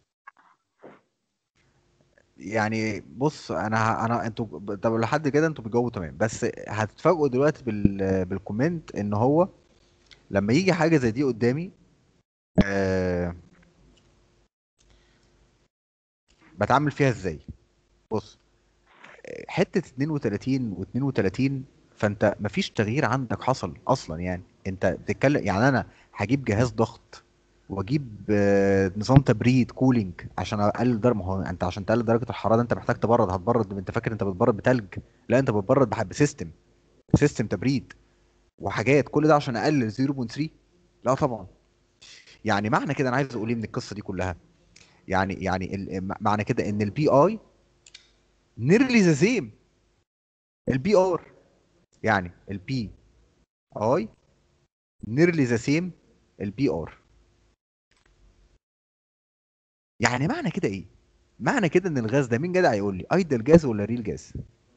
Speaker 1: يعني بص انا انا انتوا طب لحد كده انتوا بتجاوبوا تمام، بس هتتفاجئوا دلوقتي بال بالكومنت ان هو لما يجي حاجه زي دي قدامي آه بتعامل فيها ازاي. بص حته اتنين وتلاتين و اتنين وتلاتين، فانت مفيش تغيير عندك حصل اصلا يعني. انت بتتكلم يعني انا هجيب جهاز ضغط واجيب آه، نظام تبريد كولينج عشان اقلل درجه. ما هو انت عشان تقلل درجه الحراره انت محتاج تبرد. هتبرد انت فاكر انت بتبرد بتلج؟ لا انت بتبرد بح- بسيستم سيستم تبريد وحاجات، كل ده عشان اقلل صفر فاصلة تلاتة. لا طبعا. يعني معنى كده انا عايز اقول ايه من القصه دي كلها؟ يعني يعني ال- معنى كده ان البي اي نيرلي ذا سيم البي ار، يعني البي اي نيرلي ذا سيم البي ار. يعني معنى كده ايه؟ معنى كده ان الغاز ده، مين جدع يقول لي ايدل جاز ولا ريل جاز؟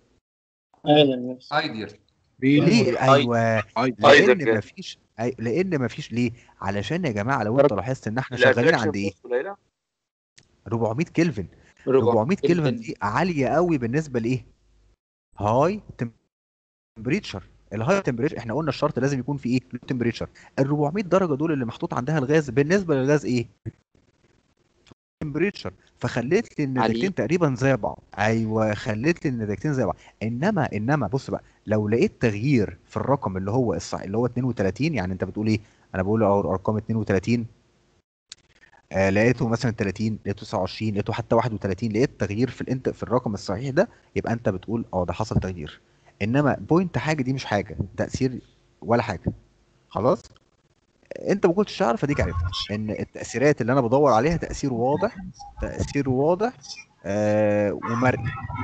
Speaker 3: ايديال.
Speaker 1: ليه؟ ايوه
Speaker 3: ايدل
Speaker 1: لان
Speaker 3: جاز.
Speaker 1: مفيش أي... لان مفيش ليه؟ علشان يا جماعه لو انت
Speaker 20: درجة
Speaker 1: لاحظت ان احنا شغالين
Speaker 3: الاتراكشن
Speaker 1: عند ايه؟
Speaker 3: فورس قليله.
Speaker 1: أربعمية كلفن.
Speaker 7: أربعمية
Speaker 1: أربعمية كلفن
Speaker 7: كلفن.
Speaker 1: دي عاليه قوي بالنسبه لايه؟ هاي تمبريتشر. الهاي تمبريتشر احنا قلنا الشرط لازم يكون في ايه؟ لو تمبريتشر. ال أربعمية درجه دول اللي محطوط عندها الغاز بالنسبه للغاز ايه؟ تمبريتشر. فخليت لي النتيجتين
Speaker 7: عاليين.
Speaker 1: تقريبا زي بعض. ايوه خليت لي النتيجتين زي بعض. انما انما بص بقى، لو لقيت تغيير في الرقم اللي هو الصح اللي هو اتنين وتلاتين، يعني انت بتقول ايه؟ انا بقول اهو الارقام اتنين وتلاتين، آه لقيته مثلا تلاتين، لقيته تسعة وعشرين، لقيته حتى واحد وتلاتين، لقيت تغيير في الانت في الرقم الصحيح ده، يبقى انت بتقول اه ده حصل تغيير. انما بوينت حاجه دي مش حاجه تاثير ولا حاجه. خلاص انت ما كنتش تعرف، اديك عرفت ان التاثيرات اللي انا بدور عليها تاثير واضح، تاثير واضح آه ومرئي.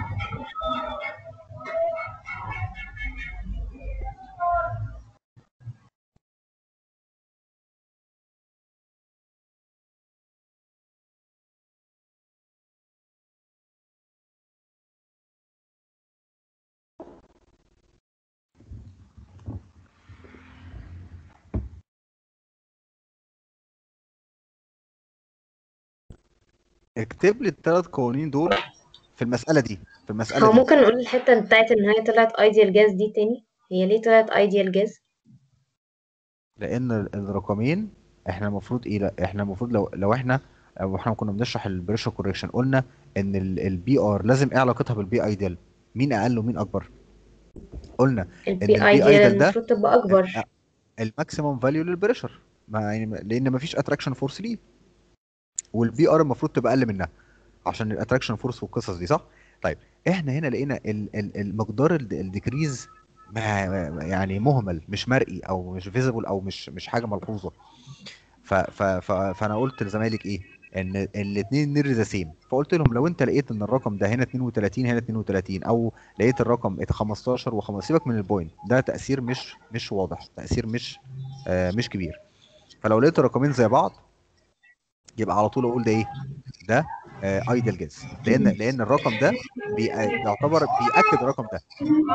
Speaker 1: اكتب لي الثلاث قوانين دول في المساله دي، في المساله
Speaker 6: هو
Speaker 1: دي.
Speaker 6: ممكن نقول الحتة بتاعت ان هي طلعت ايديال جاز دي تاني؟ هي ليه طلعت ايديال جاز؟
Speaker 1: لان ال- الرقمين احنا المفروض ايه، لا احنا المفروض لو لو احنا لو احنا كنا بنشرح البريشر كوريكشن قلنا ان البي ار لازم ايه علاقتها بالبي ايديال؟ مين اقل ومين اكبر؟ قلنا ان
Speaker 6: البي
Speaker 1: البي
Speaker 6: ايديال
Speaker 1: ايديال ده
Speaker 6: المفروض تبقى اكبر.
Speaker 1: الماكسيمم فاليو للبريشر، ما يعني لان ما فيش اتراكشن فورس ليه، والبي ار المفروض تبقى اقل منها عشان الاتراكشن فورس والقصص دي، صح؟ طيب احنا هنا لقينا ال- ال- المقدار الد- الديكريز ما ما- يعني مهمل، مش مرئي او مش فيزيبل او مش مش حاجه ملحوظه. ف ف ف فانا قلت لزمايلك ايه؟ ان الاثنين نير ذا سيم. فقلت لهم لو انت لقيت ان الرقم ده هنا اتنين وتلاتين هنا اتنين وتلاتين، او لقيت الرقم خمستاشر و5، سيبك من البوينت ده، تاثير مش مش واضح، تاثير مش آه مش كبير. فلو لقيت الرقمين زي بعض يبقى على طول اقول ده ايه؟ ده ايدل جاز، لان لان الرقم ده بي- بيعتبر بياكد الرقم ده.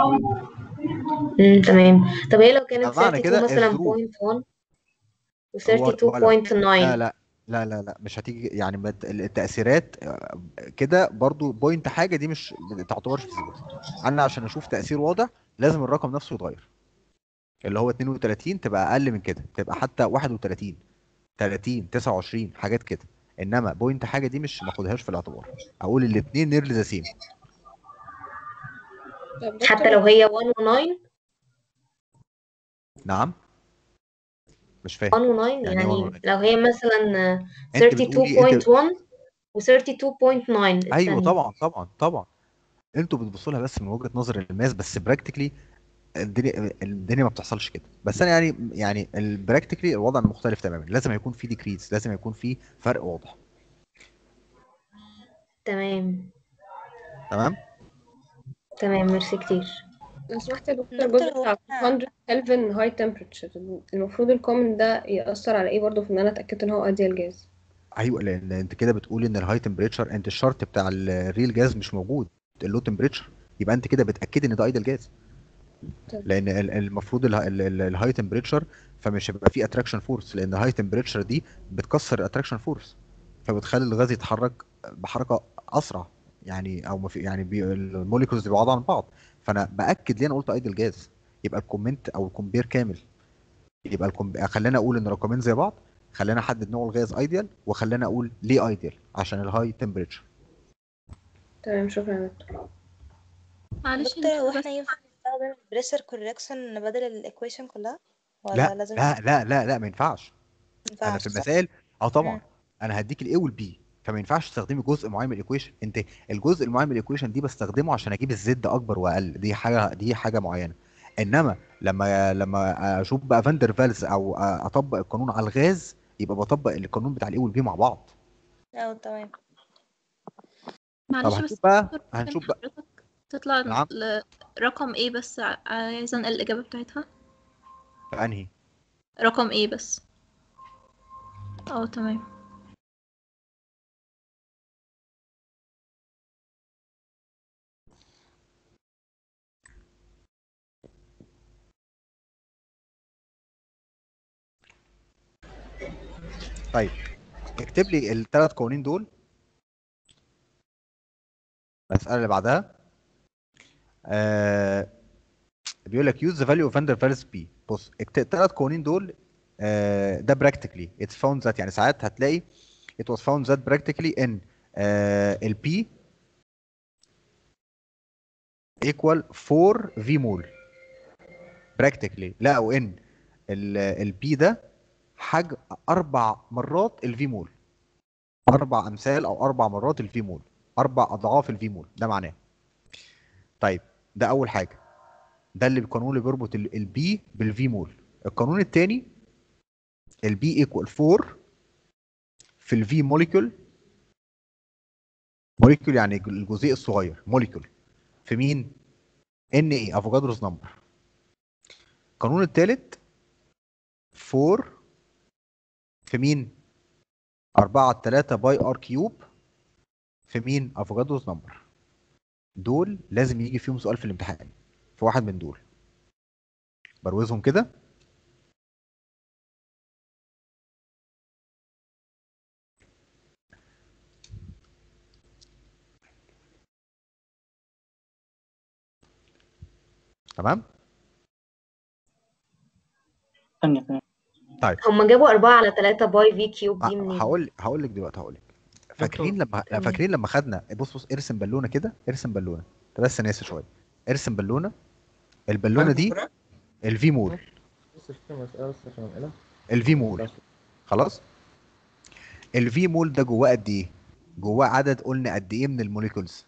Speaker 6: امم تمام. طب هي لو كانت
Speaker 1: فمعنى
Speaker 6: اتنين وتلاتين
Speaker 1: كده
Speaker 6: مثلا
Speaker 1: الظروف
Speaker 6: بوينت واحد و
Speaker 1: هو ولو لا
Speaker 6: اتنين وتلاتين نقطة تسعة؟
Speaker 1: لا لا لا لا مش هتيجي يعني ما ت- التأثيرات آه، كده برضو بوينت حاجة دي مش ما تعتبرش فيزيبل. انا عشان اشوف تأثير واضح لازم الرقم نفسه يتغير، اللي هو اتنين وتلاتين تبقى اقل من كده، تبقى حتى واحد وتلاتين، تلاتين، تسعة وعشرين، حاجات كده. انما بوينت حاجة دي مش ماخدهاش في الاعتبار، اقول الاثنين نيرلي ذا سيم.
Speaker 2: طب
Speaker 6: حتى
Speaker 2: دكتور
Speaker 6: لو هي واحد و تسعة؟
Speaker 1: نعم مش فاهم
Speaker 6: واحد و تسعة
Speaker 1: يعني ايه
Speaker 6: يعني
Speaker 1: one one؟
Speaker 6: لو هي مثلا
Speaker 1: انت بتقولي انت
Speaker 6: اتنين وتلاتين نقطة واحد و اتنين وتلاتين نقطة تسعة
Speaker 1: ايوه
Speaker 6: التانية.
Speaker 1: طبعا طبعا طبعا. انتوا بتبصوا لها بس من وجهة نظر الماس، بس براكتيكلي الدنيا الدنيا ما بتحصلش كده. بس انا يعني يعني البراكتيكلي الوضع مختلف تماما، لازم يكون في ديكريز، لازم يكون في فرق واضح.
Speaker 6: تمام
Speaker 1: تمام.
Speaker 6: تمام، ميرسي كتير.
Speaker 2: لو سمحت يا دكتور،
Speaker 16: دكتور
Speaker 2: الجزء
Speaker 16: هو
Speaker 2: بتاع
Speaker 16: احنا
Speaker 2: مية كلفن هاي تمبريتشر المفروض الكومنت ده يأثر على ايه برضه في ان انا اتأكدت ان هو ايديال جاز؟
Speaker 1: ايوه لان انت كده بتقولي ان الهاي تمبريتشر، انت الشرط بتاع الريل جاز مش موجود، اللو تمبريتشر، يبقى انت كده بتاكدي ان ده ايدل جاز. لان ال- المفروض الهاي تمبريتشر فمش هيبقى فيه اتراكشن فورس، لان الهاي تمبريتشر دي بتكسر الاتراكشن فورس، فبتخلي الغاز يتحرك بحركه اسرع، يعني او ما في يعني بي الموليكولز بيبعدوا عن بعض. فانا باكد ليه انا قلت ايدل جاز، يبقى الكومنت او الكومبير كامل. يبقى الكم... خلينا اقول ان رقمين زي بعض، خلينا احدد نوع الغاز ايديال، وخلينا اقول ليه ايديال عشان الهاي تمبريتشر.
Speaker 2: تمام، شكرا يا دكتور.
Speaker 16: معلش دكتور هو احنا ينفع نستخدم البريشر كوركشن بدل الايكويشن كلها ولا
Speaker 1: لا
Speaker 16: لازم؟
Speaker 1: لا لا لا لا ما ينفعش. انا
Speaker 16: مينفعش
Speaker 1: في
Speaker 16: صح؟
Speaker 1: المسائل اه طبعا
Speaker 16: مم.
Speaker 1: انا هديك الاي والبي، فما ينفعش تستخدمي جزء معين من الايكويشن. انت الجزء المعين من الايكويشن دي بستخدمه عشان اجيب الزد اكبر واقل، دي حاجه دي حاجه معينه. انما لما لما اشوف بقى فاندر فالز او اطبق القانون على الغاز، يبقى بطبق القانون بتاع الاي والبي مع بعض.
Speaker 16: اه تمام.
Speaker 1: طب
Speaker 21: معلش
Speaker 1: هنشوف
Speaker 21: بس
Speaker 1: بقى
Speaker 21: دكتور، ممكن
Speaker 1: هنشوف بقى
Speaker 21: حضرتك تطلع
Speaker 1: نعم
Speaker 21: ل- رقم ايه بس؟ ع- عايزة انقل الإجابة بتاعتها.
Speaker 1: في انهي
Speaker 21: رقم ايه بس؟ اه تمام.
Speaker 1: طيب اكتب لي الثلاث قوانين دول. المسألة اللي بعدها آه بيقول لك use the value of van der Waals p. بص الثلاث قوانين دول آه ده practically it's found that يعني ساعات هتلاقي it was found that practically in آه ال p equal four v mol practically لقوا ان ال p ده حجم اربع مرات الفي مول، اربع امثال او اربع مرات الفي مول، اربع اضعاف الفي مول، ده معناه. طيب ده اول حاجه، ده اللي القانون اللي بيربط البي بالفي مول. القانون الثاني البي ايكوال فور في الفي موليكول، موليكول يعني الجزيء الصغير، موليكول في مين؟ ان ايه افوكادروس نمبر. القانون الثالث فور في مين؟ أربعة على تلاتة باي ار كيوب في مين؟ افوكادروس نمبر. دول لازم يجي فيهم سؤال في الامتحان في واحد من دول، بروزهم كده. تمام. طيب
Speaker 6: هما جابوا أربعة على تلاتة باي في كيوب دي منين؟
Speaker 1: هقول هقول لك دلوقتي هقول لك. فاكرين لما
Speaker 6: تمام.
Speaker 1: فاكرين لما خدنا، بص بص ارسم بالونه كده، ارسم بالونه انت بس ناسي شويه. ارسم بالونه، البالونه دي الفي مول،
Speaker 10: بص في مسألة بس عشان أنقلها.
Speaker 1: الفي مول خلاص. الفي مول ده جواه قد ايه؟ جواه عدد قلنا قد ايه من الموليكولز؟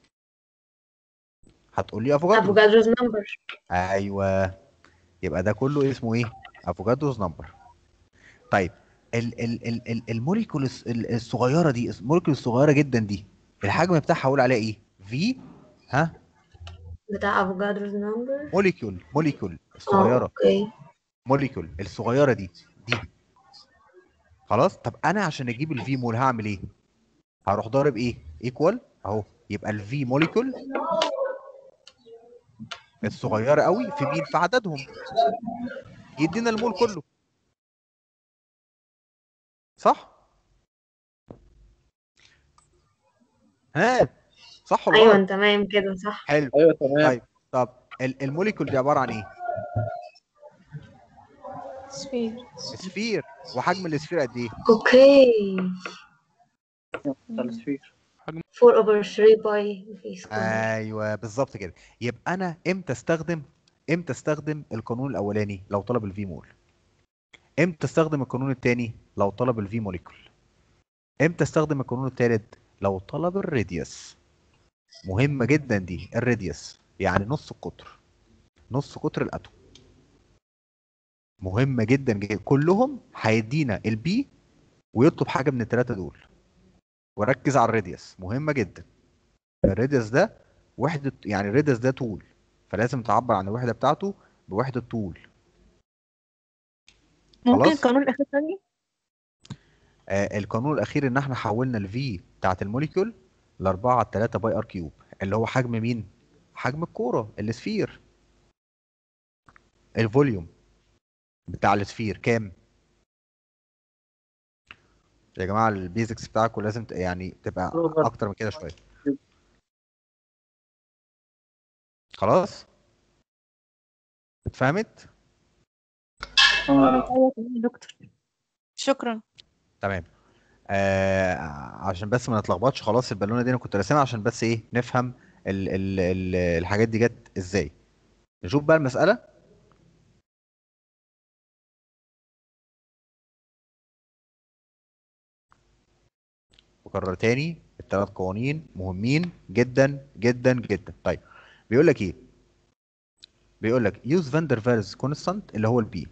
Speaker 1: هتقول لي افوكادروس.
Speaker 6: افوكادروس نمبر.
Speaker 1: ايوه، يبقى ده كله اسمه ايه؟ افوكادروس نمبر. طيب ال ال ال ال الموليكول الص- ال- الصغيره دي، الموليكول الصغيره جدا دي، الحجم بتاعها هقول عليها ايه؟ في ها
Speaker 6: بتاع افوكادروس نمبر.
Speaker 1: موليكول، موليكول
Speaker 6: اه
Speaker 1: الصغيره،
Speaker 6: اوكي.
Speaker 1: موليكول الصغيره دي دي خلاص. طب انا عشان اجيب الفي مول هعمل ايه؟ هروح ضارب ايه؟ ايكوال اهو، يبقى الفي موليكول الصغيره قوي في مين؟ في عددهم، يدينا المول كله، صح؟ ها صح ولا
Speaker 6: ايوه
Speaker 1: غلط؟
Speaker 6: تمام كده صح.
Speaker 1: حلو.
Speaker 4: ايوه تمام.
Speaker 1: طيب طب ال- الموليكول دي عباره عن ايه؟
Speaker 15: سفير.
Speaker 1: سفير. وحجم السفير قد ايه؟
Speaker 6: اوكي.
Speaker 17: السفير
Speaker 6: four over three باي في سكوير.
Speaker 1: ايوه بالظبط كده. يبقى انا امتى استخدم امتى استخدم القانون الاولاني؟ لو طلب الفي مول. امتى استخدم القانون الثاني؟ لو طلب الفي موليكول. امتى استخدم القانون الثالث؟ لو طلب الراديوس. مهمه جدا دي، الراديوس يعني نص القطر، نص قطر الاتوم. مهمه جدا جدا. كلهم هيدينا البي ويطلب حاجه من الثلاثه دول. وركز على الراديوس، مهمه جدا. الراديوس ده وحده، يعني الراديوس ده طول، فلازم تعبر عن الوحده بتاعته بوحده طول.
Speaker 21: ممكن
Speaker 1: خلاص.
Speaker 21: القانون الأخير تاني؟
Speaker 1: آه القانون الاخير ان احنا حولنا الفي بتاعت الموليكول ل أربعة على تلاتة باي ار كيوب، اللي هو حجم مين؟ حجم الكوره، السفير. الفوليوم بتاع السفير كام؟ يا جماعه البيزكس بتاعكم لازم ت- يعني تبقى اكتر من كده شويه. خلاص اتفهمت؟
Speaker 21: ايوه تمام يا دكتور. شكرا.
Speaker 1: تمام. آه عشان بس ما نتلخبطش، خلاص البالونه دي انا كنت راسمها عشان بس ايه نفهم ال ال ال الحاجات دي جت ازاي. نشوف بقى المساله. بكرر تاني، الثلاث قوانين مهمين جدا جدا جدا. طيب بيقول لك ايه؟ بيقول لك يوز فاندر فالز كونستانت اللي هو البي.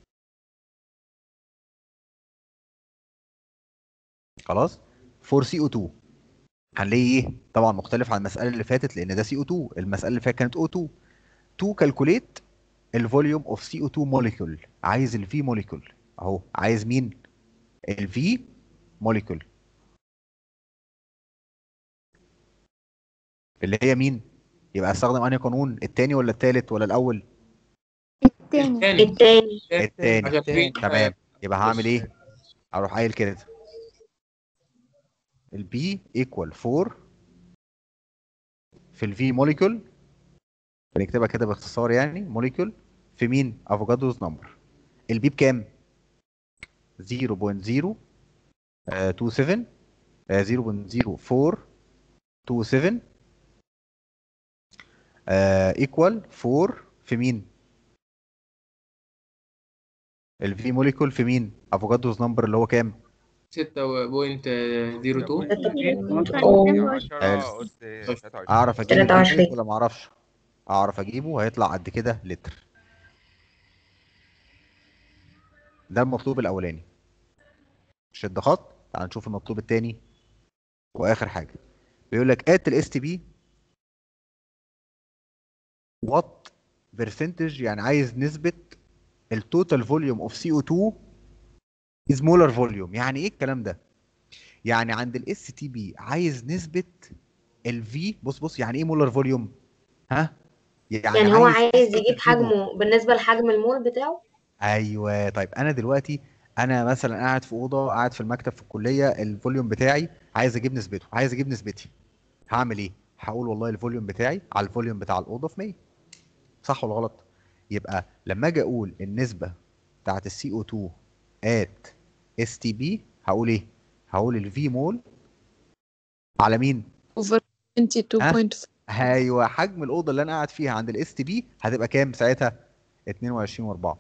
Speaker 1: خلاص. فور سي او اتنين هنلاقي ايه؟ طبعا مختلف عن المساله اللي فاتت لان ده سي او اتنين، المساله اللي فاتت كانت او اتنين. تو كالكوليت الفوليوم اوف سي او اتنين موليكول. عايز الفي موليكول اهو. عايز مين؟ الفي موليكول اللي هي مين؟ يبقى استخدم انهي قانون؟ التاني ولا التالت ولا الاول؟
Speaker 6: التاني. التاني.
Speaker 1: التاني.
Speaker 13: عشان في
Speaker 1: تمام. يبقى هعمل ايه؟ هروح قايل كده البي ايكوال فور في الفي موليكول بنكتبها كده باختصار يعني موليكيول في مين؟ افوكادروز نمبر. البي بكام؟ زيرو بوينت زيرو تو سفن زيرو بوينت زيرو فور تو سفن ايكوال فور في مين؟ الفي موليكول في مين؟ افوكادروز نمبر اللي هو كام؟
Speaker 13: ستة بوينت زيرو تو.
Speaker 1: حلو.
Speaker 9: أس تلاتة وعشرين.
Speaker 1: اعرف اجيب
Speaker 6: تلاتة
Speaker 1: البي
Speaker 6: وعشرين.
Speaker 1: ولا ما اعرفش؟ اعرف اجيبه، هيطلع قد كده لتر. ده المطلوب الاولاني. شد خط. تعال نشوف المطلوب الثاني واخر حاجه. بيقول لك ات الاس تي بي وات برسنتج، يعني عايز نسبه التوتال فوليوم اوف سي او اتنين از مولر فوليوم. يعني ايه الكلام ده؟ يعني عند الاس تي بي عايز نسبه الفي. بص بص يعني ايه مولر فوليوم؟ ها؟ يعني
Speaker 6: يعني هو
Speaker 1: عايز
Speaker 6: عايز
Speaker 1: نسبه
Speaker 6: يجيب
Speaker 1: الفي مول.
Speaker 6: حجمه بالنسبة لحجم المول بتاعه.
Speaker 1: ايوه. طيب انا دلوقتي انا مثلا قاعد في اوضه، قاعد في المكتب في الكليه، الفوليوم بتاعي عايز اجيب نسبته، عايز اجيب نسبتي. هعمل ايه؟ هقول والله الفوليوم بتاعي على الفوليوم بتاع الاوضه في مية. صح ولا غلط؟ يبقى لما اجي اقول النسبه بتاعت السي او اتنين ات اس تي بي هقول ايه؟ هقول الفي مول على مين؟
Speaker 12: اوفر
Speaker 1: ها؟
Speaker 12: اتنين وعشرين فاصلة خمسة.
Speaker 1: ايوه. حجم الاوضه اللي انا قاعد فيها عند الاس تي بي هتبقى كام ساعتها؟ اتنين وعشرين و4.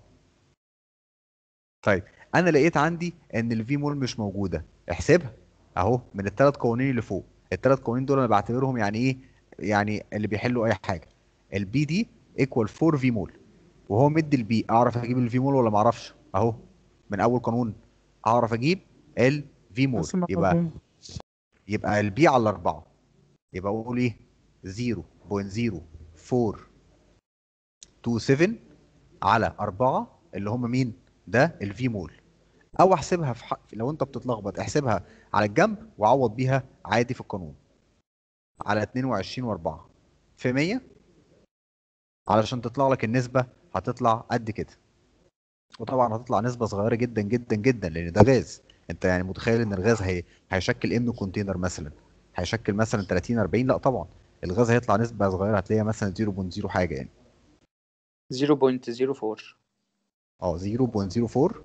Speaker 1: طيب انا لقيت عندي ان الفي مول مش موجوده. احسبها اهو من الثلاث قوانين اللي فوق. الثلاث قوانين دول انا بعتبرهم يعني ايه؟ يعني اللي بيحلوا اي حاجه. البي دي ايكوال اربعة في مول، وهو مدي البي. اعرف اجيب الفي مول ولا ما اعرفش؟ اهو من اول قانون اعرف اجيب الفي مول.
Speaker 4: بس ما
Speaker 1: يبقى
Speaker 4: مفهوم.
Speaker 1: يبقى البي على أربعة. يبقى اقول ايه؟ زيرو بوينت زيرو فور تو سفن على أربعة اللي هم مين؟ ده الفي مول. او احسبها في حق، لو انت بتتلخبط احسبها على الجنب وعوض بيها عادي في القانون على اتنين وعشرين و4 في مية، علشان تطلع لك النسبة هتطلع قد كده. وطبعا هتطلع نسبة صغيرة جدا جدا جدا لان ده غاز. انت يعني متخيل ان الغاز هي... هيشكل ايه من كونتينر مثلا؟ هيشكل مثلا تلاتين أربعين؟ لا طبعا. الغاز هيطلع نسبة صغيرة، هتلاقيها مثلا صفر فاصلة صفر حاجة يعني.
Speaker 7: زيرو بوينت زيرو فور.
Speaker 1: اه صفر فاصلة صفر فور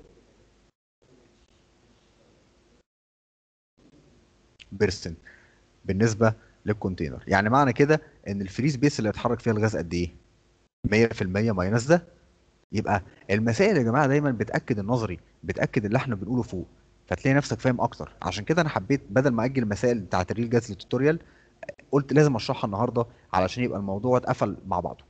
Speaker 1: بيرسنت بالنسبة للكونتينر. يعني معنى كده ان الفري سبيس اللي هيتحرك فيها الغاز قد ايه؟ مية في المية ماينس ده. يبقى المسائل يا جماعه دايما بتاكد النظري، بتاكد اللي احنا بنقوله فوق، فتلاقي نفسك فاهم اكتر. عشان كده انا حبيت بدل ما اجل المسائل بتاعت الريل جاز للتوتوريال، قلت لازم اشرحها النهارده علشان يبقى الموضوع اتقفل مع بعضه.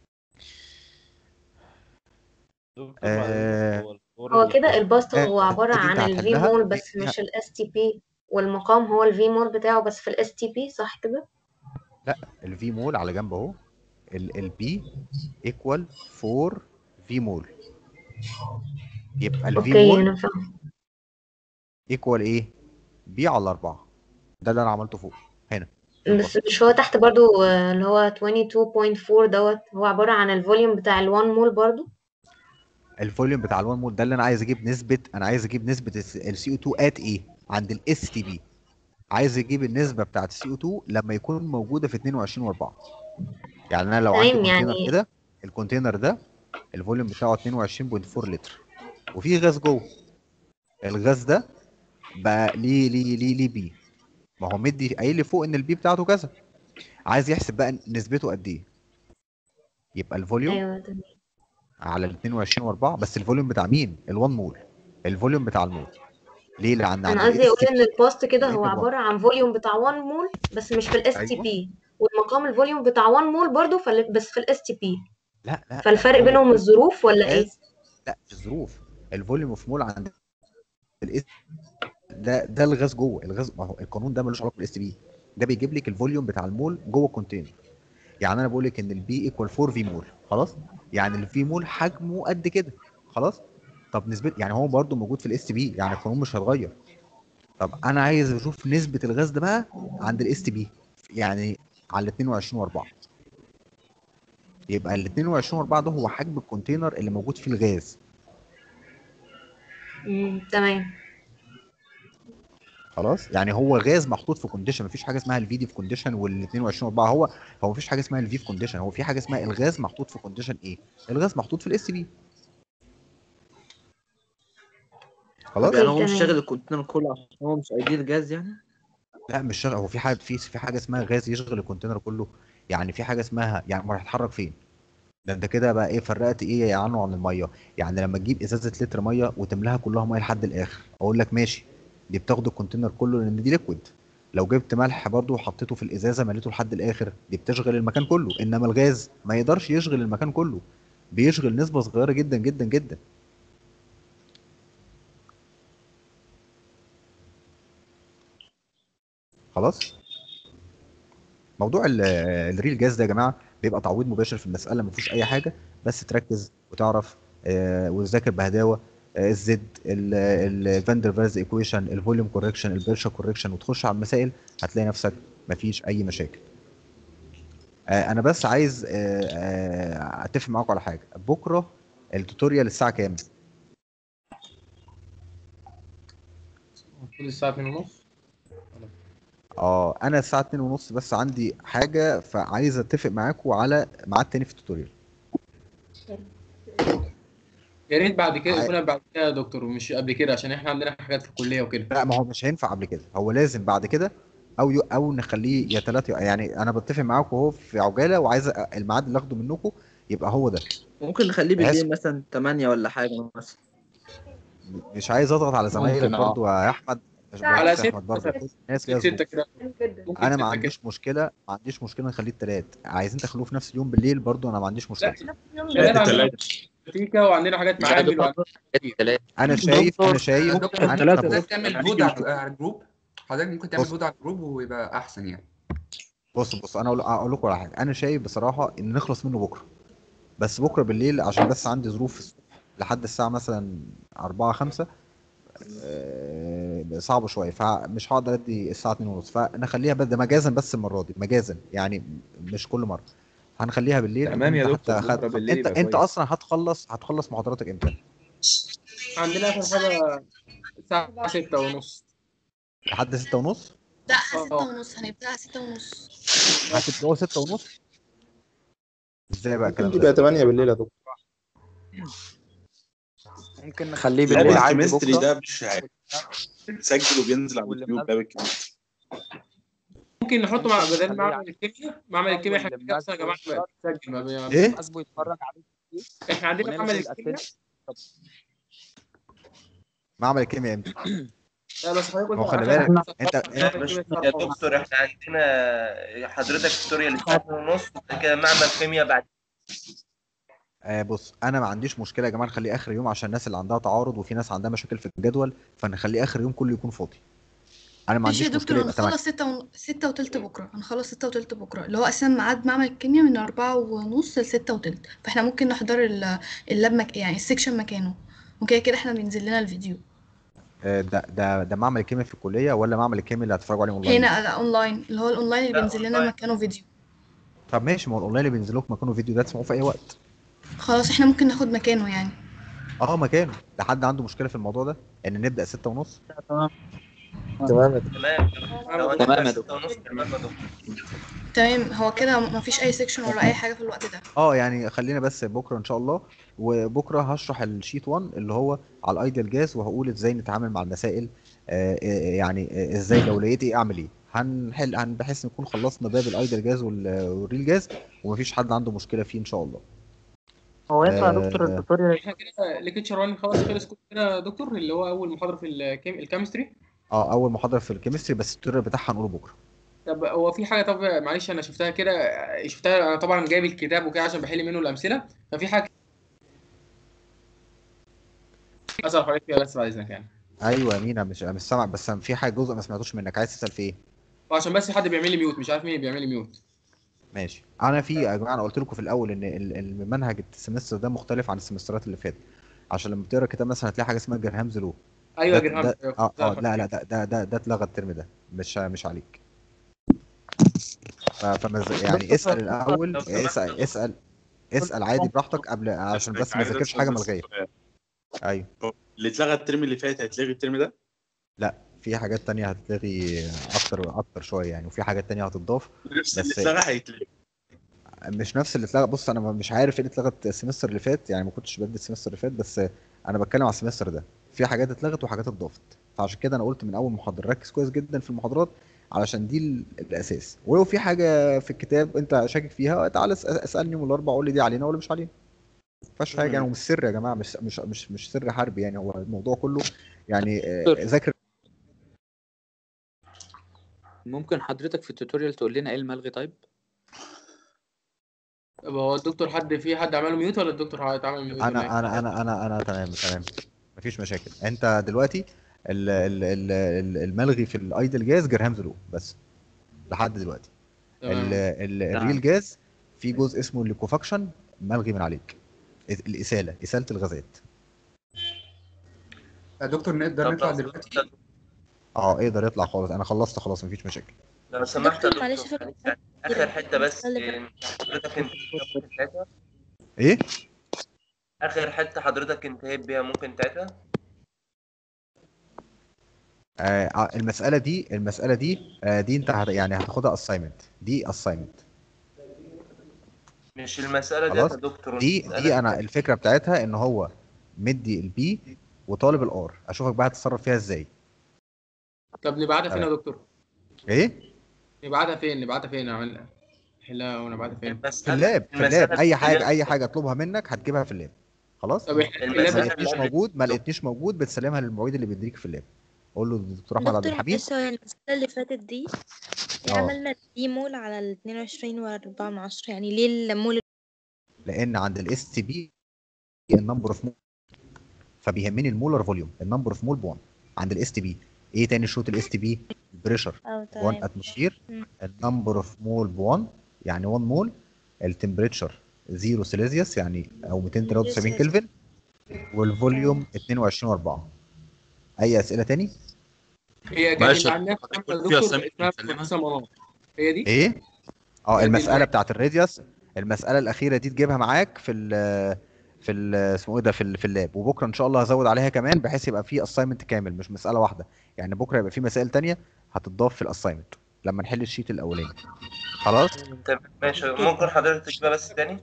Speaker 10: دكتور بعد اذنك،
Speaker 1: آه
Speaker 10: هو الفور
Speaker 6: هو
Speaker 10: اللي
Speaker 6: كده الباست هو عبارة
Speaker 1: دي انت
Speaker 6: عن الفي
Speaker 1: هتحلها
Speaker 6: مول
Speaker 1: دي
Speaker 6: بس
Speaker 1: فيها.
Speaker 6: مش الاس تي بي، والمقام هو الفي مول بتاعه بس في الاس تي بي، صح كده؟
Speaker 1: لا، الفي مول على جنب اهو. البي ايكوال اربعة في مول. يبقى الفي
Speaker 6: اوكي
Speaker 1: مول
Speaker 6: انا فاهم.
Speaker 1: ايكوال ايه؟ بي على أربعة. ده اللي انا عملته فوق هنا في
Speaker 6: بس
Speaker 1: البسط.
Speaker 6: مش هو تحت برضو آه، اللي هو اتنين وعشرين فاصلة أربعة دوت هو عبارة عن الفوليوم بتاع ال واحد مول برضو؟
Speaker 1: الفوليوم بتاع ال1 مول ده اللي انا عايز اجيب نسبه، انا عايز اجيب نسبه السي او اتنين ات ايه عند الاس تي بي. عايز اجيب النسبه بتاعت السي او اتنين لما يكون موجوده في اتنين وعشرين و4. يعني انا لو عندي
Speaker 6: تمام
Speaker 1: كونتينر
Speaker 6: يعني.
Speaker 1: كده، الكونتينر ده الفوليوم بتاعه اتنين وعشرين فاصلة أربعة لتر، وفيه غاز جوه. الغاز ده بقى ليه ليه ليه ليه بي. ما هو مدي قايل لي فوق ان البي بتاعته كذا. عايز يحسب بقى نسبته قد ايه. يبقى الفوليوم
Speaker 6: ايوه تمام.
Speaker 1: على ال اتنين وعشرين و4، بس الفوليوم بتاع مين؟ ال1 مول. الفوليوم بتاع المول. ليه؟ لان
Speaker 6: انا
Speaker 1: عند
Speaker 6: قصدي
Speaker 1: الاس
Speaker 6: اقول
Speaker 1: تي
Speaker 6: ان
Speaker 1: بي
Speaker 6: الباست كده
Speaker 1: لان
Speaker 6: هو
Speaker 1: ال1.
Speaker 6: عبارة عن فوليوم بتاع واحد مول بس مش في الاس تي
Speaker 1: ايوه.
Speaker 6: بي، والمقام الفوليوم بتاع واحد مول برضو فال- بس في الاس تي بي.
Speaker 1: لا لا لا،
Speaker 6: فالفرق
Speaker 1: هو
Speaker 6: بينهم
Speaker 1: الفوليوم
Speaker 6: الظروف ولا ايه؟
Speaker 1: غاز. لا الظروف. الفوليوم اوف مول عند الاس ده ده الغاز جوه. الغاز، ما هو القانون ده ملوش علاقه بالاس تي بي. ده بيجيب لك الفوليوم بتاع المول جوه الكونتينر. يعني انا بقول لك ان البي ايكوال اربعة في مول. خلاص. يعني الفي مول حجمه قد كده. خلاص. طب نسبه، يعني هو برده موجود في الاس تي بي، يعني القانون مش هيتغير. طب انا عايز اشوف نسبه الغاز ده بقى عند الاس تي بي، يعني على اتنين وعشرين و4. يبقى ال اتنين وعشرين و4 ده هو حجم الكونتينر اللي موجود فيه الغاز.
Speaker 6: امم تمام.
Speaker 1: خلاص، يعني هو غاز محطوط في كونديشن، مفيش حاجه اسمها الفي دي في كونديشن وال اتنين وعشرين اربعة. هو هو مفيش حاجه اسمها الفي في كونديشن، هو في حاجه اسمها الغاز محطوط في كونديشن ايه؟ الغاز محطوط في الاس بي. خلاص.
Speaker 17: طب يعني هو مش شاغل الكونتينر كله عشان هو مش ايديال جاز يعني؟
Speaker 1: لا مش شرط، هو في حاجه في في حاجه اسمها غاز يشغل الكونتينر كله، يعني في حاجه اسمها يعني ما هيتحرك فين؟ ده انت كده بقى ايه، فرقت ايه عنه عن الميه. يعني لما تجيب ازازه لتر ميه وتملاها كلها ميه لحد الاخر اقول لك ماشي، دي بتاخد الكونتينر كله لان دي ليكويد. لو جبت ملح برضو وحطيته في الازازه مليته لحد الاخر دي بتشغل المكان كله، انما الغاز ما يقدرش يشغل المكان كله، بيشغل نسبه صغيره جدا جدا جدا. خلاص. موضوع ال- الريل جاز ده يا جماعه بيبقى تعويض مباشر في المساله، ما فيهوش اي حاجه، بس تركز وتعرف آه، وتذاكر بهداوه آه، الزد، الفاندر فالز ايكويشن، الفوليوم كوركشن، البيرشا كوركشن، وتخش على المسائل هتلاقي نفسك ما فيش اي مشاكل. آه، انا بس عايز آه، آه، اتفق معاكم على حاجه. بكره التوتوريال الساعه كام؟
Speaker 13: المفروض الساعة اتنين ونص.
Speaker 1: اه انا الساعه اتنين ونص، بس عندي حاجه فعايز اتفق معاكم على ميعاد تاني في التوتوريال.
Speaker 13: يا ريت بعد كده
Speaker 1: ع-
Speaker 13: يكون بعد كده يا دكتور ومش قبل كده، عشان احنا عندنا حاجات في الكلية وكده.
Speaker 1: لا ما هو مش هينفع قبل كده، هو لازم بعد كده، او يو او نخليه يا ثلاثة. يعني انا بتفق معاكم اهو في عجاله، وعايز أ- الميعاد اللي اخده منكم يبقى هو ده.
Speaker 17: ممكن نخليه
Speaker 1: بحيث
Speaker 17: بالليل مثلا تمانية ولا حاجة مثلا.
Speaker 1: مش عايز اضغط على زمايلك
Speaker 13: ممكن اه
Speaker 1: برضو يا احمد. مش
Speaker 13: على
Speaker 1: بص يا
Speaker 13: ستة
Speaker 1: احمد، برضو
Speaker 13: مثلا،
Speaker 1: كل الناس ليها
Speaker 13: ستة
Speaker 1: ظروف.
Speaker 13: كده ممكن
Speaker 1: انا ما
Speaker 13: ستة كده.
Speaker 1: عنديش مشكله، ما عنديش مشكله نخليه الثلاث، عايزين تخلوه في نفس اليوم بالليل برضو انا ما عنديش مشكله.
Speaker 13: لا ثلاثة عندنا فيزيكا وعندنا حاجات
Speaker 7: لا يا
Speaker 13: معامل
Speaker 7: دكتور
Speaker 13: وعندنا كتير.
Speaker 7: ثلاثة.
Speaker 1: انا شايف انا
Speaker 3: آه،
Speaker 1: شايف
Speaker 3: دكتور
Speaker 1: انا
Speaker 3: ممكن
Speaker 1: انا
Speaker 3: حضرتك
Speaker 1: بص
Speaker 3: تعمل
Speaker 8: هنيجي
Speaker 3: فود على
Speaker 8: نشوف.
Speaker 3: على الجروب. حضرتك ممكن تعمل
Speaker 1: بص
Speaker 3: فود على الجروب ويبقى احسن يعني.
Speaker 1: بص بص انا اقول أقول لكم على حاجه. انا شايف بصراحه ان نخلص منه بكره، بس بكره بالليل عشان بس عندي ظروف الصبح لحد الساعه مثلا اربعة خمسة، آه، صعب شويه، فمش هقدر ادي الساعه اتنين ونص، فنخليها بد مجازا، بس المره دي مجازا يعني مش كل مره. هنخليها بالليل تكون
Speaker 12: تمام يا
Speaker 1: انت
Speaker 12: دكتور،
Speaker 1: حتى خد...
Speaker 12: بكره بالليل
Speaker 1: انت
Speaker 12: يبقى
Speaker 1: انت
Speaker 12: كويس.
Speaker 1: اصلا هتخلص هتخلص محاضراتك امتى؟
Speaker 13: عندنا آخر حاجة الساعة ستة ونص.
Speaker 1: لحد ستة ونص؟
Speaker 2: لا ستة
Speaker 13: اه
Speaker 2: ونص، هنبدأ ستة ونص.
Speaker 1: هتبداوا ستة ونص؟ ازاي بقى
Speaker 12: ممكن
Speaker 1: الكلام
Speaker 12: تبقى
Speaker 1: ده؟
Speaker 12: تمانية بالليل يا دكتور.
Speaker 17: ممكن نخليه
Speaker 8: باب
Speaker 17: بالليل عادي
Speaker 8: الكيمستري
Speaker 17: بكرة.
Speaker 8: ده مش بيتسجل وبينزل على
Speaker 17: واللي
Speaker 8: اليوتيوب، باب الكيمستري.
Speaker 13: ممكن نحطه مع
Speaker 17: ممكن
Speaker 13: بدل
Speaker 17: نخليه
Speaker 13: معمل
Speaker 17: عادي
Speaker 13: الكيمياء. معمل
Speaker 17: بكرة،
Speaker 13: الكيمياء احنا
Speaker 17: واللي
Speaker 13: كده اصلا يا
Speaker 17: مناسبه
Speaker 13: جماعة
Speaker 17: يتفرج
Speaker 13: بتسجل ما بي-
Speaker 1: ايه؟
Speaker 17: مناسبه يتفرج عليه
Speaker 13: احنا عندنا معمل
Speaker 17: ونلغي
Speaker 13: الكيمياء.
Speaker 17: الاتندنس.
Speaker 1: معمل الكيمياء امتى؟
Speaker 13: لا بس حضرتك
Speaker 1: ما
Speaker 13: قلت
Speaker 1: هو خلي
Speaker 13: عشان
Speaker 1: بالك انت
Speaker 13: معمل
Speaker 1: انت
Speaker 11: مش
Speaker 13: الكيمياء
Speaker 11: يا
Speaker 13: الساعة خالص.
Speaker 11: دكتور، احنا عندنا حضرتك توتوريال الساعة اتنين ونص، بعد كده معمل كيمياء بعد.
Speaker 1: آه بص انا ما عنديش مشكله يا جماعه نخليه اخر يوم، عشان الناس اللي عندها تعارض وفي ناس عندها مشاكل في الجدول، فنخليه اخر يوم كله يكون فاضي. انا ما
Speaker 2: ماشي يا
Speaker 1: عنديش مشكله
Speaker 2: دكتور،
Speaker 1: يبقى تمانية.
Speaker 2: هنخلص ستة ون... ستة وتلت بكرة. هنخلص ستة وتلت بكرة، اللي هو أساسا ميعاد معمل الكيمياء من أربعة ونص لستة وتلت، فاحنا ممكن نحضر ال- اللاب مك... يعني السكشن مكانه، وكده كده احنا بينزل لنا الفيديو.
Speaker 1: آه، ده ده ده معمل الكيمياء في الكليه ولا معمل الكيمياء اللي هتتفرجوا عليه اونلاين؟
Speaker 2: هنا لا اونلاين، اللي هو الاونلاين اللي
Speaker 11: لا
Speaker 2: بينزل لنا
Speaker 11: اونلاين.
Speaker 2: مكانه فيديو.
Speaker 1: طب ماشي، ما هو الاونلاين اللي بينزل لكم مكانه فيديو ده تسمعوه في اي وقت.
Speaker 2: خلاص احنا ممكن ناخد مكانه يعني.
Speaker 1: اه مكانه. ده حد عنده مشكله في الموضوع ده ان نبدا ستة ونص؟
Speaker 17: تمام
Speaker 12: تمام يا دكتور.
Speaker 11: تمام، لو هنبدأ
Speaker 7: تمام يا
Speaker 11: ستة
Speaker 7: دكتور.
Speaker 11: ونص تمام يا دكتور.
Speaker 2: تمام، هو كده مفيش أي سكشن ولا أي حاجة في الوقت ده.
Speaker 1: اه يعني خلينا بس بكره ان شاء الله. وبكره هشرح الشيت واحد اللي هو على الايديال جاز، وهقول ازاي نتعامل مع المسائل. آه آه، يعني آه، ازاي لو لقيت ايه اعمل ايه. هنحل هن بحيث نكون خلصنا باب الايديال جاز وال- والريل جاز، ومفيش حد عنده مشكله فيه ان شاء الله.
Speaker 17: هو ينفع يا دكتور
Speaker 1: آه
Speaker 17: التوتوريال؟
Speaker 13: احنا كده ليكتشر واحد خلاص خلص كده يا دكتور، اللي هو أول محاضرة في الكيم... الكيمستري.
Speaker 1: اه اول محاضره في الكيمستري، بس التوتوريال بتاعها هنقوله بكره.
Speaker 13: طب هو في حاجة، طب معلش أنا شفتها كده، شفتها أنا طبعا جايب الكتاب وكده عشان بحل منه الأمثلة، ففي حاجة أسأل حضرتك فيها بس بعد إذنك يعني.
Speaker 1: ايوه يا مينا، مش مش سامع، بس في حاجه جزء ما سمعتوش منك، عايز تسال في ايه؟
Speaker 13: وعشان بس في حد بيعمل لي ميوت، مش عارف مين اللي بيعمل لي ميوت.
Speaker 1: ماشي. انا في يا جماعه انا قلت لكم في الاول ان ال- المنهج السمستر ده مختلف عن السمسترات اللي فاتت، عشان لما تقرا كتاب مثلا هتلاقي حاجه اسمها جرهامز لو.
Speaker 13: أيوه
Speaker 1: ده
Speaker 13: يا جرهام.
Speaker 1: ده
Speaker 13: أيوه
Speaker 1: اه
Speaker 13: فعلا
Speaker 1: اه لا لا
Speaker 13: حضرتك.
Speaker 1: ده ده ده, ده اتلغى الترم ده، مش مش عليك. ف- فما يعني اسال الاول،
Speaker 11: لو سمحت
Speaker 1: اسال
Speaker 11: يا دكتور.
Speaker 1: اسال اسال عادي براحتك قبل، عشان بس ما
Speaker 8: عايز
Speaker 1: ذاكرش
Speaker 8: اسال
Speaker 1: حاجه
Speaker 8: بس
Speaker 1: ملغيه.
Speaker 8: سؤال.
Speaker 1: ايوه.
Speaker 8: اللي اتلغى الترم اللي فات هيتلغي الترم ده؟
Speaker 1: لا في حاجات تانية هتتلغي اكتر اكتر شويه يعني، وفي حاجات تانية هتضاف.
Speaker 12: نفس اللي
Speaker 1: بس
Speaker 12: اتلغى هيتلغي.
Speaker 1: مش نفس اللي اتلغى. بص انا مش عارف ايه اللي اتلغت السمستر اللي فات يعني، ما كنتش بدي السمستر اللي فات، بس انا بتكلم على السمستر ده. في حاجات اتلغت وحاجات اتضافت، فعشان كده انا قلت من اول محاضره ركز كويس جدا في المحاضرات، علشان دي ال- الاساس. ولو في حاجه في الكتاب انت شاكك فيها تعالى اس- اسالني يوم الاربعاء، قول لي دي علينا ولا مش علينا. ما فيهاش حاجه يعني، ومش سر يا جماعه، مش مش مش مش سر حرب يعني، هو الموضوع كله يعني آه، ذاكر.
Speaker 7: ممكن حضرتك في التوتوريال تقول لنا ايه الملغي طيب؟
Speaker 13: طب هو الدكتور حد في حد عمله ميوت ولا الدكتور هيتعمل ميوت ولا
Speaker 1: انا
Speaker 13: ايه؟
Speaker 1: انا انا انا انا تمام تمام، مفيش مشاكل. انت دلوقتي ال- ال- ال- ال- الملغي في الايدل جاز جرهام لو بس لحد دلوقتي.
Speaker 13: تمام.
Speaker 1: ال- ال-
Speaker 13: تمام.
Speaker 1: الريل جاز في جزء اسمه الليكوفاكشن ملغي من عليك، الاساله، اساله الغازات.
Speaker 3: يا دكتور نقدر نطلع دلوقتي؟
Speaker 1: اه يقدر يطلع خالص، انا خلصت خلاص مفيش مشاكل.
Speaker 20: لو سمحت يا
Speaker 16: دكتور معلش
Speaker 20: دكتور
Speaker 16: في
Speaker 20: يعني اخر حته بس إيه، حضرتك انت ممكن تعيدها؟
Speaker 1: ايه
Speaker 20: اخر حته حضرتك انتهيت بيها ممكن تعيدها؟
Speaker 1: آه المساله دي المساله دي آه دي انت هت يعني هتاخدها اساينمنت، دي اساينمنت.
Speaker 20: مش المساله ديت
Speaker 1: خلاص
Speaker 20: يا دكتور،
Speaker 1: دي
Speaker 20: المساله
Speaker 1: دي انا
Speaker 20: ديت
Speaker 1: الفكره بتاعتها ان هو مدي البي وطالب الار، اشوفك بقى هتتصرف فيها ازاي.
Speaker 13: طب نبعتها فين يا
Speaker 1: تمام.
Speaker 13: دكتور؟
Speaker 1: ايه
Speaker 13: نبعتها فين؟ نبعتها فين؟ اعمل حلها ونبعتها فين؟
Speaker 1: في اللاب، في اللاب اي حاجه اي حاجه اطلبها منك هتجيبها في اللاب. خلاص
Speaker 13: طب احنا
Speaker 1: ما
Speaker 13: اللاب
Speaker 1: لقيتنيش موجود ما لقيتنيش موجود بتسلمها للمعيد اللي بيديك في اللاب، قول له الدكتور احمد عبد
Speaker 16: دكتور
Speaker 1: الحميد.
Speaker 16: معلش هو المسألة اللي فاتت دي
Speaker 1: اه
Speaker 16: عملنا ديمول على ال اتنين وعشرين وأربعة من عشرة، يعني ليه المول؟
Speaker 1: لان عند الاس تي بي النمبر اوف مول، فبيهمني المولر فوليوم، النمبر اوف مول بون عند الاس تي بي. ايه تاني شروط الاس تي بي؟ البريشر
Speaker 16: اه
Speaker 1: واحد
Speaker 16: تمام.
Speaker 1: اتموسفير،
Speaker 16: مم.
Speaker 1: النمبر اوف مول بون يعني واحد مول، التمبريتشر صفر سيليزيوس يعني او مئتين وثلاثة وسبعين كلفن، والفوليوم اتنين وعشرين و4. اي اسئله تاني؟
Speaker 13: هي كانت
Speaker 12: معلش
Speaker 13: اللي عندنا
Speaker 12: حضرتك
Speaker 13: في
Speaker 12: قلت في
Speaker 13: دكتور
Speaker 12: assignment
Speaker 13: اسمها
Speaker 12: بنسلمها؟
Speaker 13: مهندسة منار، هي دي؟
Speaker 1: ايه اه
Speaker 13: هي دي
Speaker 1: المساله
Speaker 13: اللي-
Speaker 1: بتاعت الراديوس، المساله الاخيره دي تجيبها معاك في ال في ال اسمه ايه ده في ال في اللاب. وبكره ان شاء الله هزود عليها كمان بحيث يبقى في اساينمنت كامل مش مساله واحده يعني. بكره يبقى في مسائل تانية هتضاف في الاساينمنت لما نحل الشيت الاولاني. خلاص
Speaker 20: تمام ماشي. ممكن حضرتك تجيبها بس تاني؟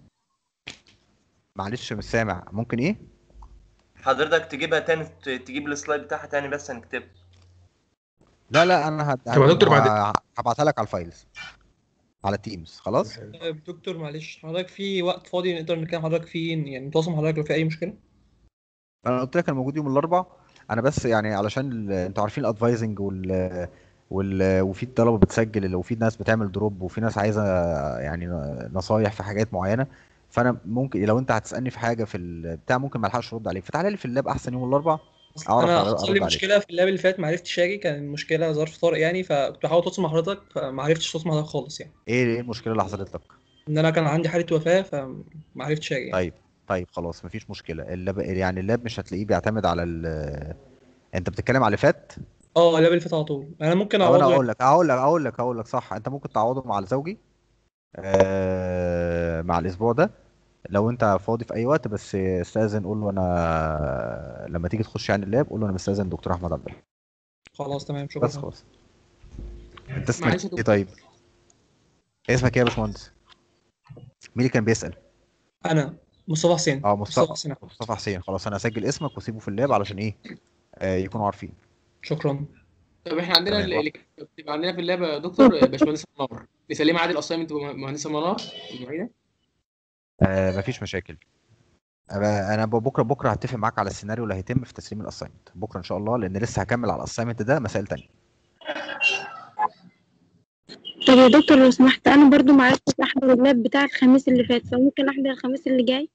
Speaker 1: معلش مش سامع، ممكن ايه؟
Speaker 20: حضرتك تجيبها تاني، ت- تجيب السلايد بتاعها تاني بس هنكتبها.
Speaker 1: لا لا انا هت...
Speaker 12: طب يا دكتور بعد
Speaker 1: ه- هبعتها لك على الفايلز على تيمز. خلاص
Speaker 18: طيب دكتور معلش حضرتك في وقت فاضي نقدر نتكلم حضرتك فيه، يعني نتواصل مع حضرتك لو في أي مشكلة؟
Speaker 1: انا قلت لك انا موجود يوم الاربعاء. انا بس يعني علشان ال... انتوا عارفين الادفايزنج وال وال وفي طلبه بتسجل وفي ناس بتعمل دروب وفي ناس عايزه يعني نصايح في حاجات معينه. فانا ممكن لو انت هتسالني في حاجه في البتاع ممكن ما الحقش ارد عليك، فتعالى لي في اللاب احسن يوم الاربعاء اعرف
Speaker 18: أنا
Speaker 1: أر-
Speaker 18: حصل لي
Speaker 1: ارد عليك.
Speaker 18: مشكلة في اللاب اللي فات معرفتش أجي، كان المشكلة ظرف طارئ يعني، فكنت بحاول أتواصل مع حضرتك فمعرفتش أتواصل مع حضرتك خالص يعني.
Speaker 1: ايه ايه المشكله اللي حصلت لك؟
Speaker 18: إن أنا كان عندي حالة وفاة فمعرفتش أجي يعني.
Speaker 1: طيب طيب خلاص مفيش مشكله. اللاب يعني اللاب مش هتلاقيه بيعتمد على ال... انت بتتكلم على اللي فات.
Speaker 18: اه اللاب اللي فات على طول أنا ممكن
Speaker 1: طب انا
Speaker 18: أعوضه يعني.
Speaker 1: اقول لك اقول لك اقول لك اقول لك صح، انت ممكن تعوضه مع الزوجي آه مع الاسبوع ده لو انت فاضي في اي وقت. بس استاذن قول له انا لما تيجي تخش يعني اللاب قول له انا مستاذن دكتور احمد عبد الحليم.
Speaker 18: خلاص تمام شكرا.
Speaker 1: بس خلاص. انت اسمك
Speaker 18: معلش يا
Speaker 1: ايه
Speaker 18: دكتور.
Speaker 1: طيب؟ اسمك ايه يا باشمهندس؟ مين اللي كان بيسأل؟
Speaker 18: أنا مصطفى حسين.
Speaker 1: اه
Speaker 18: مصطفى
Speaker 1: مصطفى
Speaker 18: حسين.
Speaker 1: مصطفى حسين. خلاص انا اسجل اسمك واسيبه في اللاب علشان ايه آه يكونوا عارفين.
Speaker 18: شكرا.
Speaker 13: طب احنا عندنا
Speaker 1: تمام.
Speaker 13: اللي كانت بتبقى عندنا في اللاب يا دكتور باشمهندس منار، نسلمها عادي الاساينمنت مهندسة منار المعيدة؟
Speaker 1: آه مفيش مشاكل. انا أنا بكره بكره هتفق معاك على السيناريو اللي هيتم في تسليم الاساينمنت بكره ان شاء الله، لان لسه هكمل على الاساينمنت ده مسائل تانية.
Speaker 21: طب يا دكتور لو سمحت انا برضو معرفتش احضر اللاب بتاع الخميس اللي فات، فممكن احضر الخميس اللي جاي؟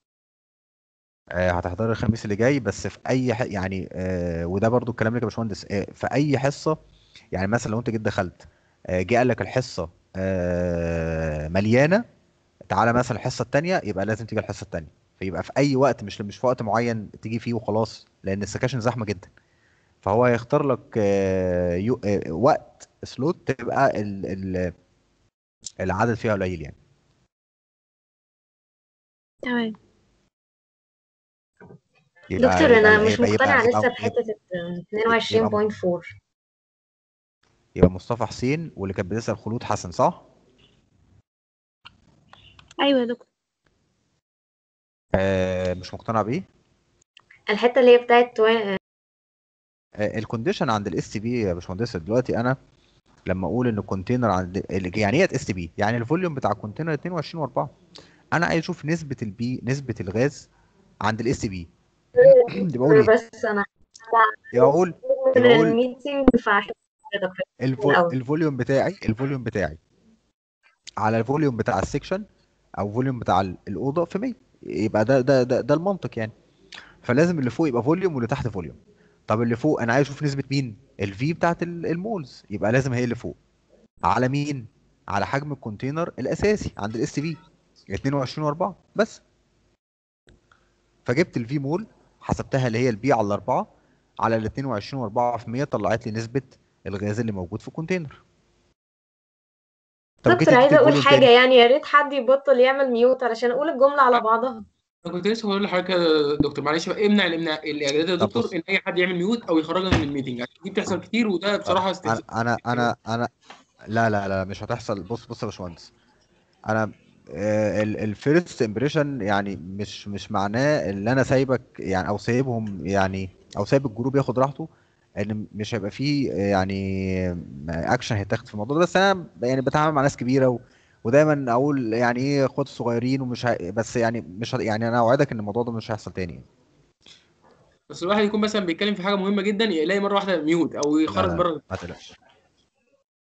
Speaker 1: آه هتحضر الخميس اللي جاي بس في اي ح... يعني آه وده برضو الكلام لك يا باشمهندس آه في اي حصه. يعني مثلا لو انت جيت دخلت آه جه قال لك الحصه آه مليانه، تعالى مثلا الحصه الثانيه يبقى لازم تيجي الحصه الثانيه. فيبقى في اي وقت مش مش في وقت معين تيجي فيه وخلاص، لان السكاشن زحمه جدا. فهو هيختار لك آه يو... آه وقت سلوت تبقى ال... ال... العدد فيها قليل يعني.
Speaker 21: تمام.
Speaker 1: يبقى
Speaker 6: دكتور
Speaker 1: يبقى
Speaker 6: انا مش
Speaker 1: يبقى يبقى
Speaker 6: مقتنعة لسه
Speaker 1: يبقى,
Speaker 6: بحتة اتنين
Speaker 1: يبقى,
Speaker 6: وعشرين
Speaker 1: يبقى,
Speaker 6: بوينت فور.
Speaker 1: يبقى مصطفى حسين واللي كانت بتسأل خلود حسن صح؟
Speaker 21: ايوه يا دكتور.
Speaker 1: آه مش مقتنع بيه؟
Speaker 6: الحتة اللي هي بتاعت
Speaker 1: آه الكونديشن عند الاس تي بي يا باشمهندس. دلوقتي انا لما اقول ان الكونتينر عند ال- يعني ايه اس تي بي؟ يعني الفوليوم بتاع الكونتينر اتنين وعشرين و4. انا عايز اشوف نسبة البي نسبة الغاز عند الاس تي بي. يبقى اقول ايه؟
Speaker 6: بس انا
Speaker 1: يبقى اقول
Speaker 6: من
Speaker 1: يبقى اقول
Speaker 6: الميتنج فعشان كده في
Speaker 1: الفو...
Speaker 6: الأول.
Speaker 1: الفوليوم بتاعي الفوليوم بتاعي على الفوليوم بتاع السكشن او فوليوم بتاع ال- الاوضه في مية. يبقى ده ده ده, ده المنطق يعني. فلازم اللي فوق يبقى فوليوم واللي تحت فوليوم. طب اللي فوق انا عايز اشوف نسبه مين؟ الفي بتاعت ال- المولز. يبقى لازم هي اللي فوق على مين؟ على حجم الكونتينر الاساسي عند الاس تي في اتنين وعشرين و4 بس. فجبت الفي مول حسبتها اللي هي البي على أربعة على ال اتنين وعشرين و4 في مية، طلعت لي نسبه الغاز اللي موجود في الكونتينر. طب جيت
Speaker 6: دكتور
Speaker 1: اديت
Speaker 6: عايزة أقول
Speaker 1: الفوليوم
Speaker 6: حاجة،
Speaker 1: تاني.
Speaker 6: يعني يا ريت حد يبطل يعمل ميوت علشان أقول الجملة على بعضها.
Speaker 13: انا كنت لسه بقول لحضرتك يا دكتور معلش بقى، امنع امنع الاعدادات يا
Speaker 1: طب
Speaker 13: دكتور
Speaker 1: بص
Speaker 13: ان اي حد يعمل ميوت او يخرجنا من الميتنج، عشان دي بتحصل كتير وده بصراحه
Speaker 1: انا
Speaker 13: استفزاز.
Speaker 1: انا انا انا لا لا لا مش هتحصل. بص بص يا باشمهندس، انا الفيرست امبريشن يعني مش مش معناه ان انا سايبك يعني او سايبهم يعني او سايب الجروب ياخد راحته ان مش هيبقى فيه يعني اكشن هيتاخد في الموضوع ده. بس انا يعني بتعامل مع ناس كبيره و... ودايما اقول يعني ايه اخوات صغيرين ومش ه... بس يعني مش ه... يعني انا اوعدك ان الموضوع ده مش هيحصل تاني.
Speaker 13: بس الواحد يكون مثلا بيتكلم في حاجه مهمه جدا يلاقي مره واحده ميوت او
Speaker 1: لا
Speaker 13: يخرج
Speaker 1: لا لا
Speaker 13: بره.
Speaker 1: ما تقلقش